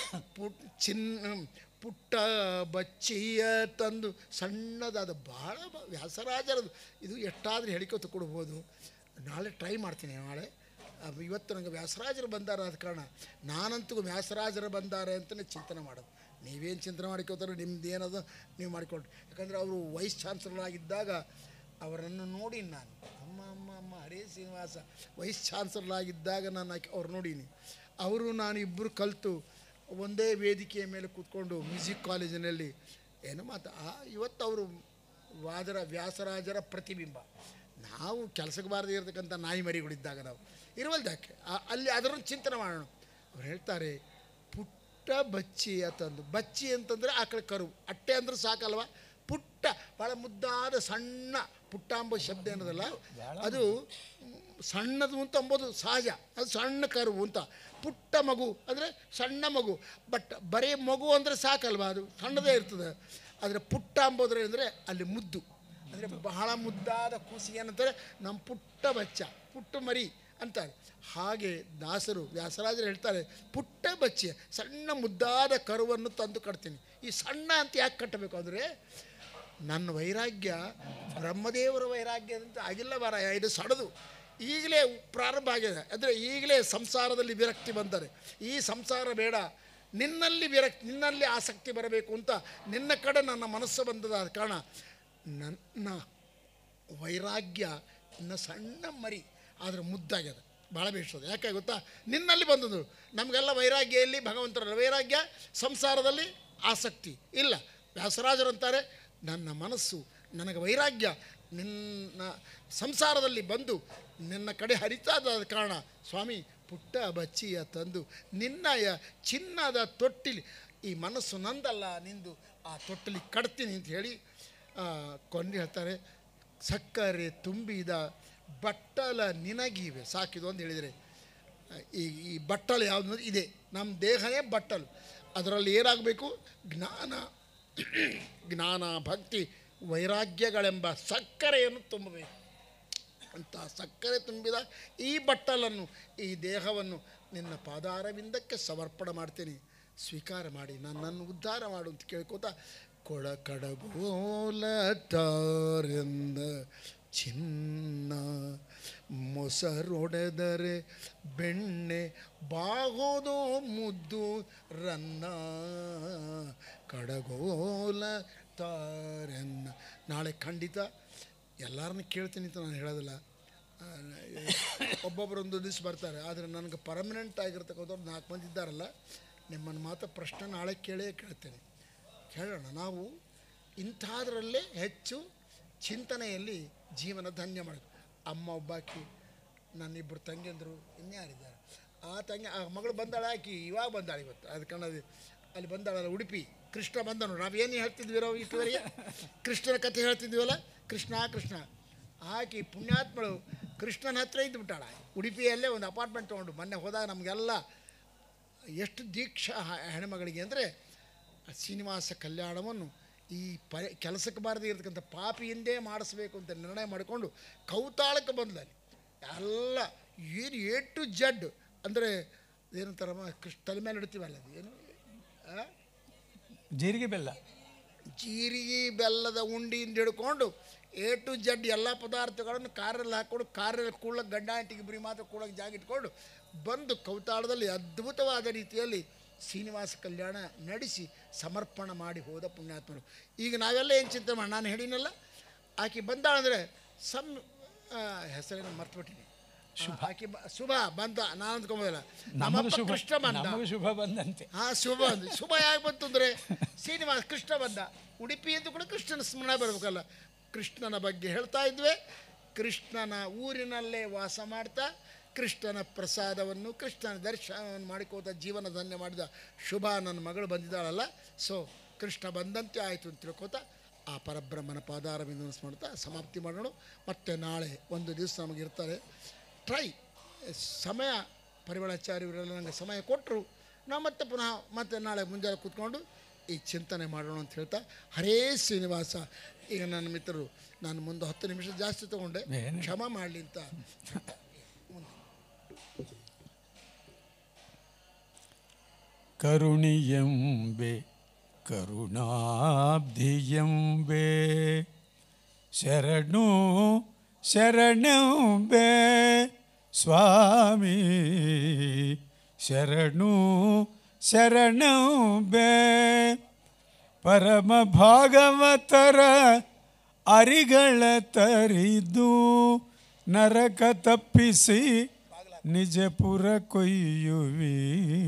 ಪುಟ್ಟ ಬಚ್ಚಿಯ ತಂದು ಸಣ್ಣದಾದ ಭಾಳ ವ್ಯಾಸರಾಜರದು. ಇದು ಎಷ್ಟಾದರೂ ಹೇಳಿಕೊತ ಕೊಡ್ಬೋದು. ನಾಳೆ ಟ್ರೈ ಮಾಡ್ತೀನಿ. ನಾಳೆ ಇವತ್ತು ನನಗೆ ವ್ಯಾಸರಾಜರು ಬಂದಾರ, ಆದ ಕಾರಣ ನಾನಂತೂ ವ್ಯಾಸರಾಜರು ಬಂದಾರೆ ಅಂತಲೇ ಚಿಂತನೆ ಮಾಡೋದು. ನೀವೇನು ಚಿಂತನೆ ಮಾಡಿಕೋತಾರೆ ನಿಮ್ದು ಏನದು ನೀವು ಮಾಡಿಕೊಳ್ರಿ. ಯಾಕಂದರೆ ಅವರು ವೈಸ್ ಚಾನ್ಸಲರ್ ಆಗಿದ್ದಾಗ ಅವರನ್ನು ನೋಡಿ ನಾನು ಅಮ್ಮ ಹರೇ ಶ್ರೀನಿವಾಸ ವೈಸ್ ಚಾನ್ಸಲರ್ ಆಗಿದ್ದಾಗ ನಾನು ಅವ್ರು ನೋಡೀನಿ. ಅವರು ನಾನು ಇಬ್ಬರು ಕಲಿತು ಒಂದೇ ವೇದಿಕೆಯ ಮೇಲೆ ಕೂತ್ಕೊಂಡು ಮ್ಯೂಸಿಕ್ ಕಾಲೇಜಿನಲ್ಲಿ ಏನು ಇವತ್ತು ಅವರು ವ್ಯಾಸರಾಜರ ಪ್ರತಿಬಿಂಬ. ನಾವು ಕೆಲಸಕ್ಕೆ ಬಾರದೇ ಇರತಕ್ಕಂಥ ನಾಯಿ ಮರಿಗಳಿದ್ದಾಗ ನಾವು ಇರುವಲ್ದಾಕೆ ಅಲ್ಲಿ ಅದರನ್ನು ಚಿಂತನೆ ಮಾಡೋಣ. ಅವ್ರು ಹೇಳ್ತಾರೆ ಪುಟ್ಟ ಬಚ್ಚಿ ಅಂತಂದು. ಬಚ್ಚಿ ಅಂತಂದರೆ ಆಕಳ ಕರು, ಅಟ್ಟೆ ಅಂದ್ರೆ ಸಾಕಲ್ವ. ಪುಟ್ಟ ಭಾಳ ಮುದ್ದಾದ ಸಣ್ಣ ಪುಟ್ಟ ಅಂಬೋ ಶಬ್ದ ಏನದಲ್ಲ, ಅದು ಸಣ್ಣದು ಅಂತ ಅಂಬೋದು ಸಹಜ. ಅದು ಸಣ್ಣ ಕರು ಅಂತ. ಪುಟ್ಟ ಮಗು ಅಂದರೆ ಸಣ್ಣ ಮಗು. ಬಟ್ ಬರೀ ಮಗು ಅಂದರೆ ಸಾಕಲ್ವ, ಅದು ಸಣ್ಣದೇ ಇರ್ತದೆ. ಆದರೆ ಪುಟ್ಟ ಅಂಬೋದ್ರೆ ಅಂದರೆ ಅಲ್ಲಿ ಮುದ್ದು, ಅಂದರೆ ಬಹಳ ಮುದ್ದಾದ ಕೂಸಿಗೆ ಏನಂತಾರೆ ನಮ್ಮ ಪುಟ್ಟ ಬಚ್ಚ, ಪುಟ್ಟ ಮರಿ ಅಂತಾರೆ. ಹಾಗೆ ದಾಸರು ವ್ಯಾಸರಾಜರು ಹೇಳ್ತಾರೆ ಪುಟ್ಟ ಬಚ್ಚೆ ಸಣ್ಣ ಮುದ್ದಾದ ಕರುವನ್ನು ತಂದು ಕಟ್ತೀನಿ. ಈ ಸಣ್ಣ ಅಂತ ಯಾಕೆ ಕಟ್ಟಬೇಕು ಅಂದರೆ ನನ್ನ ವೈರಾಗ್ಯ ಬ್ರಹ್ಮದೇವರ ವೈರಾಗ್ಯದಂತೆ ಆಗಿಲ್ಲ ಮಾರಾಯ, ಇದು ಸಡದು ಈಗಲೇ ಪ್ರಾರಂಭ ಆಗಿದೆ. ಅಂದರೆ ಈಗಲೇ ಸಂಸಾರದಲ್ಲಿ ವಿರಕ್ತಿ ಬಂದರೆ ಈ ಸಂಸಾರ ಬೇಡ, ನಿನ್ನಲ್ಲಿ ಆಸಕ್ತಿ ಬರಬೇಕು ಅಂತ ನಿನ್ನ ಕಡೆ ನನ್ನ ಮನಸ್ಸು ಬಂದದ ಕಾರಣ ನನ್ನ ವೈರಾಗ್ಯ ಇನ್ನು ಸಣ್ಣ ಮರಿ ಆದರೆ ಮುದ್ದಾಗ್ಯದ, ಭಾಳ ಬೇಯಿಸೋದು. ಯಾಕೆ ಗೊತ್ತಾ? ನಿನ್ನಲ್ಲಿ ಬಂದದ್ದು. ನಮಗೆಲ್ಲ ವೈರಾಗ್ಯ ಎಲ್ಲಿ? ಭಗವಂತರಲ್ಲ. ವೈರಾಗ್ಯ ಸಂಸಾರದಲ್ಲಿ ಆಸಕ್ತಿ ಇಲ್ಲ. ವ್ಯಾಸರಾಜರಂತಾರೆ ನನ್ನ ಮನಸ್ಸು ನನಗೆ ವೈರಾಗ್ಯ ನಿನ್ನ ಸಂಸಾರದಲ್ಲಿ ಬಂದು ನಿನ್ನ ಕಡೆ ಹರಿತಾದ ಕಾರಣ ಸ್ವಾಮಿ ಪುಟ್ಟ ಬಚ್ಚಿಯ ತಂದು ನಿನ್ನಯ ಚಿನ್ನದ ತೊಟ್ಟಿಲಿ, ಈ ಮನಸ್ಸು ನಂದಲ್ಲ ನಿಂದು, ಆ ತೊಟ್ಟಲಿ ಕಟ್ತೀನಿ ಅಂತ ಹೇಳಿ ಕೊಂಡು ಹೇಳ್ತಾರೆ. ಸಕ್ಕರೆ ತುಂಬಿದ ಬಟ್ಟಲ ನಿನಗಿವೆ ಸಾಕಿದು ಅಂತ ಹೇಳಿದರೆ, ಈ ಬಟ್ಟಲು ಯಾವುದು ಇದೆ, ನಮ್ಮ ದೇಹನೇ ಬಟ್ಟಲು. ಅದರಲ್ಲಿ ಏನಾಗಬೇಕು? ಜ್ಞಾನ ಭಕ್ತಿ ವೈರಾಗ್ಯಗಳೆಂಬ ಸಕ್ಕರೆಯನ್ನು ತುಂಬಬೇಕು ಅಂತ. ಸಕ್ಕರೆ ತುಂಬಿದ ಈ ಬಟ್ಟಲನ್ನು, ಈ ದೇಹವನ್ನು ನಿನ್ನ ಪಾದಾರವಿಂದಕ್ಕೆ ಸಮರ್ಪಣೆ ಮಾಡ್ತೀನಿ, ಸ್ವೀಕಾರ ಮಾಡಿ ನನ್ನನ್ನು ಉದ್ಧಾರ ಮಾಡು ಅಂತ ಕೇಳ್ಕೋತ ಕೊಳಕಡಗೋಲ ತಾರೆಂದ ಚಿನ್ನ ಮೊಸರೊಡೆದರೆ ಬೆಣ್ಣೆ ಬಾಗೋದು ಮುದ್ದು ರನ್ನ ಕಡಗೋಲ ತಾರೆನ್ನ. ನಾಳೆ ಖಂಡಿತ ಎಲ್ಲರನ್ನ ಕೇಳ್ತೀನಿ ಅಂತ ನಾನು ಹೇಳೋದಿಲ್ಲ. ಒಬ್ಬೊಬ್ಬರೊಂದು ದಿವಸ ಬರ್ತಾರೆ. ಆದರೆ ನನಗೆ ಪರ್ಮನೆಂಟ್ ಆಗಿರ್ತಕ್ಕಂಥವ್ರು 4 ಮಂದಿ ಇದ್ದಾರಲ್ಲ, ನಿಮ್ಮನ್ನು ಮಾತ್ರ ಪ್ರಶ್ನೆ ನಾಳೆ ಕೇಳ್ತೇನೆ. ಕೇಳೋಣ. ನಾವು ಇಂಥದ್ರಲ್ಲೇ ಹೆಚ್ಚು ಚಿಂತನೆಯಲ್ಲಿ ಜೀವನ ಧನ್ಯ ಮಾಡೋದು. ಅಮ್ಮ ಒಬ್ಬಾಕಿ, ನನ್ನಿಬ್ಬರು ತಂಗಿಯಂದರು, ಇನ್ಯಾರಿದ್ದಾರೆ. ಆ ಮಗಳು ಬಂದಾಳೆ, ಆಕಿ ಇವಾಗ ಬಂದಾಳೆ ಇವತ್ತು. ಅದು ಕಾರಣದು ಅಲ್ಲಿ ಬಂದಾಳಲ್ಲ ಉಡುಪಿ. ಕೃಷ್ಣ ಬಂದನು. ನಾವೇನು ಹೇಳ್ತಿದ್ವಿರೋ ಇಷ್ಟುವರೆಗೆ ಕೃಷ್ಣನ ಕಥೆ ಹೇಳ್ತಿದ್ವಲ್ಲ, ಕೃಷ್ಣ ಆಕಿ ಪುಣ್ಯಾತ್ಮಳು ಕೃಷ್ಣನ ಹತ್ರ ಇದ್ದು ಬಿಟ್ಟಾಳ. ಉಡುಪಿಯಲ್ಲೇ ಒಂದು ಅಪಾರ್ಟ್ಮೆಂಟ್ ತೊಗೊಂಡು ಮೊನ್ನೆ ಹೋದಾಗ ನಮಗೆಲ್ಲ ಎಷ್ಟು ದೀಕ್ಷಾ ಹೆಣ್ಮಗಳಿಗೆ ಅಂದರೆ ಶ್ರೀನಿವಾಸ ಕಲ್ಯಾಣವನ್ನು ಈ ಕೆಲಸಕ್ಕೆ ಬಾರದೇ ಇರತಕ್ಕಂಥ ಪಾಪಿಯಿಂದೇ ಮಾಡಿಸ್ಬೇಕು ಅಂತ ನಿರ್ಣಯ ಮಾಡಿಕೊಂಡು ಕೌತಾಳಕ್ಕೆ ಬಂದಲ್ಲಿ ಎಲ್ಲ ಏನು A to Z ಅಂದರೆ ಏನಂತಾರಮ್ಮ ತಲೆ ಮೇಲೆ ಇಡ್ತೀವಲ್ಲ, ಅದು ಏನು ಜೀರಿಗೆ ಬೆಲ್ಲದ ಉಂಡಿಯಿಂದ ಹಿಡ್ಕೊಂಡು A to Z ಎಲ್ಲ ಪದಾರ್ಥಗಳನ್ನು ಕಾರಲ್ಲಿ ಹಾಕ್ಕೊಂಡು ಕಾರಲ್ಲಿ ಕೂಳಕ್ಕೆ ಗಂಡ ಹೆಂಡತಿಗೆ ಇಬ್ಬರಿಗೆ ಮಾತ್ರ ಕೂಳಕ್ಕೆ ಜಾಗ ಇಟ್ಕೊಂಡು ಬಂದು ಕೌತಾಳದಲ್ಲಿ ಅದ್ಭುತವಾದ ರೀತಿಯಲ್ಲಿ ಶ್ರೀನಿವಾಸ ಕಲ್ಯಾಣ ನಡೆಸಿ ಸಮರ್ಪಣೆ ಮಾಡಿ ಹೋದ ಪುಣ್ಯಾತ್ಮರು. ಈಗ ನಾವೆಲ್ಲ ಏನು ಚಿಂತೆ ಮಾಡಿ, ನಾನು ಹೇಳಿನಲ್ಲ, ಆಕೆ ಬಂದಾಳಂದರೆ ಹೆಸರೇನು ಮರ್ತುಬಿಟ್ಟಿನಿ. ಆಕೆ ಶುಭ ಬಂದ, ನಾನು ಅಂದ್ಕೊಂಬೋದಿಲ್ಲ, ನಮ್ಮಪ್ಪ ಕೃಷ್ಣ ಬಂದ, ಶುಭ ಬಂದಂತೆ. ಶುಭ ಯಾಕೆ ಬಂತು ಅಂದರೆ ಶ್ರೀನಿವಾಸ ಕೃಷ್ಣ ಬಂದ. ಉಡುಪಿ ಅಂತ ಕೂಡ ಕೃಷ್ಣನ ಸ್ಮರಣೆ ಬರಬೇಕಲ್ಲ. ಕೃಷ್ಣನ ಬಗ್ಗೆ ಹೇಳ್ತಾ ಇದ್ವಿ. ಕೃಷ್ಣನ ಊರಿನಲ್ಲೇ ವಾಸ ಮಾಡ್ತಾ ಕೃಷ್ಣನ ಪ್ರಸಾದವನ್ನು, ಕೃಷ್ಣನ ದರ್ಶನವನ್ನು ಮಾಡಿಕೋತ ಜೀವನ ಧನ್ಯ ಮಾಡಿದ ಶುಭ ನನ್ನ ಮಗಳು ಬಂದಿದ್ದಾಳಲ್ಲ. ಸೊ ಕೃಷ್ಣ ಬಂದಂತೆ ಆಯಿತು ಅಂತ ತಿಳ್ಕೋತ ಆ ಪರಬ್ರಹ್ಮನ ಪಾದಾರವಿಂದ ಸ್ಮರ್ತಾ ಸಮಾಪ್ತಿ ಮಾಡೋಣ. ಮತ್ತು ನಾಳೆ ಒಂದು ದಿವಸ ನಮಗಿರ್ತಾರೆ. ಟ್ರೈ ಸಮಯ ಪರಿಮಳಾಚಾರ್ಯವರೆಲ್ಲ ನನಗೆ ಸಮಯ ಕೊಟ್ಟರು. ನಾವು ಮತ್ತೆ ನಾಳೆ ಮುಂಜಾನೆ ಕೂತ್ಕೊಂಡು ಈ ಚಿಂತನೆ ಮಾಡೋಣ ಅಂತ ಹೇಳ್ತಾ, ಹರೇ ಶ್ರೀನಿವಾಸ. ಈಗ ನನ್ನ ಮಿತ್ರರು ನಾನು ಮುಂದೆ 10 ನಿಮಿಷ ಜಾಸ್ತಿ ತೊಗೊಂಡೆ, ಕ್ಷಮ ಮಾಡಲಿ ಅಂತ. ಕರುಣಿಯಂಬೆ ಕರುಣಾಬ್ಧಿಯಂಬೆ ಶರಣು ಶರಣಂಬೆ ಸ್ವಾಮಿ ಶರಣು ಶರಣಂಬೆ ಪರಮ ಭಾಗವತರ ಅರಿಗಳ ತರಿದು ನರಕ ತಪ್ಪಿಸಿ ನಿಜಪುರ ಕೊಯ್ಯುವಿ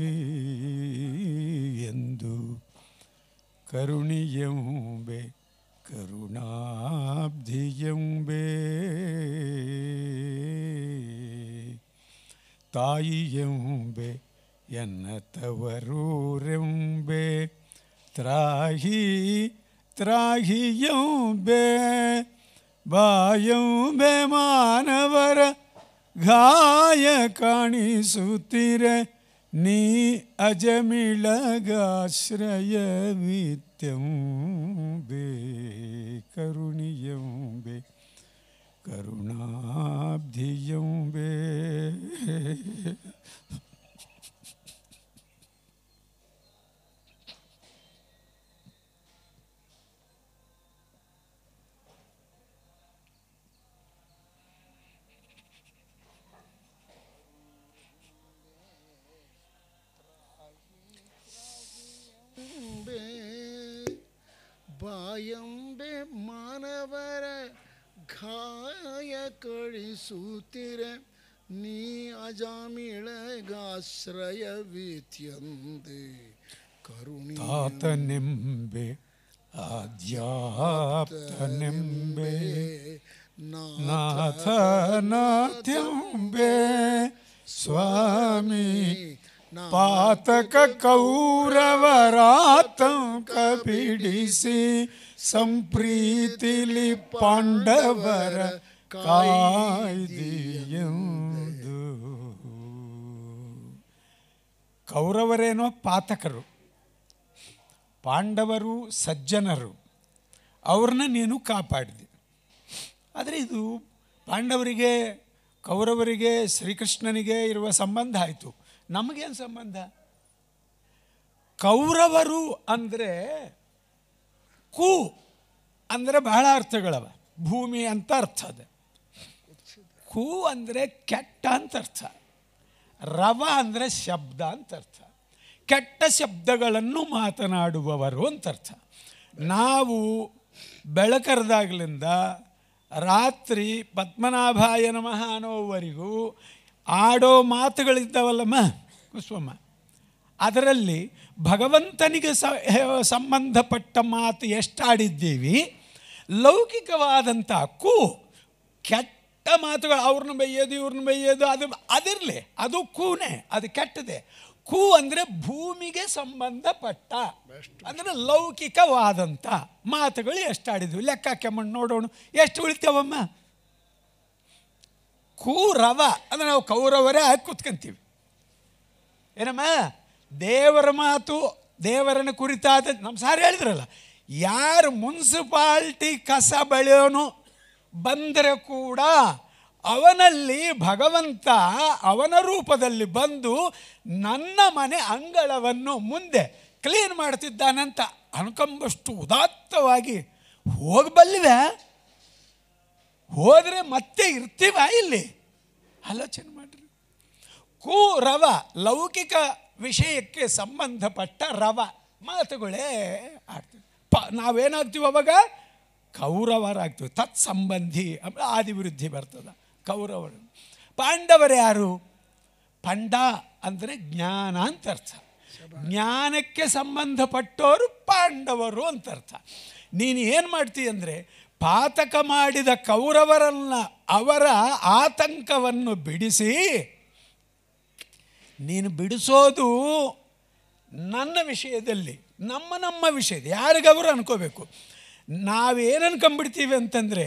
ಎಂದು ಕರುಣಿಯಂಬೆ ಕರುಣಾಬ್ಧಿಯಂಬೆ ತಾಯಿಯಂಬೆ ಎನ್ನ ತವರೂರೆಂಬೆ ತ್ರಾಹಿ ತ್ರಾಹಿಯಂಬೆ ಬಾಯಂಬೆ ಮಾನವರ ಗಾಯ ಕಾಣಿಸುತ್ತಿರೆ ನೀ ಅಜಮಿಳಗಾಶ್ರಯವಿತ್ಯಂಬೆ ಕರುಣಿಯಂಬೆ ಕರುಣಾಬ್ಧಿಯಂಬೆ. ಬಾಯಂಬೆ ಮಾನವರ ಗಾಯ ಕಳಿಸುತ್ತಿರೆ ನೀ ಅಜಾಮಿಳಗಾಶ್ರಯವಿತ್ಯಂದೆ ಕರುಣಿ ತಾತನೆಂಬೆ ಆದ್ಯಾಪ್ತನೆಂಬೆ ನಾಥನಾಥ್ಯಂಬೆ ಸ್ವಾಮಿ ಪಾತಕ ಕೌರವರಾತಂಕ ಬಿಡಿಸಿ ಸಂಪ್ರೀತಿಲಿ ಪಾಂಡವರ ಕಾಯ್ದೆಯೆಂದು. ಕೌರವರೇನೋ ಪಾತಕರು, ಪಾಂಡವರು ಸಜ್ಜನರು, ಅವ್ರನ್ನ ನೀನು ಕಾಪಾಡಿದೆ. ಆದರೆ ಇದು ಪಾಂಡವರಿಗೆ ಕೌರವರಿಗೆ ಶ್ರೀಕೃಷ್ಣನಿಗೆ ಇರುವ ಸಂಬಂಧ ಆಯಿತು. ನಮಗೇನು ಸಂಬಂಧ? ಕೌರವರು ಅಂದರೆ ಕು ಅಂದರೆ ಬಹಳ ಅರ್ಥಗಳವ. ಭೂಮಿ ಅಂತ ಅರ್ಥ ಅದ. ಕು ಅಂದರೆ ಕೆಟ್ಟ ಅಂತ ಅರ್ಥ. ರವ ಅಂದರೆ ಶಬ್ದ ಅಂತ ಅರ್ಥ. ಕೆಟ್ಟ ಶಬ್ದಗಳನ್ನು ಮಾತನಾಡುವವರು ಅಂತ ಅರ್ಥ. ನಾವು ಬೆಳಕರದಾಗಲಿಂದ ರಾತ್ರಿ ಪದ್ಮನಾಭಾಯ ನಮಃ ಅನ್ನೋವರೆಗೂ ಆಡೋ ಮಾತುಗಳಿದ್ದಾವಲ್ಲಮ್ಮ ಕುಸುಮ, ಅದರಲ್ಲಿ ಭಗವಂತನಿಗೆ ಸಂಬಂಧಪಟ್ಟ ಮಾತು ಎಷ್ಟಾಡಿದ್ದೀವಿ. ಲೌಕಿಕವಾದಂಥ ಕು ಕೆಟ್ಟ ಮಾತುಗಳು, ಅವ್ರನ್ನ ಬೈಯೋದು ಇವ್ರನ್ನ ಬೈಯೋದು, ಅದಿರಲಿ, ಅದು ಕೂನೇ, ಅದು ಕೆಟ್ಟದೆ. ಕು ಅಂದರೆ ಭೂಮಿಗೆ ಸಂಬಂಧಪಟ್ಟ ಅಂದರೆ ಲೌಕಿಕವಾದಂಥ ಮಾತುಗಳು ಎಷ್ಟಾಡಿದ್ವಿ ಲೆಕ್ಕ ಹಾಕ್ಯಮ್ಮಣ್ಣು ನೋಡೋಣ, ಎಷ್ಟು ಉಳಿತೇವಮ್ಮ. ಕೂರವ ಅಂದರೆ ನಾವು ಕೌರವರೇ ಹಾಕಿ ಕೂತ್ಕೊಂತೀವಿ ಏನಮ್ಮ. ದೇವರ ಮಾತು, ದೇವರನ್ನು ಕುರಿತಾದ ನಮ್ಮ ಸಾರು ಹೇಳಿದ್ರಲ್ಲ, ಯಾರು ಮುನ್ಸಿಪಾಲ್ಟಿ ಕಸ ಬೆಳೆಯೋನು ಬಂದರೆ ಕೂಡ ಅವನಲ್ಲಿ ಭಗವಂತ ಅವನ ರೂಪದಲ್ಲಿ ಬಂದು ನನ್ನ ಮನೆ ಅಂಗಳವನ್ನು ಮುಂದೆ ಕ್ಲೀನ್ ಮಾಡ್ತಿದ್ದಾನಂತ ಅನ್ಕೊಂಬಷ್ಟು ಉದಾತ್ತವಾಗಿ ಹೋಗಬಲ್ಲಿವೆ. ಹೋದರೆ ಮತ್ತೆ ಇರ್ತೀವ ಇಲ್ಲಿ? ಆಲೋಚನೆ ಮಾಡಿರಿ. ಕು ರವ ಲೌಕಿಕ ವಿಷಯಕ್ಕೆ ಸಂಬಂಧಪಟ್ಟ ರವ ಮಾತುಗಳೇ ಆಡ್ತೀವಿ. ನಾವೇನಾಗ್ತೀವಿ ಅವಾಗ? ಕೌರವರಾಗ್ತೀವಿ. ತತ್ಸಂಬಂಧಿ ಆದಿವೃದ್ಧಿ ಬರ್ತದೆ. ಕೌರವರು. ಪಾಂಡವರು ಯಾರು? ಪಂಡ ಅಂದರೆ ಜ್ಞಾನ ಅಂತ ಅರ್ಥ. ಜ್ಞಾನಕ್ಕೆ ಸಂಬಂಧಪಟ್ಟವರು ಪಾಂಡವರು ಅಂತ ಅರ್ಥ. ನೀನು ಏನು ಮಾಡ್ತೀಯ ಅಂದರೆ, ಪಾತಕ ಮಾಡಿದ ಕೌರವರನ್ನ ಅವರ ಆತಂಕವನ್ನು ಬಿಡಿಸಿ, ನೀನು ಬಿಡಿಸೋದು ನನ್ನ ವಿಷಯದಲ್ಲಿ, ನಮ್ಮ ವಿಷಯದ ಯಾರಿಗವರು ಅನ್ಕೋಬೇಕು. ನಾವೇನು ಅನ್ಕೊಂಬಿಡ್ತೀವಿ ಅಂತಂದರೆ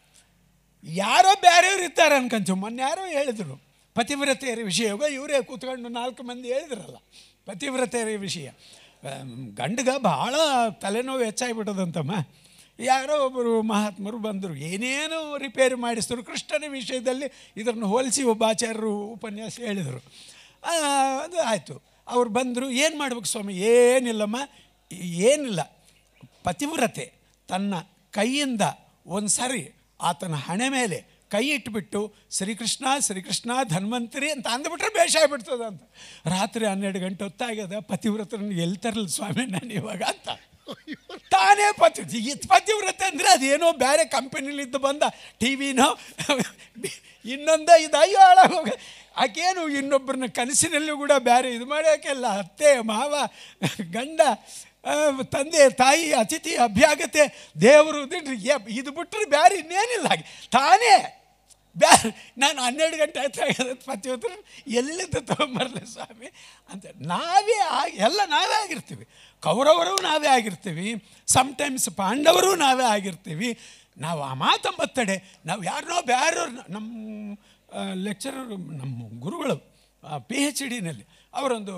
ಯಾರೋ ಬೇರೆಯವ್ರು ಇರ್ತಾರೆ ಅನ್ಕೊಂತೀವಿ. ಮೊನ್ನೆ ಯಾರೋ ಹೇಳಿದರು ಪತಿವ್ರತೆಯರ ವಿಷಯ, ಇವರೇ ಕೂತ್ಕೊಂಡು 4 ಮಂದಿ ಹೇಳಿದ್ರಲ್ಲ ಪತಿವ್ರತೆಯರ ವಿಷಯ. ಗಂಡಗ ಭಾಳ ತಲೆನೋವು ಹೆಚ್ಚಾಗಿಬಿಟ್ಟದಂತಮ್ಮ. ಯಾರೋ ಒಬ್ಬರು ಮಹಾತ್ಮರು ಬಂದರು, ಏನೇನು ರಿಪೇರಿ ಮಾಡಿಸಿದ್ರು. ಕೃಷ್ಣನ ವಿಷಯದಲ್ಲಿ ಇದನ್ನು ಹೋಲಿಸಿ ಒಬ್ಬ ಆಚಾರ್ಯರು ಉಪನ್ಯಾಸ ಹೇಳಿದರು. ಅದು ಆಯಿತು. ಅವ್ರು ಬಂದರು, ಏನು ಮಾಡ್ಬೇಕು ಸ್ವಾಮಿ? ಏನಿಲ್ಲಮ್ಮ, ಏನಿಲ್ಲ, ಪತಿವ್ರತೆ ತನ್ನ ಕೈಯಿಂದ ಒಂದು ಸಾರಿ ಆತನ ಹಣೆ ಮೇಲೆ ಕೈ ಇಟ್ಬಿಟ್ಟು ಶ್ರೀಕೃಷ್ಣ ಶ್ರೀಕೃಷ್ಣ ಧನ್ವಂತರಿ ಅಂತ ಅಂದ್ಬಿಟ್ರೆ ಬೇಷ ಆಗಿಬಿಡ್ತದೆ ಅಂತ. ರಾತ್ರಿ 12 ಗಂಟೆ ಹೊತ್ತಾಗ್ಯದ, ಪತಿವ್ರತರನ್ನು ಎಲ್ಲಿ ತರಲಿ ಸ್ವಾಮಿ ನಾನು ಇವಾಗ ಅಂತ ತಾನೇ ಪತಿವ್ರತೆ ಅಂದರೆ ಅದೇನೋ ಬೇರೆ ಕಂಪನಿಲಿದ್ದು ಬಂದ ಟಿ ವಿನೋ ಇನ್ನೊಂದು ಇದು ಅಯ್ಯೋ ಹಾಳಾಗೋಗ. ಆಕೇನು ಇನ್ನೊಬ್ಬರನ್ನ ಕನಸಿನಲ್ಲೂ ಕೂಡ ಬೇರೆ ಇದು ಮಾಡೋಕ್ಕೆಲ್ಲ ಅತ್ತೆ ಮಾವ ಗಂಡ ತಂದೆ ತಾಯಿ ಅತಿಥಿ ಅಭ್ಯಾಗತೆ ದೇವರು ಇದು ಬಿಟ್ಟರೆ ಬೇರೆ ಇನ್ನೇನಿಲ್ಲ. ಹಾಗೆ ತಾನೇ ಬೇರೆ ನಾನು 12 ಗಂಟೆ ಆಯ್ತು ಪತಿವ್ರತರು ಎಲ್ಲಿಂದ ತೊಗೊಂಬರಲಿ ಸ್ವಾಮಿ ಅಂತ ನಾವೇ ಎಲ್ಲ ನಾವೇ ಆಗಿರ್ತೀವಿ. ಕೌರವರು ನಾವೇ ಆಗಿರ್ತೀವಿ, ಸಮ್ಟೈಮ್ಸ್ ಪಾಂಡವರು ನಾವೇ ಆಗಿರ್ತೀವಿ. ನಾವು ಆ ಮಾತಂಬತ್ತಡೆ ನಾವು ಯಾರನ್ನೋ ಬೇರೆಯವ್ರು ನಮ್ಮ ಲೆಕ್ಚರರು ನಮ್ಮ ಗುರುಗಳು PhD ಅವರೊಂದು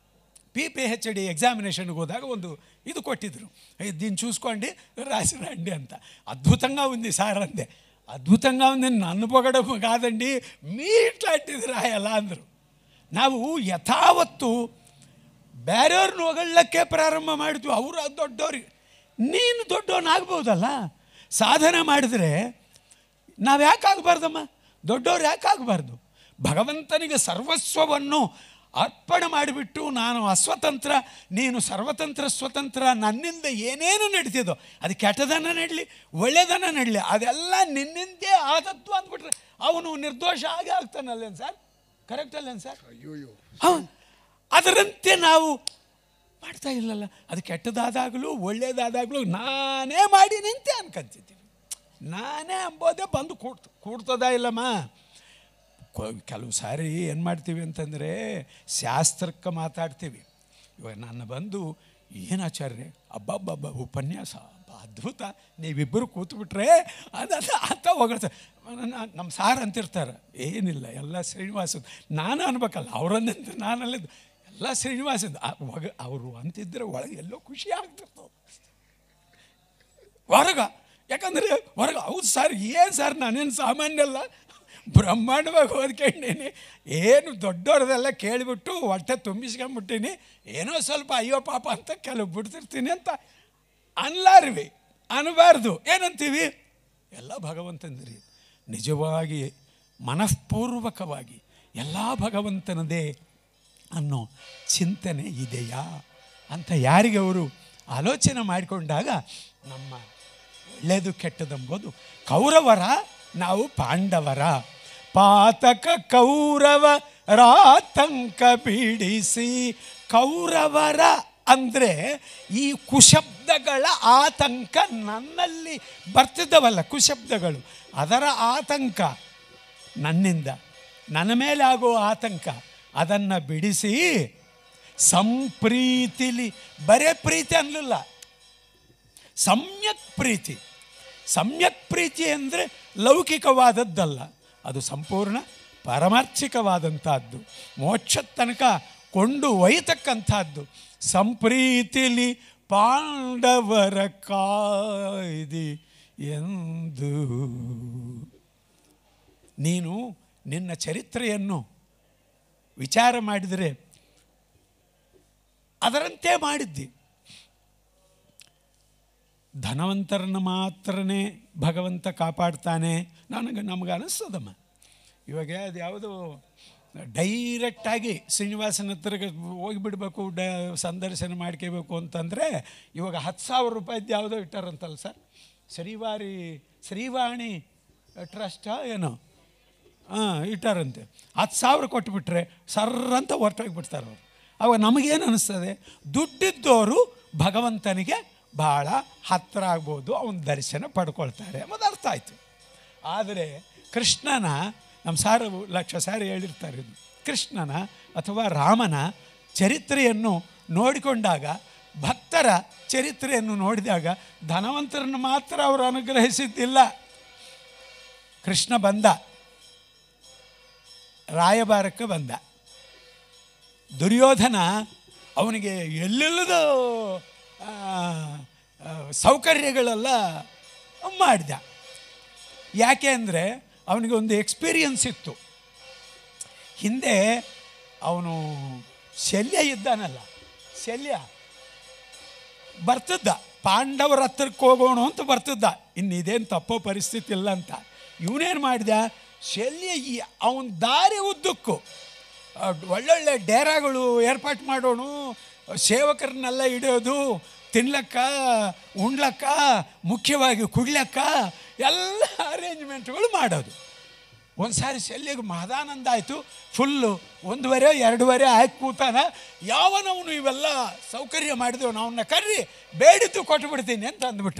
PhD ఎగ్జామినేషన్కి ಹೋದಾಗ ಒಂದು ఇది కొట్టిದ್ರು, దీన్ని చూసుకోండి రాసి రండి అంత. అద్భుతంగా ఉంది సార్ అందే. అద్భుతంగా ఉంది, నన్ను పొగడం కాదండి, మీ ఇట్లాంటిది రాయాలా ಅಂದರು. ನಾವು ಯಥಾವತ್ತು ಬೇರೆಯವ್ರನ್ನ ಹೊಗಳಕ್ಕೆ ಪ್ರಾರಂಭ ಮಾಡಿದ್ವಿ. ಅವರು ದೊಡ್ಡವ್ರಿಗೆ, ನೀನು ದೊಡ್ಡವನಾಗ್ಬೋದಲ್ಲ, ಸಾಧನೆ ಮಾಡಿದರೆ ನಾವು ಯಾಕೆ ಆಗಬಾರ್ದಮ್ಮ? ದೊಡ್ಡವ್ರು ಯಾಕೆ ಆಗಬಾರ್ದು? ಭಗವಂತನಿಗೆ ಸರ್ವಸ್ವವನ್ನು ಅರ್ಪಣೆ ಮಾಡಿಬಿಟ್ಟು ನಾನು ಅಸ್ವತಂತ್ರ, ನೀನು ಸರ್ವತಂತ್ರ ಸ್ವತಂತ್ರ, ನನ್ನಿಂದ ಏನೇನು ನಡೀತಿದೋ ಅದು ಕೆಟ್ಟದನ್ನು ನಡಲಿ ಒಳ್ಳೆಯದನ್ನು ನಡಲಿ ಅದೆಲ್ಲ ನಿನ್ನಿಂದೇ ಆದದ್ದು ಅಂದ್ಬಿಟ್ರೆ ಅವನು ನಿರ್ದೋಷ ಆಗೇ ಆಗ್ತಾನಲ್ಲೇನು ಸರ್? ಕರೆಕ್ಟ್ ಅಲ್ಲೇನು ಸರ್? ಅದರಂತೆ ನಾವು ಮಾಡ್ತಾ ಇಲ್ಲಲ್ಲ. ಅದು ಕೆಟ್ಟದಾದಾಗಲೂ ಒಳ್ಳೆಯದಾದಾಗಲೂ ನಾನೇ ಮಾಡಿ ನಿಂತೆ ಅನ್ಕೊಂತಿದ್ದೀನಿ. ನಾನೇ ಅಂಬೋದೇ ಬಂದು ಕೂಡ್ತದ ಇಲ್ಲಮ್ಮ. ಕೆಲವು ಸಾರಿ ಏನು ಮಾಡ್ತೀವಿ ಅಂತಂದರೆ ಶಾಸ್ತ್ರಕ್ಕೆ ಮಾತಾಡ್ತೀವಿ. ಇವಾಗ ನಾನು ಬಂದು ಏನು ಆಚಾರ್ಯ ಅಬ್ಬಬ್ಬಬ್ಬ ಉಪನ್ಯಾಸ ಅದ್ಭುತ, ನೀವಿಬ್ಬರು ಕೂತ್ಬಿಟ್ರೆ ಅದು ಅಂತ ಹೊಗಳ್ತಾರೆ. ನಮ್ಮ ಸಾರ್ ಅಂತಿರ್ತಾರೆ, ಏನಿಲ್ಲ ಎಲ್ಲ ಶ್ರೀನಿವಾಸದ. ನಾನು ಅನ್ಬೇಕಲ್ಲ ಅವರನ್ನಂತ ನಾನಲ್ಲಿದ್ದು ಎಲ್ಲ ಶ್ರೀನಿವಾಸದ ಅವರು ಅಂತಿದ್ರೆ ಒಳಗೆ ಎಲ್ಲೋ ಖುಷಿ ಆಗ್ತಿರ್ತವೆ ಹೊರಗ. ಯಾಕಂದರೆ ಹೊರಗೆ ಹೌದು ಸರ್, ಏನು ಸರ್ ನಾನೇನು ಸಾಮಾನ್ಯ ಅಲ್ಲ, ಬ್ರಹ್ಮಾಂಡವಾಗಿ ಓದ್ಕೊಂಡೀನಿ, ಏನು ದೊಡ್ಡವ್ರದೆಲ್ಲ ಕೇಳಿಬಿಟ್ಟು ಹೊಟ್ಟೆ ತುಂಬಿಸ್ಕೊಂಬಿಟ್ಟೀನಿ, ಏನೋ ಸ್ವಲ್ಪ ಅಯ್ಯೋ ಪಾಪ ಅಂತ ಕೆಲವು ಬಿಡ್ತಿರ್ತೀನಿ ಅಂತ ಅನ್ಲಾರ್ವಿ, ಅನ್ನಬಾರ್ದು. ಏನಂತೀವಿ? ಎಲ್ಲ ಭಗವಂತಂದ್ರಿ. ನಿಜವಾಗಿ ಮನಃಪೂರ್ವಕವಾಗಿ ಎಲ್ಲ ಭಗವಂತನದೇ ಅನ್ನೋ ಚಿಂತನೆ ಇದೆಯಾ ಅಂತ ಯಾರಿಗೆ ಅವರು ಆಲೋಚನೆ ಮಾಡಿಕೊಂಡಾಗ ನಮ್ಮ ಒಳ್ಳೆಯದು ಕೆಟ್ಟದೆಂಬುದು ಕೌರವರ, ನಾವು ಪಾಂಡವರ. ಪಾತಕ ಕೌರವ ರಾತಂಕ ಬಿಡಿಸಿ. ಕೌರವರ ಅಂದರೆ ಈ ಕುಶಬ್ದಗಳ ಆತಂಕ ನನ್ನಲ್ಲಿ ಬರ್ತಿದ್ದವಲ್ಲ, ಕುಶಬ್ದಗಳು, ಅದರ ಆತಂಕ ನನ್ನಿಂದ ನನ್ನ ಮೇಲೆ ಆಗೋ ಆತಂಕ ಅದನ್ನು ಬಿಡಿಸಿ ಸಂಪ್ರೀತಿಲಿ, ಬರೇ ಪ್ರೀತಿ ಅನ್ನಲಿಲ್ಲ, ಸಮ್ಯಕ್ ಪ್ರೀತಿ. ಸಮ್ಯಕ್ ಪ್ರೀತಿ ಅಂದರೆ ಲೌಕಿಕವಾದದ್ದಲ್ಲ, ಅದು ಸಂಪೂರ್ಣ ಪಾರಮಾರ್ಥಿಕವಾದಂಥದ್ದು, ಮೋಕ್ಷದ ತನಕ ಕೊಂಡು ಒಯ್ಯತಕ್ಕಂಥದ್ದು. ಸಂಪ್ರೀತಿಲಿ ಪಾಂಡವರ ಕಾಯ್ದಿ ಎಂದು. ನೀನು ನಿನ್ನ ಚರಿತ್ರೆಯನ್ನು ವಿಚಾರ ಮಾಡಿದರೆ ಅದರಂತೆ ಮಾಡಿದ್ದಿ. ಧನವಂತರನ್ನು ಮಾತ್ರನೇ ಭಗವಂತ ಕಾಪಾಡ್ತಾನೆ ನಮಗೆ ಅನಿಸ್ತದಮ್ಮ. ಇವಾಗ ಅದು ಯಾವುದೋ ಡೈರೆಕ್ಟಾಗಿ ಶ್ರೀನಿವಾಸನ ಹತ್ರಗೆ ಹೋಗಿಬಿಡ್ಬೇಕು, ಸಂದರ್ಶನ ಮಾಡ್ಕೋಬೇಕು ಅಂತಂದರೆ ಇವಾಗ 10,000 ರೂಪಾಯಿದ್ದು ಯಾವುದೋ ಇಟ್ಟಾರಂತಲ್ಲ ಸರ್, ಶ್ರೀವಾಣಿ ಟ್ರಸ್ಟಾ ಏನೋ ಇಟ್ಟಾರಂತೆ. 10,000 ಕೊಟ್ಬಿಟ್ರೆ ಸರ್ರಂತ ಹೊರಟೋಗಿಬಿಡ್ತಾರೆ ಅವರು. ಅವಾಗ ನಮಗೇನು ಅನ್ನಿಸ್ತದೆ? ದುಡ್ಡಿದ್ದವರು ಭಗವಂತನಿಗೆ ಭಾಳ ಹತ್ತಿರ ಆಗ್ಬೋದು, ಅವನ ದರ್ಶನ ಪಡ್ಕೊಳ್ತಾರೆ ಅನ್ನೋದು ಅರ್ಥ ಆಯಿತು. ಆದರೆ ಕೃಷ್ಣನ, ನಮ್ಮ ಸಾರು ಲಕ್ಷ ಸಾರಿ ಹೇಳಿರ್ತಾರೆ ಇದು, ಕೃಷ್ಣನ ಅಥವಾ ರಾಮನ ಚರಿತ್ರೆಯನ್ನು ನೋಡಿಕೊಂಡಾಗ ಭಕ್ತರ ಚರಿತ್ರೆಯನ್ನು ನೋಡಿದಾಗ ಧನವಂತರನ್ನು ಮಾತ್ರ ಅವರು ಅನುಗ್ರಹಿಸಿದ್ದಿಲ್ಲ. ಕೃಷ್ಣ ಬಂದ, ರಾಯಭಾರಕ್ಕೆ ಬಂದ. ದುರ್ಯೋಧನ ಅವನಿಗೆ ಎಲ್ಲೆಲ್ಲದ ಸೌಕರ್ಯಗಳೆಲ್ಲ ಮಾಡಿದ. ಯಾಕೆ ಅಂದರೆ ಅವನಿಗೆ ಒಂದು ಎಕ್ಸ್ಪೀರಿಯನ್ಸ್ ಇತ್ತು. ಹಿಂದೆ ಅವನು ಶಲ್ಯ ಇದ್ದಾನಲ್ಲ, ಶಲ್ಯ ಬರ್ತಿದ್ದ, ಪಾಂಡವರ ಹತ್ರಕ್ಕೆ ಹೋಗೋಣ ಅಂತ ಬರ್ತಿದ್ದ, ಇನ್ನಿದೇನು ತಪ್ಪೋ ಪರಿಸ್ಥಿತಿ ಇಲ್ಲ ಅಂತ. ಇವನೇನು ಮಾಡಿದ, ಶಲ್ಯ ಅವನ ದಾರಿ ಉದ್ದಕ್ಕೂ ಒಳ್ಳೊಳ್ಳೆ ಡೇರಾಗಳು ಏರ್ಪಾಟ್ ಮಾಡೋಣ, ಸೇವಕರನ್ನೆಲ್ಲ ಹಿಡಿಯೋದು, ತಿನ್ಲಕ್ಕ ಉಣ್ಲಕ್ಕ, ಮುಖ್ಯವಾಗಿ ಕುಡ್ಲಕ್ಕ ಎಲ್ಲ ಅರೇಂಜ್ಮೆಂಟ್ಗಳು ಮಾಡೋದು. ಒಂದು ಸಾರಿ ಶಲ್ಯಗೆ ಮಹದಾನಂದ ಆಯಿತು. ಫುಲ್ಲು 1.5-2 ಹಾಕಿ ಕೂತಾನ. ಯಾವನವನು ಇವೆಲ್ಲ ಸೌಕರ್ಯ ಮಾಡಿದೆವು, ಅವನ್ನ ಕರ್ರಿ ಬೇಡಿದ್ದು ಕೊಟ್ಬಿಡ್ತೀನಿ ಅಂತ ಅಂದ್ಬಿಟ್ಟ.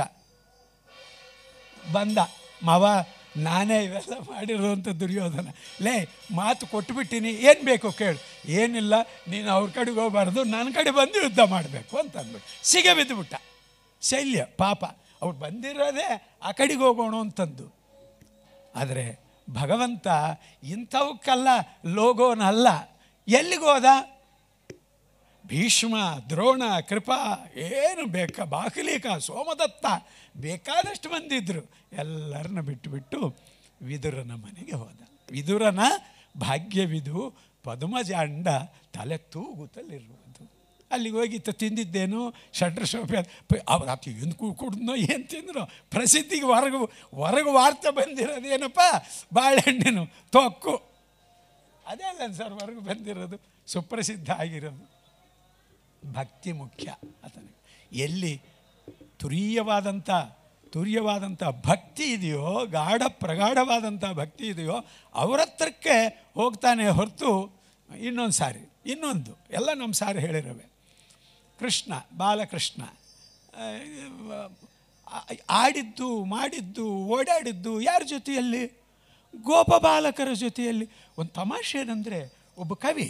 ಬಂದ ಮಾವ, ನಾನೇ ಇವೆಲ್ಲ ಮಾಡಿರೋಂಥ ದುರ್ಯೋಧನ. ಲೇ, ಮಾತು ಕೊಟ್ಬಿಟ್ಟಿನಿ, ಏನು ಬೇಕು ಕೇಳು. ಏನಿಲ್ಲ, ನೀನು ಅವ್ರ ಕಡೆಗೆ ಹೋಗಬಾರ್ದು, ನನ್ನ ಕಡೆ ಬಂದು ಯುದ್ಧ ಮಾಡಬೇಕು ಅಂತ ಅಂದ್ಬಿಟ್ಟು ಸಿಗೆ ಬಿದ್ದುಬಿಟ್ಟ. ಶಲ್ಯ ಪಾಪ, ಅವ್ರು ಬಂದಿರೋದೇ ಆ ಕಡೆಗೆ ಹೋಗೋಣ ಅಂತಂದು. ಆದರೆ ಭಗವಂತ ಇಂಥವಕ್ಕೆಲ್ಲ ಲೋಗೋನಲ್ಲ. ಎಲ್ಲಿಗೋದ? ಭೀಷ್ಮ, ದ್ರೋಣ, ಕೃಪಾ, ಏನು ಬಾಕಲಿಕ, ಸೋಮದತ್ತ, ಬೇಕಾದಷ್ಟು ಬಂದಿದ್ದರು. ಎಲ್ಲರನ್ನ ಬಿಟ್ಟು ವಿದುರನ ಮನೆಗೆ ಹೋದ. ವಿದುರನ ಭಾಗ್ಯವಿದು ಪದ್ಮಜಾಂಡ ತಲೆ ತೂಗುತ್ತಲಿರುವುದು. ಅಲ್ಲಿಗೆ ಹೋಗಿತ್ತು. ತಿಂದಿದ್ದೇನು ಷಡ್ರ ಶೋಭೆ, ಅವ್ರು ಅದು ಏನು ಕುಡಿದ್ನೋ ಏನು ತಿಂದ್ರು. ಪ್ರಸಿದ್ಧಿಗೆ ಹೊರಗೆ ವಾರ್ತೆ ಬಂದಿರೋದೇನಪ್ಪ, ಬಾಳೆಹಣ್ಣಿನ ತೊಕ್ಕು. ಅದೇ ಅಲ್ಲ ಸರ್ ಹೊರಗೆ ಬಂದಿರೋದು, ಸುಪ್ರಸಿದ್ಧ ಆಗಿರೋದು. ಭಕ್ತಿ ಮುಖ್ಯ ಆತನಿಗೆ. ಎಲ್ಲಿ ತುರ್ಯವಾದಂಥ ಭಕ್ತಿ ಇದೆಯೋ, ಪ್ರಗಾಢವಾದಂಥ ಭಕ್ತಿ ಇದೆಯೋ, ಅವ್ರ ಹತ್ರಕ್ಕೆ ಹೋಗ್ತಾನೆ ಹೊರತು ಇನ್ನೊಂದು ಎಲ್ಲ ನಮ್ಮ ಸಾರಿ ಹೇಳಿರವೆ. ಕೃಷ್ಣ, ಬಾಲಕೃಷ್ಣ ಆಡಿದ್ದು, ಮಾಡಿದ್ದು, ಓಡಾಡಿದ್ದು ಯಾರ ಜೊತೆಯಲ್ಲಿ? ಗೋಪ ಬಾಲಕರ ಜೊತೆಯಲ್ಲಿ. ಒಂದು ತಮಾಷೆ ಏನಂದರೆ, ಒಬ್ಬ ಕವಿ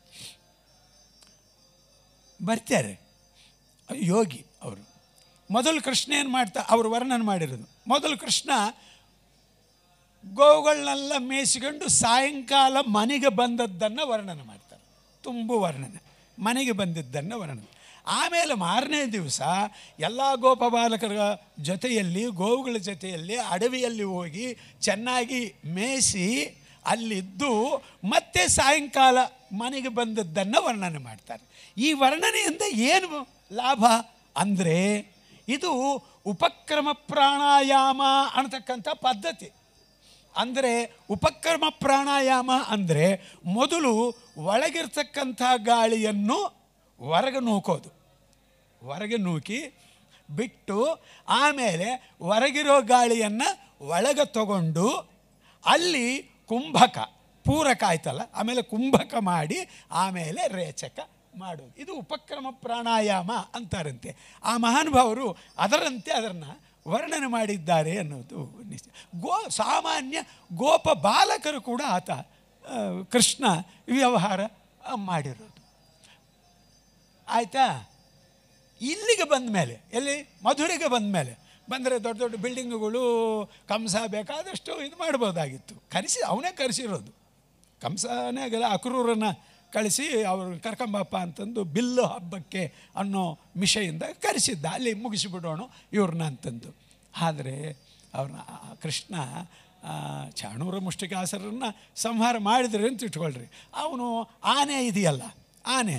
ಬರ್ತಾರೆ, ಯೋಗಿ ಅವರು. ಮೊದಲು ಕೃಷ್ಣ ಏನು ಮಾಡ್ತಾ ಅವರು ವರ್ಣನೆ ಮಾಡಿರೋದು, ಮೊದಲು ಕೃಷ್ಣ ಗೋವುಗಳನ್ನೆಲ್ಲ ಮೇಯಿಸಿಕೊಂಡು ಸಾಯಂಕಾಲ ಮನೆಗೆ ಬಂದದ್ದನ್ನು ವರ್ಣನೆ ಮಾಡ್ತಾರೆ. ತುಂಬು ವರ್ಣನೆ, ಮನೆಗೆ ಬಂದಿದ್ದನ್ನು ವರ್ಣನೆ. ಆಮೇಲೆ ಮಾರನೇ ದಿವಸ ಎಲ್ಲ ಗೋಪಬಾಲಕರ ಜೊತೆಯಲ್ಲಿ, ಗೋವುಗಳ ಜೊತೆಯಲ್ಲಿ ಅಡವಿಯಲ್ಲಿ ಹೋಗಿ ಚೆನ್ನಾಗಿ ಮೇಯಿಸಿ ಅಲ್ಲಿದ್ದು ಮತ್ತೆ ಸಾಯಂಕಾಲ ಮನೆಗೆ ಬಂದದ್ದನ್ನು ವರ್ಣನೆ ಮಾಡ್ತಾರೆ. ಈ ವರ್ಣನೆಯಿಂದ ಏನು ಲಾಭ ಅಂದರೆ, ಇದು ಉಪಕ್ರಮ ಪ್ರಾಣಾಯಾಮ ಅನ್ನತಕ್ಕಂಥ ಪದ್ಧತಿ. ಅಂದರೆ ಉಪಕ್ರಮ ಪ್ರಾಣಾಯಾಮ ಅಂದರೆ ಮೊದಲು ಒಳಗಿರ್ತಕ್ಕಂಥ ಗಾಳಿಯನ್ನು ಹೊರಗೆ ನೂಕೋದು, ಹೊರಗೆ ನೂಕಿ ಬಿಟ್ಟು ಆಮೇಲೆ ಹೊರಗಿರೋ ಗಾಳಿಯನ್ನು ಒಳಗೆ ತಗೊಂಡು ಅಲ್ಲಿ ಕುಂಭಕ, ಪೂರಕ ಆಯ್ತಲ್ಲ, ಆಮೇಲೆ ಕುಂಭಕ ಮಾಡಿ ಆಮೇಲೆ ರೇಚಕ ಮಾಡೋದು. ಇದು ಉಪಕ್ರಮ ಪ್ರಾಣಾಯಾಮ ಅಂತಾರಂತೆ. ಆ ಮಹಾನುಭಾವರು ಅದರಂತೆ ಅದನ್ನು ವರ್ಣನೆ ಮಾಡಿದ್ದಾರೆ ಅನ್ನೋದು ನಿಶ್ಚಯ. ಸಾಮಾನ್ಯ ಗೋಪ ಬಾಲಕರು ಕೂಡ ಆತ ಕೃಷ್ಣ ವ್ಯವಹಾರ ಮಾಡಿರೋದು. ಆಯಿತಾ? ಇಲ್ಲಿಗೆ ಬಂದ ಮೇಲೆ, ಎಲ್ಲಿ ಮಧುರೆಗೆ ಬಂದ ಮೇಲೆ ಬಂದರೆ ದೊಡ್ಡ ದೊಡ್ಡ ಬಿಲ್ಡಿಂಗುಗಳು, ಕಂಸ ಬೇಕಾದಷ್ಟು ಇದು ಮಾಡ್ಬೋದಾಗಿತ್ತು. ಅವನೇ ಕರೆಸಿರೋದು. ಕಂಸನೇ ಆಗಲ್ಲ, ಅಕ್ರೂರನ್ನು ಕಳಿಸಿ ಅವರು ಕರ್ಕೊಂಬಪ್ಪ ಅಂತಂದು ಬಿಲ್ಲು ಹಬ್ಬಕ್ಕೆ ಅನ್ನೋ ಮಿಷೆಯಿಂದ ಕರೆಸಿದ್ದ, ಅಲ್ಲಿ ಮುಗಿಸಿಬಿಡೋಣ ಇವ್ರನ್ನ ಅಂತಂದು. ಆದರೆ ಅವ್ರನ್ನ ಕೃಷ್ಣ ಚಾಣೂರ ಮುಷ್ಟಿಕಾಸುರನ್ನ ಸಂಹಾರ ಮಾಡಿದ್ರಿ ಅಂತ ಇಟ್ಕೊಳ್ರಿ. ಅವನು ಆನೆ ಇದೆಯಲ್ಲ, ಆನೆ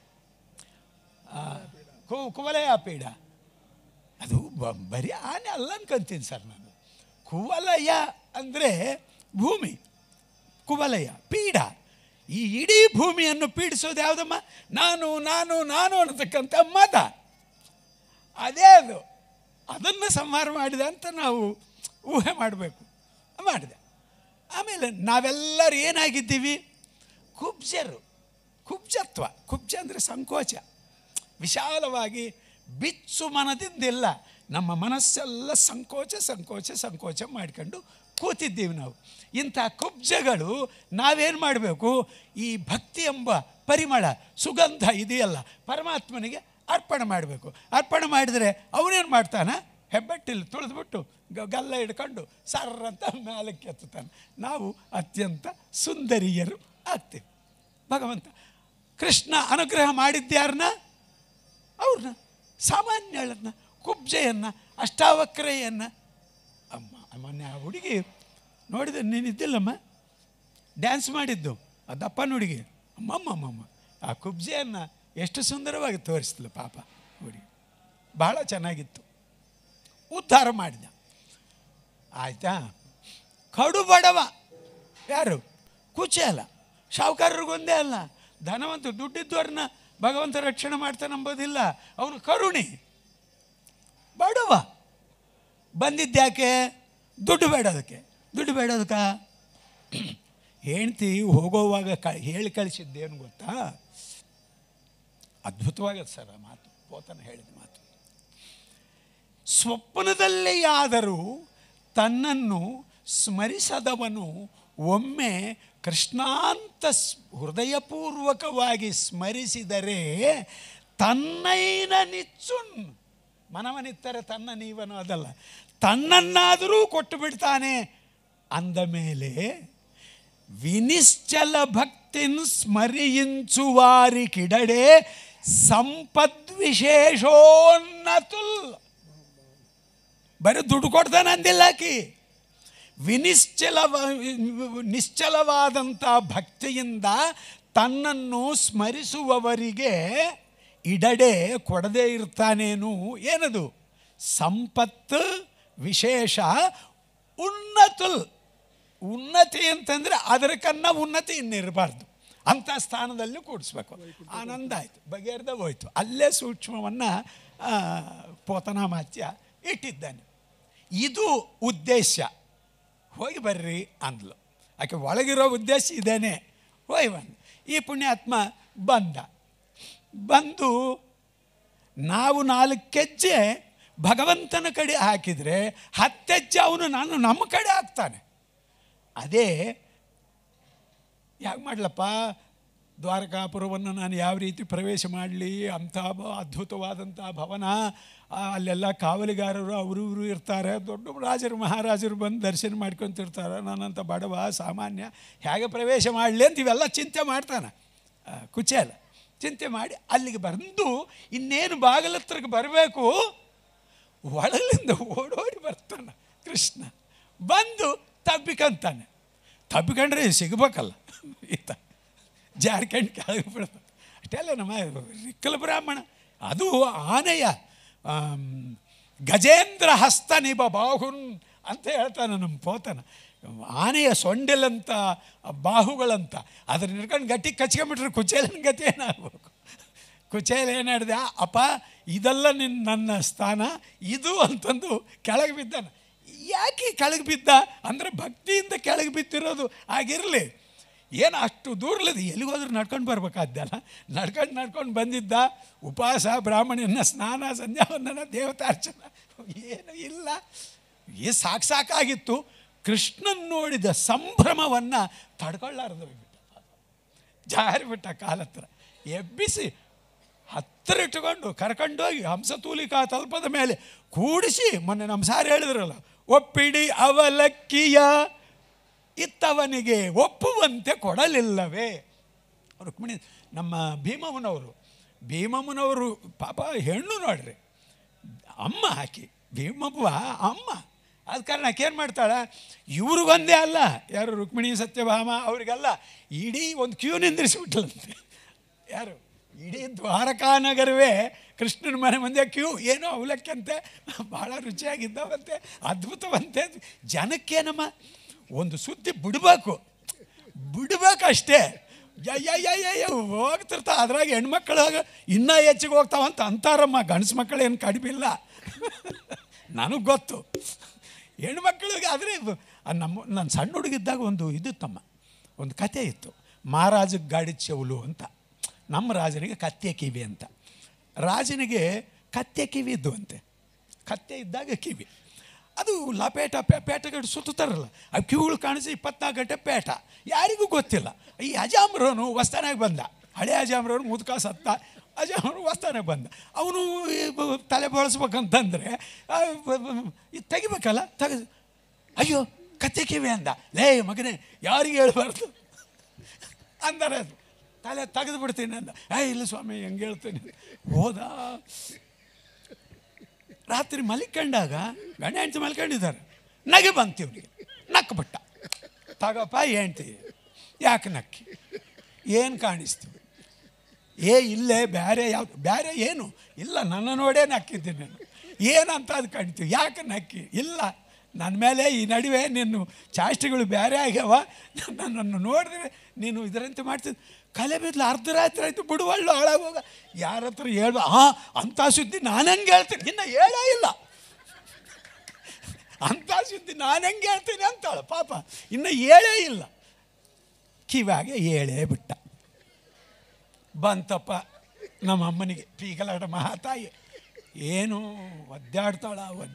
ಕುವಲಯ ಪೀಡ, ಅದು ಬರೀ ಆನೆ ಅಲ್ಲ ಅನ್ಕೊಂತೀನಿ ಸರ್ ನಾನು. ಕುವಲಯ ಅಂದರೆ ಭೂಮಿ, ಕುವಲಯ ಪೀಡ. ಈ ಇಡೀ ಭೂಮಿಯನ್ನು ಪೀಡಿಸೋದು ಯಾವುದಮ್ಮ? ನಾನು ನಾನು ನಾನು ಅನ್ನತಕ್ಕಂಥ ಮತ. ಅದೇ ಅದನ್ನು ಸಂಹಾರ ಮಾಡಿದ ಅಂತ ನಾವು ಊಹೆ ಮಾಡಬೇಕು. ಮಾಡಿದೆ. ಆಮೇಲೆ ನಾವೆಲ್ಲರೂ ಏನಾಗಿದ್ದೀವಿ? ಕುಬ್ಜರು. ಕುಬ್ಜತ್ವ, ಕುಬ್ಜ ಅಂದರೆ ಸಂಕೋಚ. ವಿಶಾಲವಾಗಿ ಬಿಚ್ಚು ಮನದಿಂದಿಲ್ಲ, ನಮ್ಮ ಮನಸ್ಸೆಲ್ಲ ಸಂಕೋಚ ಸಂಕೋಚ ಸಂಕೋಚ ಮಾಡ್ಕೊಂಡು ಕೂತಿದ್ದೀವಿ ನಾವು. ಇಂಥ ಕುಬ್ಜಗಳು ನಾವೇನು ಮಾಡಬೇಕು? ಈ ಭಕ್ತಿ ಎಂಬ ಪರಿಮಳ, ಸುಗಂಧ ಇದೆಯಲ್ಲ, ಪರಮಾತ್ಮನಿಗೆ ಅರ್ಪಣೆ ಮಾಡಬೇಕು. ಅರ್ಪಣೆ ಮಾಡಿದರೆ ಅವನೇನು ಮಾಡ್ತಾನೆ, ಹೆಬ್ಬಟ್ಟಿಲ್ಲಿ ತುಳಿದ್ಬಿಟ್ಟು ಗಲ್ಲ ಹಿಡ್ಕೊಂಡು ಸರ್ರಂತ ಮೇಲಕ್ಕೆ ಎತ್ತುತ್ತಾನೆ. ನಾವು ಅತ್ಯಂತ ಸುಂದರಿಯರು ಆಗ್ತೀವಿ. ಭಗವಂತ ಕೃಷ್ಣ ಅನುಗ್ರಹ ಮಾಡಿದ್ಯಾರನ್ನ, ಅವ್ರನ್ನ ಸಾಮಾನ್ಯಳನ್ನು, ಕುಬ್ಜೆಯನ್ನು, ಅಷ್ಟಾವಕ್ರೆಯನ್ನು. ಮೊನ್ನೆ ಆ ಹುಡುಗಿ ನೋಡಿದೆ, ನೀನಿದ್ದಿಲ್ಲಮ್ಮ, ಡ್ಯಾನ್ಸ್ ಮಾಡಿದ್ದು ಆ ದಪ್ಪನ ಹುಡುಗಿ. ಅಮ್ಮಮ್ಮಮ್ಮ ಆ ಕುಬ್ಜೆಯನ್ನು ಎಷ್ಟು ಸುಂದರವಾಗಿ ತೋರಿಸ್ತಿಲ್ಲ ಪಾಪ ಹುಡುಗಿ, ಭಾಳ ಚೆನ್ನಾಗಿತ್ತು. ಉದ್ಧಾರ ಮಾಡಿದ. ಆಯಿತಾ? ಕಡು ಬಡವ ಯಾರು? ಕುಚೇಲ. ಸಾಹುಕಾರರಿಗೊಂದೇ ಅಲ್ಲ, ಧನವಂತ ದುಡ್ಡಿದ್ದವ್ರನ್ನ ಭಗವಂತ ರಕ್ಷಣೆ ಮಾಡ್ತಾನಂಬೋದಿಲ್ಲ. ಅವನು ಕರುಣಿ. ಬಡವ ಬಂದಿದ್ದ್ಯಾಕೆ? ದುಡ್ಡು ಬೇಡೋದಕ್ಕೆ. ದುಡ್ಡು ಬೇಡೋದಕ್ಕ ಹೆಂಡ್ತಿ ಹೋಗೋವಾಗ ಹೇಳಿ ಕಳಿಸಿದ್ದೇನು ಗೊತ್ತಾ? ಅದ್ಭುತವಾಗತ್ತೆ ಸರ್ ಆ ಮಾತು, ಪೋತನ ಹೇಳಿದ ಮಾತು. ಸ್ವಪ್ನದಲ್ಲಿಯಾದರೂ ತನ್ನನ್ನು ಸ್ಮರಿಸದವನು ಒಮ್ಮೆ ಕೃಷ್ಣಾಂತ ಹೃದಯಪೂರ್ವಕವಾಗಿ ಸ್ಮರಿಸಿದರೆ ತನ್ನೈನ ನಿಚ್ಚುನ್, ಮನವನಿತ್ತರೆ ತನ್ನ ನೀವನು ಅದಲ್ಲ, ತನ್ನನ್ನಾದರೂ ಕೊಟ್ಟು ಬಿಡ್ತಾನೆ ಅಂದ ಮೇಲೆ ವಿನಿಶ್ಚಲ ಭಕ್ತಿನ್ ಸ್ಮರಿಯಿಂಚುವಾರಿ ಕಿಡಡೆ ಸಂಪದ್ವಿಶೇಷೋನ್ನತುಲ್. ಬರೀ ದುಡ್ಡು ಕೊಡ್ತಾನೆ ಅಂದಿಲ್ಲ ಆಕಿ. ನಿಶ್ಚಲವಾದಂಥ ಭಕ್ತಿಯಿಂದ ತನ್ನನ್ನು ಸ್ಮರಿಸುವವರಿಗೆ ಇಡಡೆ ಕೊಡದೇ ಇರ್ತಾನೇನು. ಏನದು? ಸಂಪತ್ತು ವಿಶೇಷ ಉನ್ನತುಲ್. ಉನ್ನತಿ ಅಂತಂದರೆ ಅದರಕನ್ನ ಉನ್ನತಿ ಇನ್ನಿರಬಾರ್ದು, ಅಂಥ ಸ್ಥಾನದಲ್ಲಿ ಕೂಡಿಸ್ಬೇಕು. ಆನಂದ ಆಯಿತು, ಬಗೆಹರ್ದ ಹೋಯ್ತು. ಅಲ್ಲೇ ಸೂಕ್ಷ್ಮವನ್ನು ಪೋತನಾಮಾತ್ಯ ಇಟ್ಟಿದ್ದಾನೆ. ಇದು ಉದ್ದೇಶ. ಹೋಗಿ ಬರ್ರಿ ಅಂದ್ಲು ಆಕೆ. ಒಳಗಿರೋ ಉದ್ದೇಶ ಇದೇನೆ. ಹೋಯ್ ಬಂದು ಈ ಪುಣ್ಯಾತ್ಮ ಬಂದು ನಾವು 4 ಹೆಜ್ಜೆ ಭಗವಂತನ ಕಡೆ ಹಾಕಿದರೆ 10 ಹೆಜ್ಜೆ ಅವನು ನಮ್ಮ ಕಡೆ ಹಾಕ್ತಾನೆ. ಅದೇ ಯಾಕೆ ಮಾಡಲಪ್ಪ, ದ್ವಾರಕಾಪುರವನ್ನು ನಾನು ಯಾವ ರೀತಿ ಪ್ರವೇಶ ಮಾಡಲಿ? ಅಂಥ ಅದ್ಭುತವಾದಂಥ ಭವನ, ಅಲ್ಲೆಲ್ಲ ಕಾವಲಿಗಾರರು ಅವರು ಇವರು ಇರ್ತಾರೆ, ದೊಡ್ಡ ರಾಜರು ಮಹಾರಾಜರು ಬಂದು ದರ್ಶನ ಮಾಡ್ಕೊತಿರ್ತಾರೆ. ನಾನಂತ ಬಡವ ಸಾಮಾನ್ಯ ಹೇಗೆ ಪ್ರವೇಶ ಮಾಡಲಿ ಅಂತ ಇವೆಲ್ಲ ಚಿಂತೆ ಮಾಡ್ತಾನೆ ಕುಚೇಲ. ಚಿಂತೆ ಮಾಡಿ ಅಲ್ಲಿಗೆ ಬಂದು ಇನ್ನೇನು ಬಾಗಿಲತ್ರಕ್ಕೆ ಬರಬೇಕು, ಒಳಲಿಂದ ಓಡೋಡಿ ಬರ್ತಾನೆ ಕೃಷ್ಣ. ಬಂದು ತಬ್ಬಿಕಂತಾನೆ. ತಬ್ಬಿಕೊಂಡ್ರೆ ಸಿಗಬೇಕಲ್ಲ, ಈತ ಜಾರ್ಖಂಡ್ ಕೆಳಗೆ ಬಿಡ್ತಾನೆ. ಅಷ್ಟೆಲ್ಲ ನಮ್ಮ ರಿಕ್ಕಲ ಬ್ರಾಹ್ಮಣ. ಅದು ಆನೆಯ ಗಜೇಂದ್ರ ಹಸ್ತ ನಿಬ ಬಾಹುನ್ ಅಂತ ಹೇಳ್ತಾನೆ ನಮ್ಮ ಪೋತನ. ಆನೆಯ ಸೊಂಡೆಲಂತ ಬಾಹುಗಳಂತ ಅದನ್ನ ಹಿಡ್ಕೊಂಡು ಗಟ್ಟಿ ಕಚ್ಕೊಂಡ್ಬಿಟ್ರೆ ಕುಚೇಲನ ಗತಿ ಏನಾಗಬೇಕು? ಕುಚೇಲ ಏನಾಡಿದೆ, ಅಪ್ಪ ಇದೆಲ್ಲ ನನ್ನ ಸ್ಥಾನ ಇದು ಅಂತಂದು ಕೆಳಗೆ ಬಿದ್ದಾನೆ. ಯಾಕೆ ಕೆಳಗೆ ಬಿದ್ದ ಅಂದರೆ ಭಕ್ತಿಯಿಂದ ಕೆಳಗೆ ಬಿದ್ದಿರೋದು ಆಗಿರಲಿ. ಏನು ಅಷ್ಟು ದೂರಲದು ಎಲ್ಲಿಗೋದ್ರೂ ನಡ್ಕೊಂಡು ಬರ್ಬೇಕಾದ್ದಲ್ಲ. ನಡ್ಕೊಂಡು ಬಂದಿದ್ದ. ಉಪವಾಸ, ಬ್ರಾಹ್ಮಣನ ಸ್ನಾನ, ಸಂಧ್ಯಾವಂದನ, ದೇವತಾರ್ಚನ ಏನೂ ಇಲ್ಲ. ಸಾಕಾಗಿತ್ತು. ಕೃಷ್ಣನ್ ನೋಡಿದ ಸಂಭ್ರಮವನ್ನು ತಡ್ಕೊಳ್ಳಾರ್ದು ಬಿಟ್ಟ, ಜಾರಿಬಿಟ್ಟ ಕಾಲತ್ರ. ಎಬ್ಬಿಸಿ ಹತ್ತಿರ ಇಟ್ಟುಕೊಂಡು ಕರ್ಕೊಂಡೋಗಿ ಹಂಸತೂಲಿಕಾ ತಲ್ಪದ ಮೇಲೆ ಕೂಡಿಸಿ, ಮೊನ್ನೆ ನಮ್ಮ ಸಾರು ಹೇಳಿದ್ರಲ್ಲ, ಒಪ್ಪಿಡಿ ಅವಲಕ್ಕಿಯ ಇತ್ತವನಿಗೆ ಒಪ್ಪುವಂತೆ ಕೊಡಲಿಲ್ಲವೇ. ರುಕ್ಮಿಣಿ ನಮ್ಮ ಭೀಮಮ್ಮನವರು ಪಾಪ ಹೆಣ್ಣು ನೋಡ್ರಿ, ಅಮ್ಮ ಹಾಕಿ ಭೀಮವ್ವ ಅಮ್ಮ. ಆದ ಕಾರಣ ಆಕೇನು ಮಾಡ್ತಾಳೆ, ಇವ್ರಿಗೊಂದೇ ಅಲ್ಲ, ಯಾರು ರುಕ್ಮಿಣಿ ಸತ್ಯಭಾಮ ಅವರಿಗೆಲ್ಲ ಇಡೀ ಒಂದು ಕ್ಯೂ ನಿಂದಿರಿಸಿಬಿಟ್ಲಂತೆ. ಯಾರು ಇಡೀ ದ್ವಾರಕಾನಗರವೇ ಕೃಷ್ಣನ ಮನೆ ಮುಂದೆ ಕ್ಯೂ. ಏನೋ ಅವಲಕ್ಕಂತೆ ಭಾಳ ರುಚಿಯಾಗಿದ್ದಾವಂತೆ, ಅದ್ಭುತವಂತೆ. ಜನಕ್ಕೇನಮ್ಮ ಒಂದು ಸುದ್ದಿ ಬಿಡಬೇಕಷ್ಟೇ. ಹೋಗ್ತಿರ್ತಾ ಅದ್ರಾಗ ಹೆಣ್ಮಕ್ಳಾಗ ಇನ್ನೂ ಹೆಚ್ಚಿಗೆ ಹೋಗ್ತಾವಂತ ಅಂತಾರಮ್ಮ. ಗಂಡಸು ಮಕ್ಕಳೇನು ಕಡಿಮೆ ಇಲ್ಲ, ನನಗೆ ಗೊತ್ತು. ಹೆಣ್ಮಕ್ಳಿಗೆ ಆದರೆ ನನ್ನ ಸಣ್ಣ ಹುಡುಗಿದ್ದಾಗ ಒಂದು ಇದಿತ್ತಮ್ಮ, ಒಂದು ಕತೆ ಇತ್ತು. ಮಹಾರಾಜಗೆ ಗಾಡಿ ಚೆವಲು ಅಂತ. ನಮ್ಮ ರಾಜನಿಗೆ ಕತ್ತೆ ಕಿವಿ ಅಂತ. ರಾಜನಿಗೆ ಕತ್ತೆ ಕಿವಿ ಇದ್ದು ಅಂತೆ. ಕತ್ತೆ ಇದ್ದಾಗ ಕಿವಿ ಅದು ಪೇಟಗಟ್ಟು ಸುತ್ತಾರಲ್ಲ, ಆ ಕಿವಿಗಳು ಕಾಣಿಸಿ 24 ಗಂಟೆ ಪೇಟ. ಯಾರಿಗೂ ಗೊತ್ತಿಲ್ಲ. ಈ ಅಜಾಮ್ರೋನು ಹೊಸ್ತಾನಾಗಿ ಬಂದ. ಹಳೆ ಅಜಾಮ್ರವ್ರು ಮುದುಕ ಸತ್ತ, ಅಜಾಮ್ರು ಹೊಸ್ತಾನೆ ಬಂದ. ಅವನು ತಲೆ ಬಳಸ್ಬೇಕಂತಂದರೆ ಇದು ತೆಗಿಬೇಕಲ್ಲ, ಅಯ್ಯೋ ಕತ್ತೆ ಕಿವಿ ಅಂದ. ಲೇ ಮಗನೇ ಯಾರಿಗೆ ಹೇಳ್ಬಾರ್ದು ಅಂದರೆ ಅದು ತಲೆ ತೆಗೆದು ಬಿಡ್ತೀನಿ ಅಂದ. ಇಲ್ಲ ಸ್ವಾಮಿ ಹೆಂಗೆ ಹೇಳ್ತೀನಿ. ಹೋದ ರಾತ್ರಿ ಮಲ್ಕೊಂಡಾಗ ಗಂಡ ಹೆಂಡ್ತಿ ಮಲ್ಕೊಂಡಿದ್ದಾರೆ, ನಗೆ ಬಂತು ಇವನಿಗೆ, ನಕ್ಬಿಟ್ಟ. ತಗಪ್ಪ ಹೆಂಡ್ತಿ ಯಾಕೆ ನಕ್ಕಿ, ಏನು ಕಾಣಿಸ್ತೀವಿ? ಇಲ್ಲೇ ಬೇರೆ ಯಾವುದು ಬೇರೆ ಏನು ಇಲ್ಲ, ನನ್ನ ನೋಡೇ ನಕ್ಕಿದ್ದೀನಿ ನಾನು, ಏನಂತ ಅದು ಕಾಣ್ತೀವಿ, ಯಾಕೆ ನಕ್ಕಿ? ಇಲ್ಲ ನನ್ನ ಮೇಲೆ ಈ ನಡುವೆ ನಿನ್ನ ಚಾಷ್ಟೆಗಳು ಬೇರೆ ಆಗ್ಯಾವ, ನನ್ನನ್ನು ನೋಡಿದ್ರೆ ನೀನು ಇದರಂತೆ ಮಾಡ್ತಿದ್ದೆ. ಕಲೆ ಬಿದ್ದಲು ಅರ್ಧರಾತ್ರಿ ಆಯಿತು, ಬಿಡುವಳ್ಳು ಹಾಳಾಗೋಗ, ಯಾರ ಹತ್ರ ಹೇಳ್ಬ ಅಂಥ ಸುದ್ದಿ ನಾನು ಹೆಂಗೆ ಹೇಳ್ತೀನಿ, ಇನ್ನು ಹೇಳೇ ಇಲ್ಲ, ಅಂಥ ಸುದ್ದಿ ನಾನು ಹೆಂಗೆ ಹೇಳ್ತೀನಿ ಅಂತಾಳು ಪಾಪ, ಇನ್ನು ಹೇಳೇ ಇಲ್ಲ. ಕಿವಾಗೆ ಹೇಳೇ ಬಿಟ್ಟ. ಬಂತಪ್ಪ ನಮ್ಮ ಅಮ್ಮನಿಗೆ, ಪೀಗಲಾಡ ಮಹಾತಾಯಿ ಏನು ಒದ್ದಾಡ್ತಾಳ,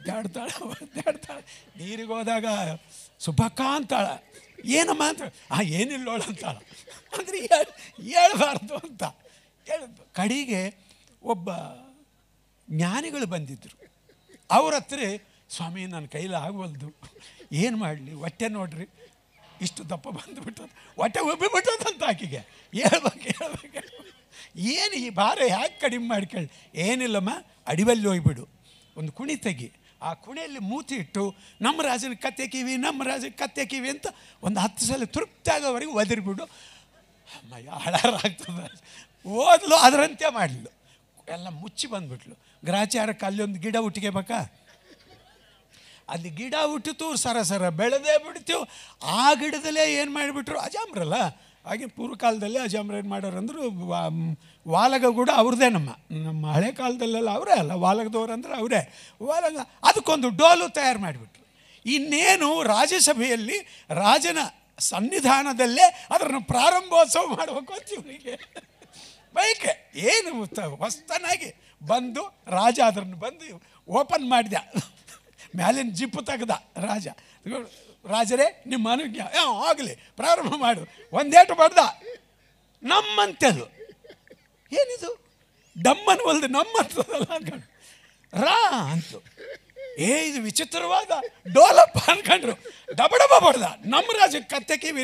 ನೀರಿಗೆ ಹೋದಾಗ ಸುಬ್ಬಕ್ಕ ಅಂತಾಳ, ಏನಮ್ಮ ಅಂತ, ಏನಿಲ್ಲೋಳ ಅಂತಾಳ, ಅಂದರೆ ಹೇಳ್ಬಾರ್ದು ಅಂತ ಹೇಳಿದ್ದು. ಕಡೆಗೆ ಒಬ್ಬ ಜ್ಞಾನಿಗಳು ಬಂದಿದ್ದರು. ಅವ್ರ ಹತ್ರ, ಸ್ವಾಮಿ ನನ್ನ ಕೈಲಿ ಆಗವಲ್ದು, ಏನು ಮಾಡಲಿ, ಹೊಟ್ಟೆ ನೋಡ್ರಿ ಇಷ್ಟು ದಪ್ಪ ಬಂದುಬಿಟ್ಟದು, ಹೊಟ್ಟೆ ಉಬ್ಬಿಬಿಟ್ಟದಂತ ಆಕೆಗೆ, ಹೇಳ್ಬೇಕು ಏನು ಈ ಭಾರ ಯಾಕೆ ಕಡಿಮೆ ಮಾಡ್ಕೊಳ್ಳಿ? ಏನಿಲ್ಲಮ್ಮ, ಅಡಿವಲ್ಲಿ ಹೋಗ್ಬಿಡು, ಒಂದು ಕುಣಿ ತೆಗಿ, ಆ ಕುಣಿಯಲ್ಲಿ ಮೂತಿ ಇಟ್ಟು ನಮ್ಮ ರಾಜನ ಕತ್ತೆ ಕಿವಿ ಅಂತ ಒಂದು 10 ಸಲ ತೃಪ್ತಿ ಆಗೋವರೆಗೆ ಒದರಿಬಿಡು. ಅಮ್ಮಯ್ಯ ಹಾಳಾರಾಗ್ತದೆ. ಓದ್ಲು ಅದರಂತೆ ಮಾಡಲು ಎಲ್ಲ ಮುಚ್ಚಿ ಬಂದುಬಿಟ್ಲು. ಗ್ರಾಚಾರಕ್ಕೆ ಅಲ್ಲೊಂದು ಗಿಡ ಹುಟ್ಟಿಗೆಬೇಕಾ, ಅಲ್ಲಿ ಗಿಡ ಹುಟ್ಟಿತು, ಸರ ಬೆಳೆದೇ ಬಿಡ್ತೀವಿ. ಆ ಗಿಡದಲ್ಲೇ ಏನು ಮಾಡಿಬಿಟ್ರು, ಅಜಾಮ್ರಲ್ಲ, ಹಾಗೆ ಪೂರ್ವಕಾಲದಲ್ಲಿ ಅಜಾಮ್ರ ಏನು ಮಾಡೋರು ಅಂದರು, ವಾಲಗ ಕೂಡ ಅವ್ರದ್ದೇ, ನಮ್ಮ ಹಳೆ ಕಾಲದಲ್ಲೆಲ್ಲ ಅವರೇ ಅಲ್ಲ, ವಾಲಗದವ್ರು ಅಂದ್ರೆ ಅವರೇ. ವಾಲಗ ಅದಕ್ಕೊಂದು ಡೋಲು ತಯಾರು ಮಾಡಿಬಿಟ್ರು. ಇನ್ನೇನು ರಾಜ್ಯಸಭೆಯಲ್ಲಿ ರಾಜನ ಸನ್ನಿಧಾನದಲ್ಲೇ ಅದನ್ನು ಪ್ರಾರಂಭೋತ್ಸವ ಮಾಡಬೇಕು ಅಂತ ಇವನಿಗೆ ಬೈಕೆ. ಏನು ಹೊಸ್ತನಾಗಿ ಬಂದು ರಾಜ ಅದನ್ನು ಬಂದು ಓಪನ್ ಮಾಡಿದ, ಮ್ಯಾಲಿನ ಜಿಪ್ಪು ತೆಗೆದ ರಾಜ. ರಾಜರೇ ನಿಮ್ಮ ಅನುಜ್ಞೆ, ಆಗಲಿ ಪ್ರಾರಂಭ ಮಾಡು. ಒಂದೇಟು ಬಡ್ದ, ನಮ್ಮಂತೆದು ಏನಿದು ಡಮ್ಮನ್ ಒಲ್ದು ನಮ್ಮಂತದಲ್ಲ ಅನ್ಕೊಂಡು ರಾ ಅಂತು. ಇದು ವಿಚಿತ್ರವಾದ ಡೋಲಪ್ಪ ಅನ್ಕೊಂಡ್ರು. ಡಬಡಬ ಬಡ್ದ, ನಮ್ಮ ರಾಜಕ್ಕೆ ಕತ್ತೆ ಕಿವಿ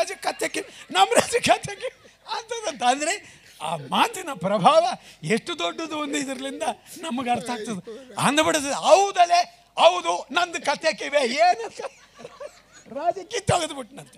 ಅಂತದಂತ. ಅಂದರೆ ಆ ಮಾತಿನ ಪ್ರಭಾವ ಎಷ್ಟು ದೊಡ್ಡದು ಒಂದು ಇದರಿಂದ ನಮಗೆ ಅರ್ಥ ಆಗ್ತದೆ. ಅಂದ್ಬಿಡ್ತದೆ, ಹೌದಲ್ಲೇ ಹೌದು ನಂದು ಕತ್ತೆ ಕಿವೆ ಏನಂತ ರಾಜ ಕಿತ್ತೊಗೆದ್ಬಿಟ್ನಂತೆ.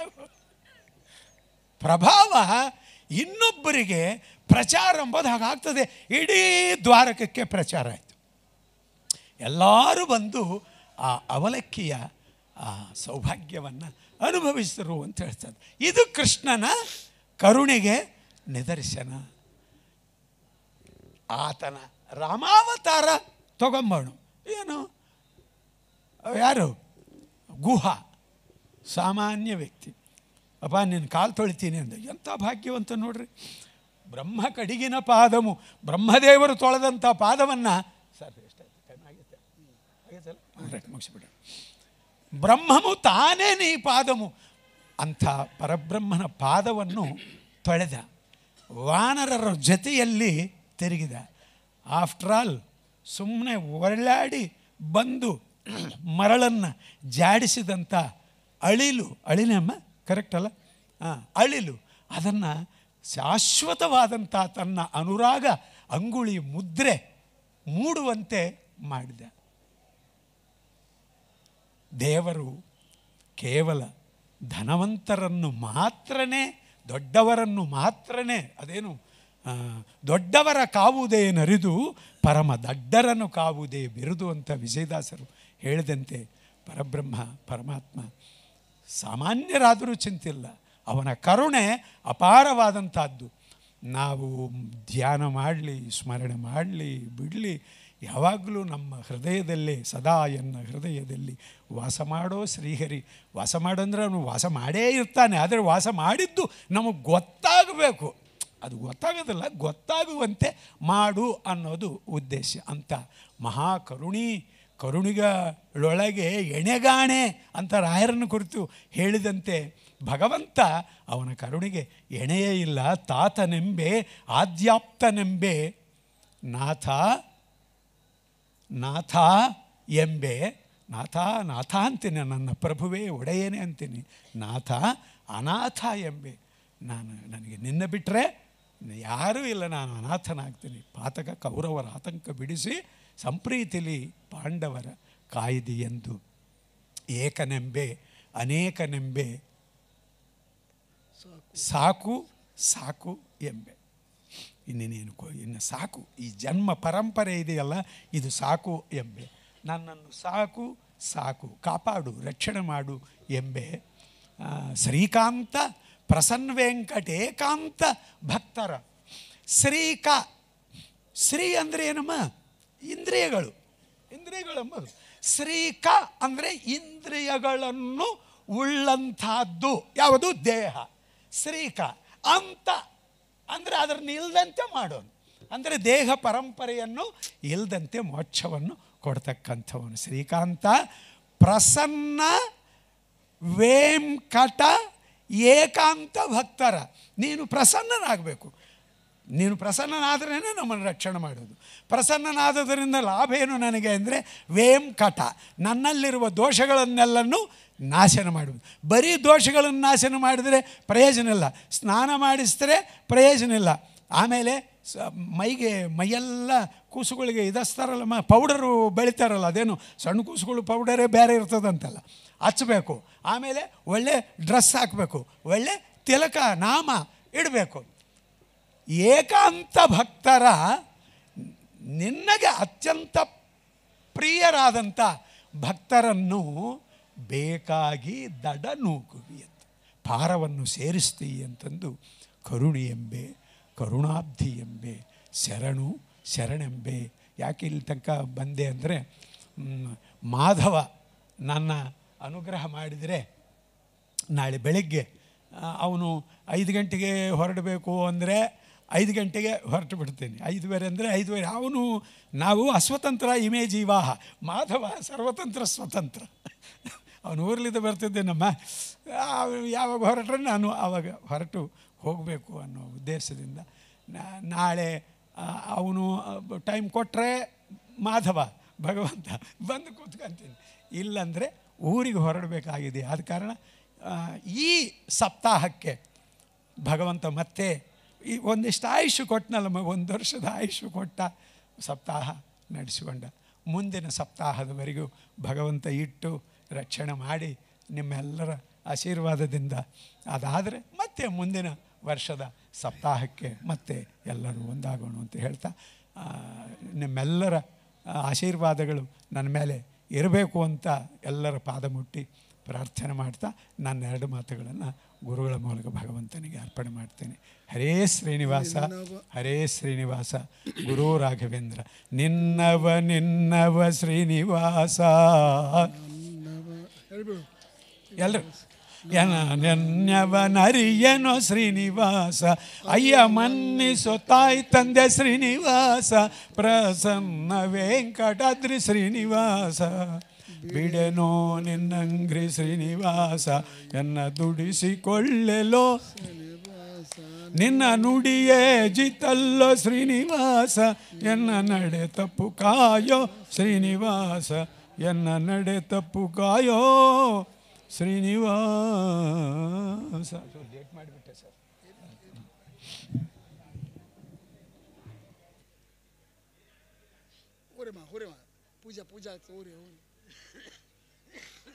ಪ್ರಭಾವ ಇನ್ನೊಬ್ಬರಿಗೆ ಪ್ರಚಾರ ಎಂಬುದು ಹಾಗಾಗ್ತದೆ. ಇಡೀ ದ್ವಾರಕಕ್ಕೆ ಪ್ರಚಾರ ಆಯಿತು. ಎಲ್ಲರೂ ಬಂದು ಆ ಅವಲಕ್ಕಿಯ ಆ ಸೌಭಾಗ್ಯವನ್ನು ಅನುಭವಿಸಿದರು ಅಂತ ಹೇಳ್ತಾರೆ. ಇದು ಕೃಷ್ಣನ ಕರುಣೆಗೆ ನಿದರ್ಶನ. ಆತನ ರಾಮಾವತಾರ ತಗೊಂಬೋಣ. ಏನು ಯಾರು ಗುಹ ಸಾಮಾನ್ಯ ವ್ಯಕ್ತಿ, ಅಪ್ಪ ನಿನ್ನ ಕಾಲು ತೊಳಿತೀನಿ ಅಂದ. ಎಂಥ ಭಾಗ್ಯವಂತ ನೋಡ್ರಿ. ಬ್ರಹ್ಮ ಕಡಿಗಿನ ಪಾದಮು, ಬ್ರಹ್ಮದೇವರು ತೊಳೆದಂಥ ಪಾದವನ್ನು ಸರ್ ಎಷ್ಟಾಯ್ತು ಟೈಮ್ ಆಗೈತಲ್ಲ ಮುಗಿಸ್ಬಿಡ. ಬ್ರಹ್ಮಮು ತಾನೇ ನೀ ಪಾದಮು, ಅಂಥ ಪರಬ್ರಹ್ಮನ ಪಾದವನ್ನು ತೊಳೆದ. ವಾನರರ ಜೊತೆಯಲ್ಲಿ ತಿರುಗಿದ. ಆಫ್ಟರ್ ಆಲ್ ಸುಮ್ಮನೆ ಒಳ್ಳಾಡಿ ಬಂದು ಮರಳನ್ನು ಜಾಡಿಸಿದಂಥ ಅಳಿಲಮ್ಮ ಕರೆಕ್ಟ್ ಅಲ್ಲ, ಅಳಿಲು ಅದನ್ನು ಶಾಶ್ವತವಾದಂಥ ತನ್ನ ಅನುರಾಗ ಅಂಗುಳಿ ಮುದ್ರೆ ಮೂಡುವಂತೆ ಮಾಡಿದ. ದೇವರು ಕೇವಲ ಧನವಂತರನ್ನು ಮಾತ್ರನೇ, ದೊಡ್ಡವರನ್ನು ಮಾತ್ರನೇ, ಅದೇನು ದೊಡ್ಡವರ ಕಾವುದೇ ನರಿದು ಪರಮ ದಡ್ಡರನ್ನು ಕಾವುದೇ ಬಿರುದು ಅಂತ ವಿಜಯದಾಸರು ಹೇಳಿದಂತೆ ಪರಬ್ರಹ್ಮ ಪರಮಾತ್ಮ ಸಾಮಾನ್ಯರಾದರೂ ಚಿಂತಿಲ್ಲ. ಅವನ ಕರುಣೆ ಅಪಾರವಾದಂಥದ್ದು. ನಾವು ಧ್ಯಾನ ಮಾಡಲಿ, ಸ್ಮರಣೆ ಮಾಡಲಿ, ಬಿಡಲಿ, ಯಾವಾಗಲೂ ನಮ್ಮ ಹೃದಯದಲ್ಲೇ ಸದಾ ಎನ್ನ ಹೃದಯದಲ್ಲಿ ವಾಸ ಮಾಡೋ ಶ್ರೀಹರಿ. ವಾಸ ಮಾಡೋಂದ್ರೆ ಅವನು ವಾಸ ಮಾಡೇ ಇರ್ತಾನೆ, ಆದರೆ ವಾಸ ಮಾಡಿದ್ದು ನಮಗೆ ಗೊತ್ತಾಗಬೇಕು. ಅದು ಗೊತ್ತಾಗೋದಿಲ್ಲ, ಗೊತ್ತಾಗುವಂತೆ ಮಾಡು ಅನ್ನೋದು ಉದ್ದೇಶ. ಅಂತ ಕರುಣಿಗಳೊಳಗೆ ಎಣೆಗಾಣೆ ಅಂತ ರಾಯರನ್ನು ಕುರಿತು ಹೇಳಿದಂತೆ ಭಗವಂತ ಅವನ ಕರುಣೆಗೆ ಎಣೆಯೇ ಇಲ್ಲ. ತಾತನೆಂಬೆ ಆದ್ಯಾಪ್ತನೆಂಬೆ ನಾಥ ನಾಥ ಎಂಬೆ. ನಾಥ ನಾಥ ಅಂತೀನಿ, ನನ್ನ ಪ್ರಭುವೇ ಒಡೆಯನೇ ಅಂತೀನಿ. ನಾಥ ಅನಾಥ ಎಂಬೆ. ನನಗೆ ನಿನ್ನ ಬಿಟ್ಟರೆ ಯಾರೂ ಇಲ್ಲ, ನಾನು ಅನಾಥನಾಗ್ತೀನಿ. ಪಾತಕ ಕೌರವರ ಆತಂಕ ಬಿಡಿಸಿ ಸಂಪ್ರೀತಿಲಿ ಪಾಂಡವರ ಕಾಯ್ದಿ ಎಂದು. ಏಕನೆಂಬೆ ಅನೇಕನೆಂಬೆ ಸಾಕು ಸಾಕು ಎಂಬೆ. ಇನ್ನು ಸಾಕು, ಈ ಜನ್ಮ ಪರಂಪರೆ ಇದೆಯಲ್ಲ ಇದು ಸಾಕು ಎಂಬೆ. ನನ್ನನ್ನು ಸಾಕು ಸಾಕು ಕಾಪಾಡು ರಕ್ಷಣೆ ಮಾಡು ಎಂಬೆ. ಶ್ರೀಕಾಂತ ಪ್ರಸನ್ನ ವೆಂಕಟೇಕಾಂತ ಭಕ್ತರ ಶ್ರೀ ಅಂದರೆ ಏನಮ್ಮ? ಇಂದ್ರಿಯಗಳು, ಇಂದ್ರಿಯಗಳೆಂಬುದು. ಶ್ರೀಕ ಅಂದರೆ ಇಂದ್ರಿಯಗಳನ್ನು ಉಳ್ಳಂಥದ್ದು ಯಾವುದು? ದೇಹ. ಶ್ರೀಕ ಅಂತ ಅಂದರೆ ಅದನ್ನು ಇಲ್ಲದಂತೆ ಮಾಡೋನು, ಅಂದರೆ ದೇಹ ಪರಂಪರೆಯನ್ನು ಇಲ್ಲದಂತೆ ಮೋಕ್ಷವನ್ನು ಕೊಡ್ತಕ್ಕಂಥವನು ಶ್ರೀಕಾಂತ. ಪ್ರಸನ್ನ ವೆಂಕಟ ಏಕಾಂತ ಭಕ್ತರ. ನೀನು ಪ್ರಸನ್ನನಾಗಬೇಕು. ನೀನು ಪ್ರಸನ್ನನಾದ್ರೇ ನಮ್ಮನ್ನು ರಕ್ಷಣೆ ಮಾಡೋದು. ಪ್ರಸನ್ನನಾದದರಿಂದ ಲಾಭ ಏನು ನನಗೆ ಅಂದರೆ ವೆಂಕಟ, ನನ್ನಲ್ಲಿರುವ ದೋಷಗಳನ್ನೆಲ್ಲನೂ ನಾಶನ ಮಾಡುವುದು. ಬರೀ ದೋಷಗಳನ್ನು ನಾಶನ ಮಾಡಿದರೆ ಪ್ರಯೋಜನ ಇಲ್ಲ, ಸ್ನಾನ ಮಾಡಿಸಿದ್ರೆ ಪ್ರಯೋಜನ ಇಲ್ಲ. ಆಮೇಲೆ ಮೈಯೆಲ್ಲ ಕೂಸುಗಳಿಗೆ ಇದಸ್ತಾರಲ್ಲ, ಪೌಡರು ಬೆಳಿತಾರಲ್ಲ, ಅದೇನು ಸಣ್ಣ ಕೂಸುಗಳು ಪೌಡರೇ ಬೇರೆ ಇರ್ತದಂತಲ್ಲ, ಹಚ್ಚಬೇಕು. ಆಮೇಲೆ ಒಳ್ಳೆ ಡ್ರೆಸ್ ಹಾಕಬೇಕು, ಒಳ್ಳೆ ತಿಲಕ ನಾಮ ಇಡಬೇಕು. ಏಕಾಂತ ಭಕ್ತರ ನಿನ್ನಗೆ ಅತ್ಯಂತ ಪ್ರಿಯರಾದಂಥ ಭಕ್ತರನ್ನು ಬೇಕಾಗಿ ದಡ ನೂಕುವಿ ಅಂತ ಪಾರವನ್ನು ಸೇರಿಸ್ತೀ ಅಂತಂದು ಕರುಣಿ ಎಂಬೆ ಕರುಣಾಬ್ಧಿ ಎಂಬೆ ಶರಣೆಂಬೆ. ಯಾಕೆ ಇಲ್ಲಿ ತನಕ ಬಂದೆ ಅಂದರೆ ಮಾಧವ ನನ್ನ ಅನುಗ್ರಹ ಮಾಡಿದರೆ ನಾಳೆ ಬೆಳಗ್ಗೆ ಅವನು 5 ಗಂಟೆಗೆ ಹೊರಡಬೇಕು ಅಂದರೆ 5 ಗಂಟೆಗೆ ಹೊರಟು ಬಿಡ್ತೇನೆ. 5:30 ಅಂದರೆ 5:30. ನಾವು ಅಸ್ವತಂತ್ರ ಇಮೇ ಜೀವಾಹ, ಮಾಧವ ಸರ್ವತಂತ್ರ ಸ್ವತಂತ್ರ. ಅವನು ಊರ್ಲಿಂದ ಬರ್ತಿದ್ದೆ ನಮ್ಮ, ಯಾವಾಗ ಹೊರಟ್ರೆ ನಾನು ಆವಾಗ ಹೊರಟು ಹೋಗಬೇಕು ಅನ್ನೋ ಉದ್ದೇಶದಿಂದ ನಾಳೆ ಅವನು ಟೈಮ್ ಕೊಟ್ಟರೆ ಮಾಧವ ಭಗವಂತ ಬಂದು ಕೂತ್ಕೊಂತೀನಿ, ಇಲ್ಲಂದರೆ ಊರಿಗೆ ಹೊರಡಬೇಕಾಗಿದೆ. ಆದ ಕಾರಣ ಈ ಸಪ್ತಾಹಕ್ಕೆ ಭಗವಂತ ಮತ್ತೆ ಈ ಒಂದಿಷ್ಟು ಆಯುಷು ಕೊಟ್ಟನಲ್ಲ, 1 ವರ್ಷದ ಆಯುಷು ಕೊಟ್ಟ ಸಪ್ತಾಹ ನಡೆಸಿಕೊಂಡ. ಮುಂದಿನ ಸಪ್ತಾಹದವರೆಗೂ ಭಗವಂತ ಇಟ್ಟು ರಕ್ಷಣೆ ಮಾಡಿ ನಿಮ್ಮೆಲ್ಲರ ಆಶೀರ್ವಾದದಿಂದ ಅದಾದರೆ ಮತ್ತೆ ಮುಂದಿನ ವರ್ಷದ ಸಪ್ತಾಹಕ್ಕೆ ಮತ್ತೆ ಎಲ್ಲರೂ ಒಂದಾಗೋಣ ಅಂತ ಹೇಳ್ತಾ, ನಿಮ್ಮೆಲ್ಲರ ಆಶೀರ್ವಾದಗಳು ನನ್ನ ಮೇಲೆ ಇರಬೇಕು ಅಂತ ಎಲ್ಲರ ಪಾದ ಮುಟ್ಟಿ ಪ್ರಾರ್ಥನೆ ಮಾಡ್ತಾ ನನ್ನ 2 ಮಾತುಗಳನ್ನು ಗುರುಗಳ ಮೂಲಕ ಭಗವಂತನಿಗೆ ಅರ್ಪಣೆ ಮಾಡ್ತೇನೆ. ಹರೇ ಶ್ರೀನಿವಾಸ ಹರೇ ಶ್ರೀನಿವಾಸ ಗುರು ರಾಘವೇಂದ್ರ. ನಿನ್ನವ ಶ್ರೀನಿವಾಸ. ಎಲ್ಲರೂ ನೆನ್ನವನರಿಯನೋ ಶ್ರೀನಿವಾಸ, ಅಯ್ಯ ಮನ್ನಿಸೋ ತಾಯಿ ತಂದೆ ಶ್ರೀನಿವಾಸ, ಪ್ರಸನ್ನ ವೆಂಕಟಾದ್ರಿ ಶ್ರೀನಿವಾಸ, ಬಿಡೆನೋ ನಿನ್ನಂಗ್ರಿ ಶ್ರೀನಿವಾಸ, ಎನ್ನ ದುಡಿಸಿಕೊಳ್ಳೆಲೋ ನಿನ್ನ ನುಡಿಯೇ ಜಿತಲ್ಲೋ ಶ್ರೀನಿವಾಸ, ಎನ್ನ ನಡೆ ತಪ್ಪು ಕಾಯೋ ಶ್ರೀನಿವಾಸ, ಎನ್ನ ನಡೆ ತಪ್ಪು ಕಾಯೋ ಶ್ರೀನಿವಾಸ. ಲೇಟ್ ಮಾಡಿಬಿಟ್ಟೆ ಸರ್. ಪೂಜಾ